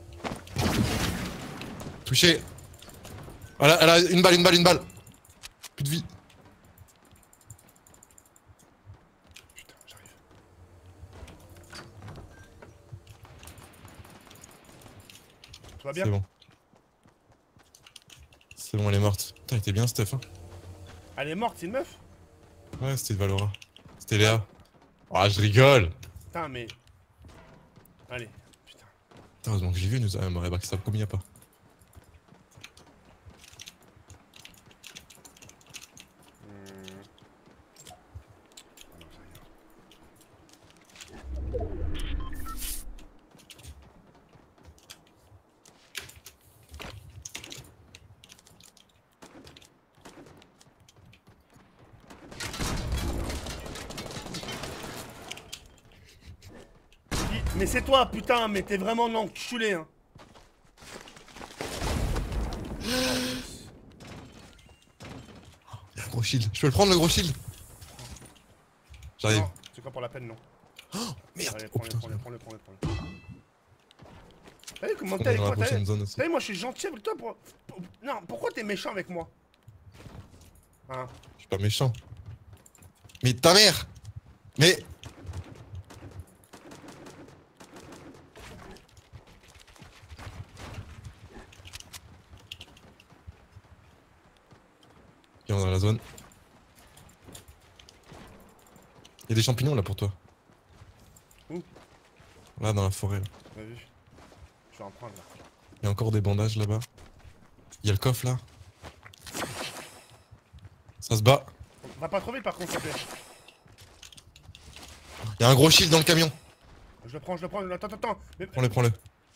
Touché. Elle a, elle a une balle, une balle, une balle. Plus de vie. Putain, j'arrive. Tout va bien? C'est bon. C'est bon, elle est morte. Putain, elle était bien, Steph. Hein. Elle est morte, c'est une meuf? Ouais, c'était Valora. C'était Léa. Ah, je rigole. Putain, mais. Allez, putain. Putain, heureusement que j'ai vu, nous a m'aurait backstab comme il n'y a pas. Hmm. Ah non, j'ai rien. Mais c'est toi, putain, mais t'es vraiment un enculé, hein. Y'a un gros shield. Je peux le prendre le gros shield? J'arrive. Non, c'est quoi pour la peine, non? Oh, merde. Allez, Oh prends-le, putain. prends-le, prends-le, prends-le, prends-le. T'as vu comment On t'es est avec dans la moi? T'as prochaine vu, zone aussi. t'as vu, moi je suis gentil avec toi pour... pour- Non, pourquoi t'es méchant avec moi? Hein? Je suis pas méchant. Mais ta mère! Mais. Viens dans la zone. Il y a des champignons là pour toi. Où? Là dans la forêt. Là. Vas-y. Je vais en prendre là. Il y a encore des bandages là-bas. Il y a le coffre là. Ça se bat. Va pas trop vite par contre, s'il te plaît. Il y a un gros shield dans le camion. Je le prends, je le prends. Attends, attends, attends. Mais... Prends-le, prends-le.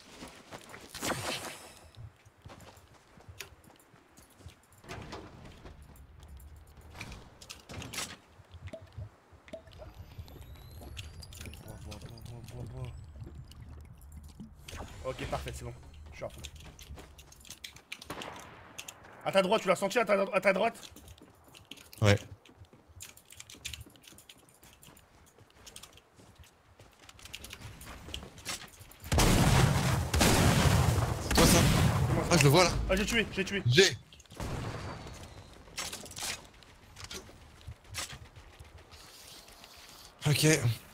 Bois, bois, bois, bois, bois, bois. Ok, parfait, c'est bon. Je suis à fond. À ta droite, tu l'as senti à ta, à ta droite? Ouais. C'est toi ça? Ah, je le vois là. Ah, j'ai tué, j'ai tué. J'ai. Ok.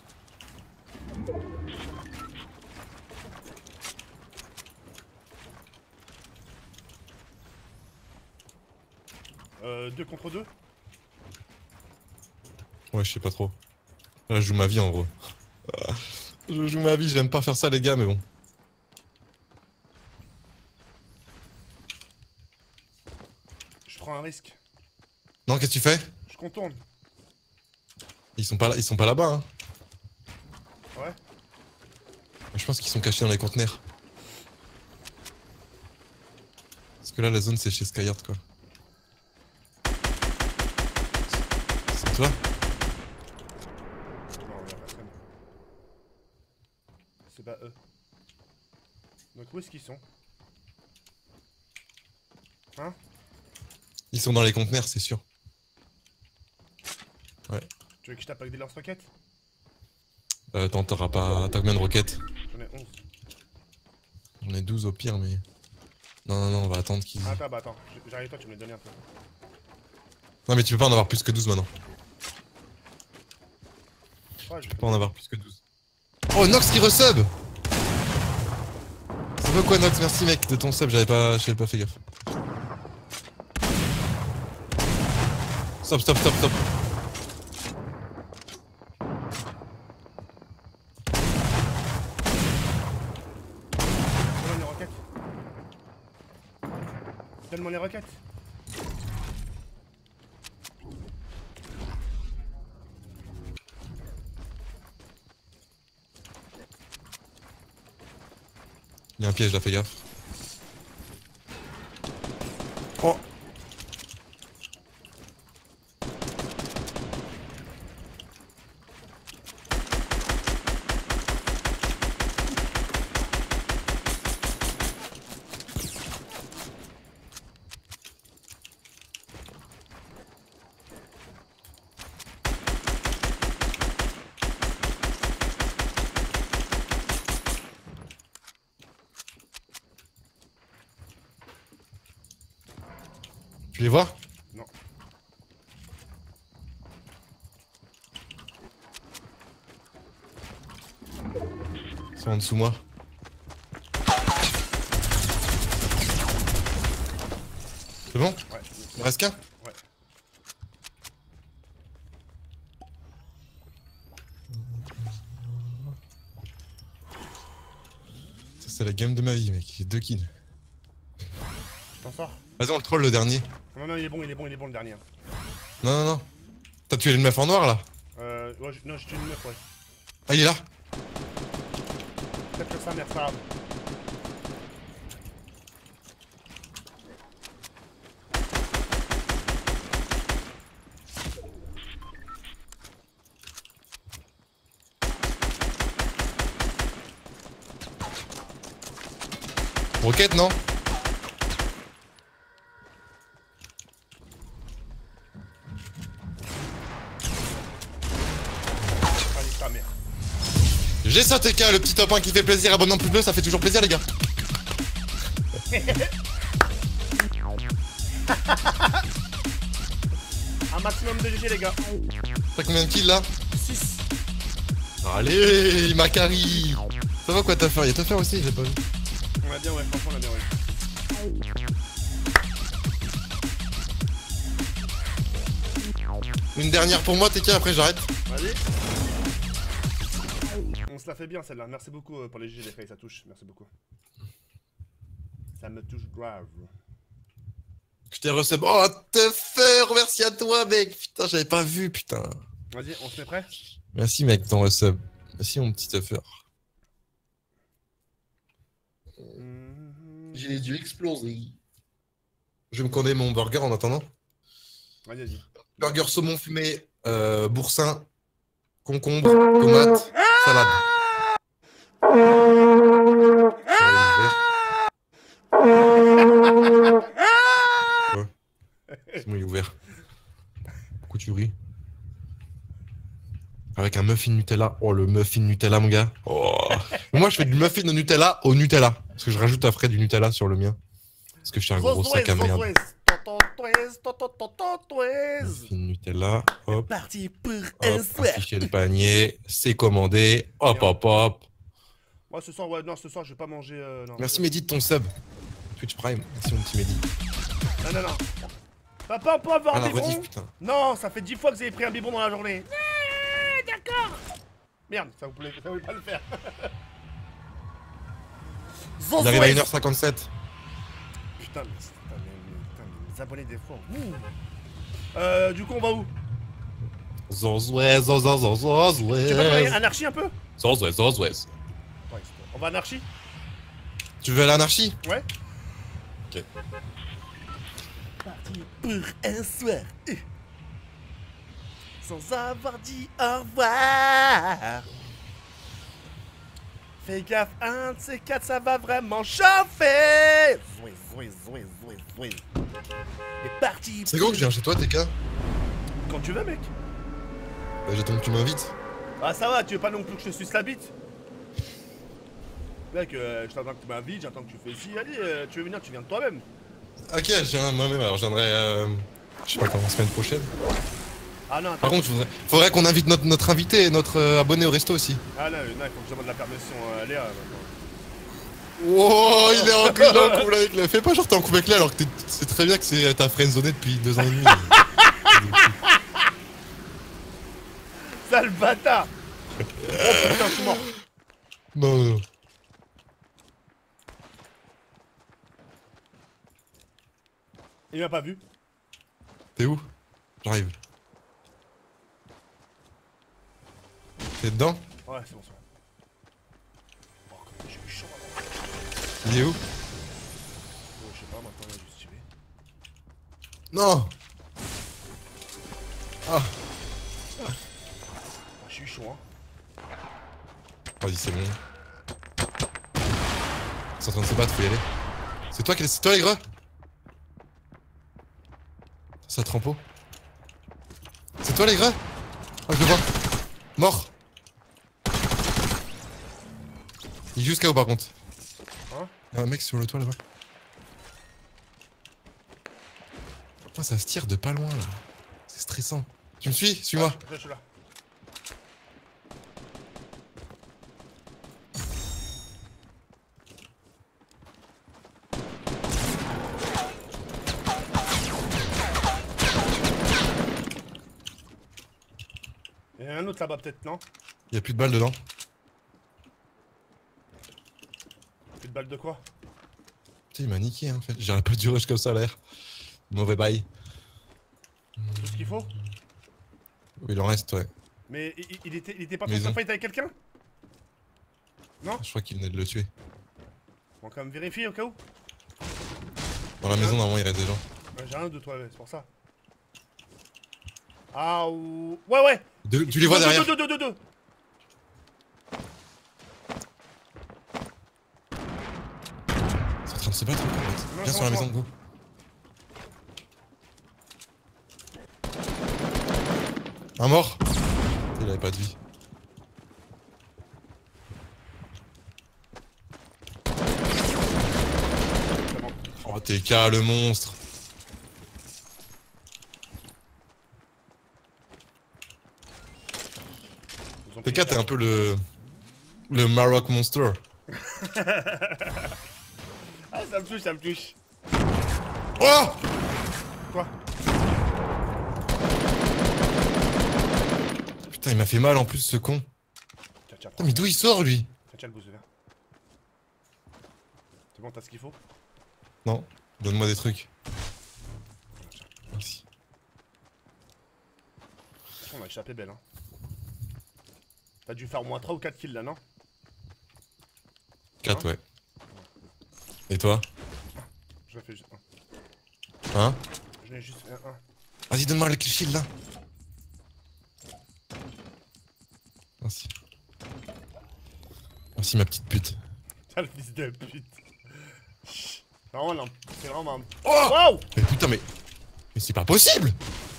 Euh, deux contre deux. Ouais, je sais pas trop. Là, je joue ma vie en gros. Je joue ma vie, j'aime pas faire ça les gars, mais bon. Je, prends un risque. Non, qu'est-ce que tu fais? Je contourne. Ils sont pas là, ils sont pas là-bas, hein. Ouais. Je pense qu'ils sont cachés dans les conteneurs. Parce que là, la zone, c'est chez Skyheart, quoi. C'est toi? Non, y'a personne. C'est pas eux. Donc où est-ce qu'ils sont? Hein? Ils sont dans les conteneurs, c'est sûr. Ouais. Tu veux que je tape avec des lance-roquettes? Euh, attends, t'auras pas... T'as combien de roquettes? J'en ai onze. On est douze au pire, mais... Non, non, non, on va attendre qu'ils... Ah, attends, bah attends, j'arrive toi, tu me les donnes un peu. Non, mais tu peux pas en avoir plus que douze maintenant. Ouais, Tu peux pas en avoir plus que douze. Oh, Nox qui resub! C'est pas quoi, Nox? Merci, mec, de ton sub, j'avais pas... J'avais pas fait gaffe. Stop, stop, stop, stop. Donne-moi les roquettes. Donne-moi les roquettes. Il y a un piège là, fais gaffe. Oh! Tu les vois? Non. Ils sont en dessous moi. C'est bon? Ouais. Il reste qu'un? Ouais. Ça c'est la game de ma vie mec, j'ai deux kills. T'en sors? Vas-y on le troll le dernier. Non, non, il est bon, il est bon, il est bon le dernier. Non non non. T'as tué une meuf en noir là? Euh, ouais, je- non, j'ai tué une meuf, ouais. Ah il est là? Peut-être que sa mère, ça. Roquette non? Allez, ta mère. J'ai ça T K, le petit top un qui fait plaisir, abonnement plus bleu, ça fait toujours plaisir les gars. Un maximum de G G, les gars. T'as combien de kills là? six. Allez, Macari. Ça va quoi t'as fait? Y'a t'as fait aussi, j'ai pas vu. On l'a bien, ouais, franchement, on l'a bien, ouais. Une dernière pour moi T K, après j'arrête. Vas-y. On se la fait bien celle-là. Merci beaucoup euh, pour les G G, les faits, ça touche. Merci beaucoup. Ça me touche grave. Je t'ai reçu. Oh, te faire, merci à toi, mec. Putain, j'avais pas vu, putain. Vas-y, on se met prêt? Merci, mec, ton resub. Merci, mon petit tuffer. J'ai les yeux explosés. Je vais me commander mon burger en attendant. Vas-y, vas-y. Burger saumon fumé, euh, boursin, concombre, tomate, salade. Ouais. C'est bon, il est ouvert. Pourquoi tu ris? Avec un muffin Nutella. Oh, le muffin Nutella, mon gars. Oh. Moi, je fais du muffin de Nutella au Nutella. Parce que je rajoute après du Nutella sur le mien. Parce que je suis un gros sac à merde. Muffin Nutella. Hop. Parti pour Hop, afficher le panier. C'est commandé. Hop, hop, hop. Moi, ce soir, ouais, non, ce soir, je vais pas manger. Euh, non. Merci Mehdi de ton sub. Twitch Prime. Merci, mon petit Mehdi. Non, non, non. Papa, on peut avoir Ah, un la biberon? rediff, putain. Non, ça fait dix fois que vous avez pris un biberon dans la journée. Ah, d'accord. Merde, ça vous voulait, ça voulait pas le faire. Il arrive à une heure cinquante-sept. Putain, mais, putain, mais, putain, mais Les abonnés des fois. Ouh. Euh, du coup, on va où? Zozouez, zozouez, zozouez. Tu veux aller anarchie un peu? Zozouez, zozouez. Ouais, on va anarchie? Tu veux à l'anarchie? Ouais. Ok. Parti pour un soir. Sans avoir dit au revoir. Fais gaffe, un de ces quatre, ça va vraiment chauffer. Zoué, zoué, zoué, zoué, zoué. Et parti. C'est quand que je viens chez toi, T K? Quand tu veux, mec. Bah, j'attends que tu m'invites. Ah, ça va, tu veux pas non plus que je te suce la bite? Mec, euh, je t'attends que tu m'invites, j'attends que tu fais ci. Allez, euh, tu veux venir, tu viens de toi-même. Ok, je viens moi-même, alors je viendrai. Euh, je sais pas quand, la semaine prochaine. Ah non, attends. Par contre, faudrait, faudrait qu'on invite notre, notre invité, notre euh, abonné au resto aussi. Ah non, non, il faut que je demande la permission à Léa maintenant. Wow, il est en couple en couple avec Léa. Fais pas genre t'es en couple avec Léa alors que c'est très bien que c'est ta friendzonée depuis deux ans et demi. Sale bâtard. Oh putain, je suis mort. Non, non, non. Il m'a pas vu. T'es où? J'arrive. T'es dedans? Ouais, c'est bon, c'est bon. Oh, comment j'ai eu chaud avant. Il est où? Oh, je sais pas, maintenant il a dû se tirer. Non! Ah! Oh, j'ai eu chaud, hein. Vas-y, c'est bon. Ils sont en train de se battre, faut y aller. C'est toi qui c'est toi les gras? Ça trempeau. C'est toi les gras? Ah, je le vois. Mort. Il est jusqu'à où par contre? Hein? Il y a un mec sur le toit là-bas. Putain, ça se tire de pas loin là. C'est stressant. Tu me suis? Suis-moi. Ah, je suis là. Il y en a un autre là-bas peut-être, non? Il y a plus de balles dedans. Plus de balles de quoi? Putain, il m'a niqué hein, en fait. J'aurais pas dû rush comme ça à l'air. Mauvais bail. Tout ce qu'il faut? Oui, il en reste, ouais. Mais il, il était, il était pas Maison. en fight avec quelqu'un? Non? Je crois qu'il venait de le tuer. On va quand même vérifier au cas où. Dans la maison, normalement, il reste des gens. Ouais, j'ai rien de toi, ouais, c'est pour ça. Ah ou... Ouais, ouais. Deux, tu les vois Deux, derrière. Deux, deux, deux, deux, deux. C'est en train de se battre encore, en fait. Non, Viens sur la maison, go. Un mort. Il avait pas de vie. Oh, T K, le monstre. T K, t'es un peu le... Le Maroc Monster. Ah, ça me touche, ça me touche. Oh! Quoi? Putain, il m'a fait mal en plus, ce con. Tiens, tiens, Putain, mais d'où il sort, lui? tiens, tiens le boost vert. C'est bon, t'as ce qu'il faut? Non, donne-moi des trucs. Merci. On a échappé belle, hein. T'as dû faire au moins trois ou quatre kills là, non? quatre, ouais. Et toi? Je l'ai fait juste un. Hein? Je l'ai juste fait un. Vas-y, donne-moi le shield, là. Merci. Merci, ma petite pute. T'as le fils de pute. C'est vraiment là. C'est vraiment un... Oh! Wow! Mais putain, mais... Mais c'est pas possible!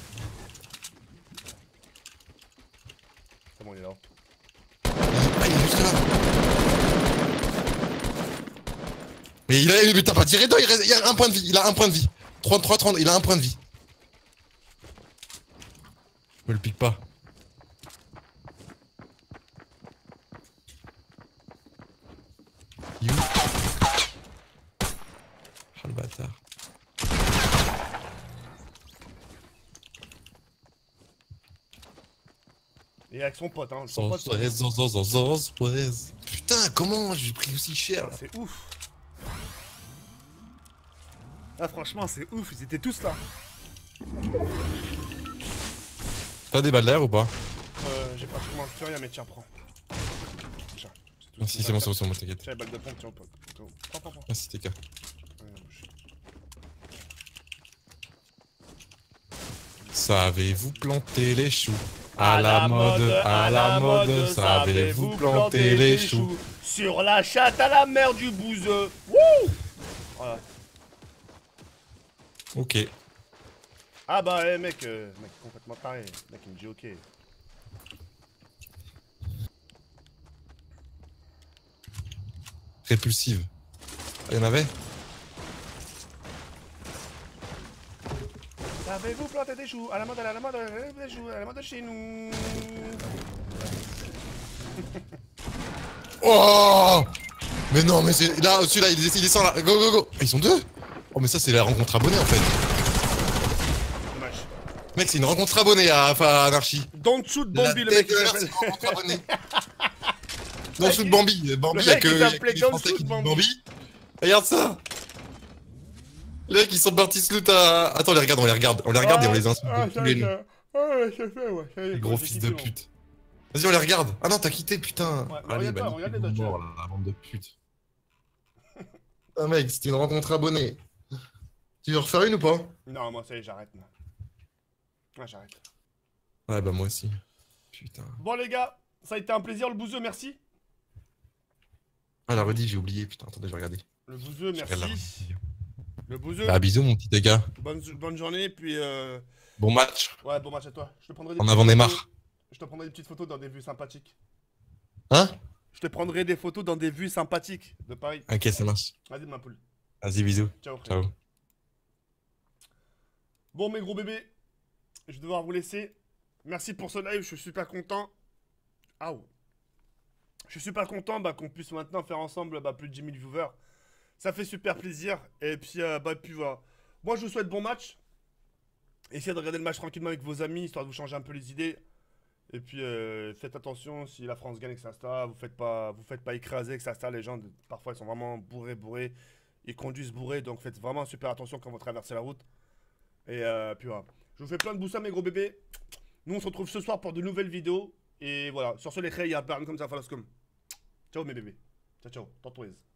C'est bon, il est là. Ah, il est juste là. Mais il a... Mais t'as pas tiré dedans, il, reste... il a un point de vie, il a un point de vie. trente-trois, trente, il a un point de vie. Je me le pique pas. Il est où? Oh le bâtard. Et avec son pote, hein. Son pote, Zozouez, zozouez, zozouez. Putain, comment j'ai pris aussi cher là? c'est ouf. Ah, franchement, c'est ouf, ils étaient tous là. T'as des balles d'air ou pas? Euh, j'ai pratiquement plus rien, mais tiens, prends. Tiens. Merci, c'est bon, c'est bon, c'est bon, t'inquiète. Tiens, les balles de pompe, tiens, pote. Prends, prends, prends. Merci, T K. Savez-vous planter les choux? À la mode, à la mode, savez-vous planter les choux? Sur la chatte à la mer du bouseux. Wouh! Voilà. Ok. Ah bah, eh, mec, euh, mec, complètement taré. Mec, il me dit ok. Répulsive. Ah, y'en avait? Savez-vous planter des choux? À la mode, à la mode, à la mode, des choux, à la mode chez nous. Oh! Mais non, mais c'est... Là, celui-là, il, il descend là. Go, go, go! Ils sont deux? Oh, mais ça, c'est la rencontre abonnée, en fait. Dommage. Mec, c'est une rencontre abonnée à, à Anarchy. Don't shoot Bambi, le mec qui s'appelle. Don't shoot Bambi. Bambi, Le mec, il il y a s'appelait que les Don't Français shoot qui disent Bambi. Bambi. Regarde ça! Les mecs, ils sont partis se loot à... Attends, on les regarde, on les regarde. On les regarde et on les insulte Ah, de tous ça, les noms. ça. Ah, ouais, ça fait, ouais. Ça y est, Les quoi, gros j'ai fils quitté, de bon. pute. Vas-y, on les regarde. Ah non, t'as quitté, putain. Ouais, Allez, regarde pas, bah, regarde niquez les vos Dodgers. morts, là, la bande de putes. Ah mec, c'était une rencontre abonnée. Tu veux refaire une ou pas? Non, moi, ça y est, j'arrête, moi. Ah, j'arrête. Ouais, bah moi aussi. Putain. Bon, les gars, ça a été un plaisir, le bouseux, merci. Ah, la redit, j'ai oublié. Putain, attendez, je vais regarder. Le bouseux, Je regarde la merci. redit. Le bouseux, Bah, bisous, mon petit dégât. bonne, bonne journée, puis euh... Bon match. ouais, bon match à toi. Je te prendrai des En petites avant photos- Neymar. Je te prendrai des petites photos dans des vues sympathiques. Hein? Je te prendrai des photos dans des vues sympathiques de Paris. Ok, ça marche. Vas-y, ma poule. Vas-y, bisous. Ciao, frère. Ciao. Bon, mes gros bébés, je vais devoir vous laisser. Merci pour ce live, je suis super content. Ah ouais. Je suis super content bah, qu'on puisse maintenant faire ensemble bah, plus de dix mille viewers. Ça fait super plaisir. Et puis, euh, bah, puis voilà. Moi, je vous souhaite bon match. Essayez de regarder le match tranquillement avec vos amis, histoire de vous changer un peu les idées. Et puis, euh, faites attention, si la France gagne avec Sasta, vous faites pas, vous faites pas écraser avec Sasta. Les gens, parfois, ils sont vraiment bourrés, bourrés. Ils conduisent bourrés, donc faites vraiment super attention quand vous traversez la route. Et euh, puis voilà. Je vous fais plein de boussins, mes gros bébés. Nous, on se retrouve ce soir pour de nouvelles vidéos. Et voilà. Sur ce, les crayons, il y a comme ça, comme. Ciao, mes bébés. Ciao, ciao. Tortoise.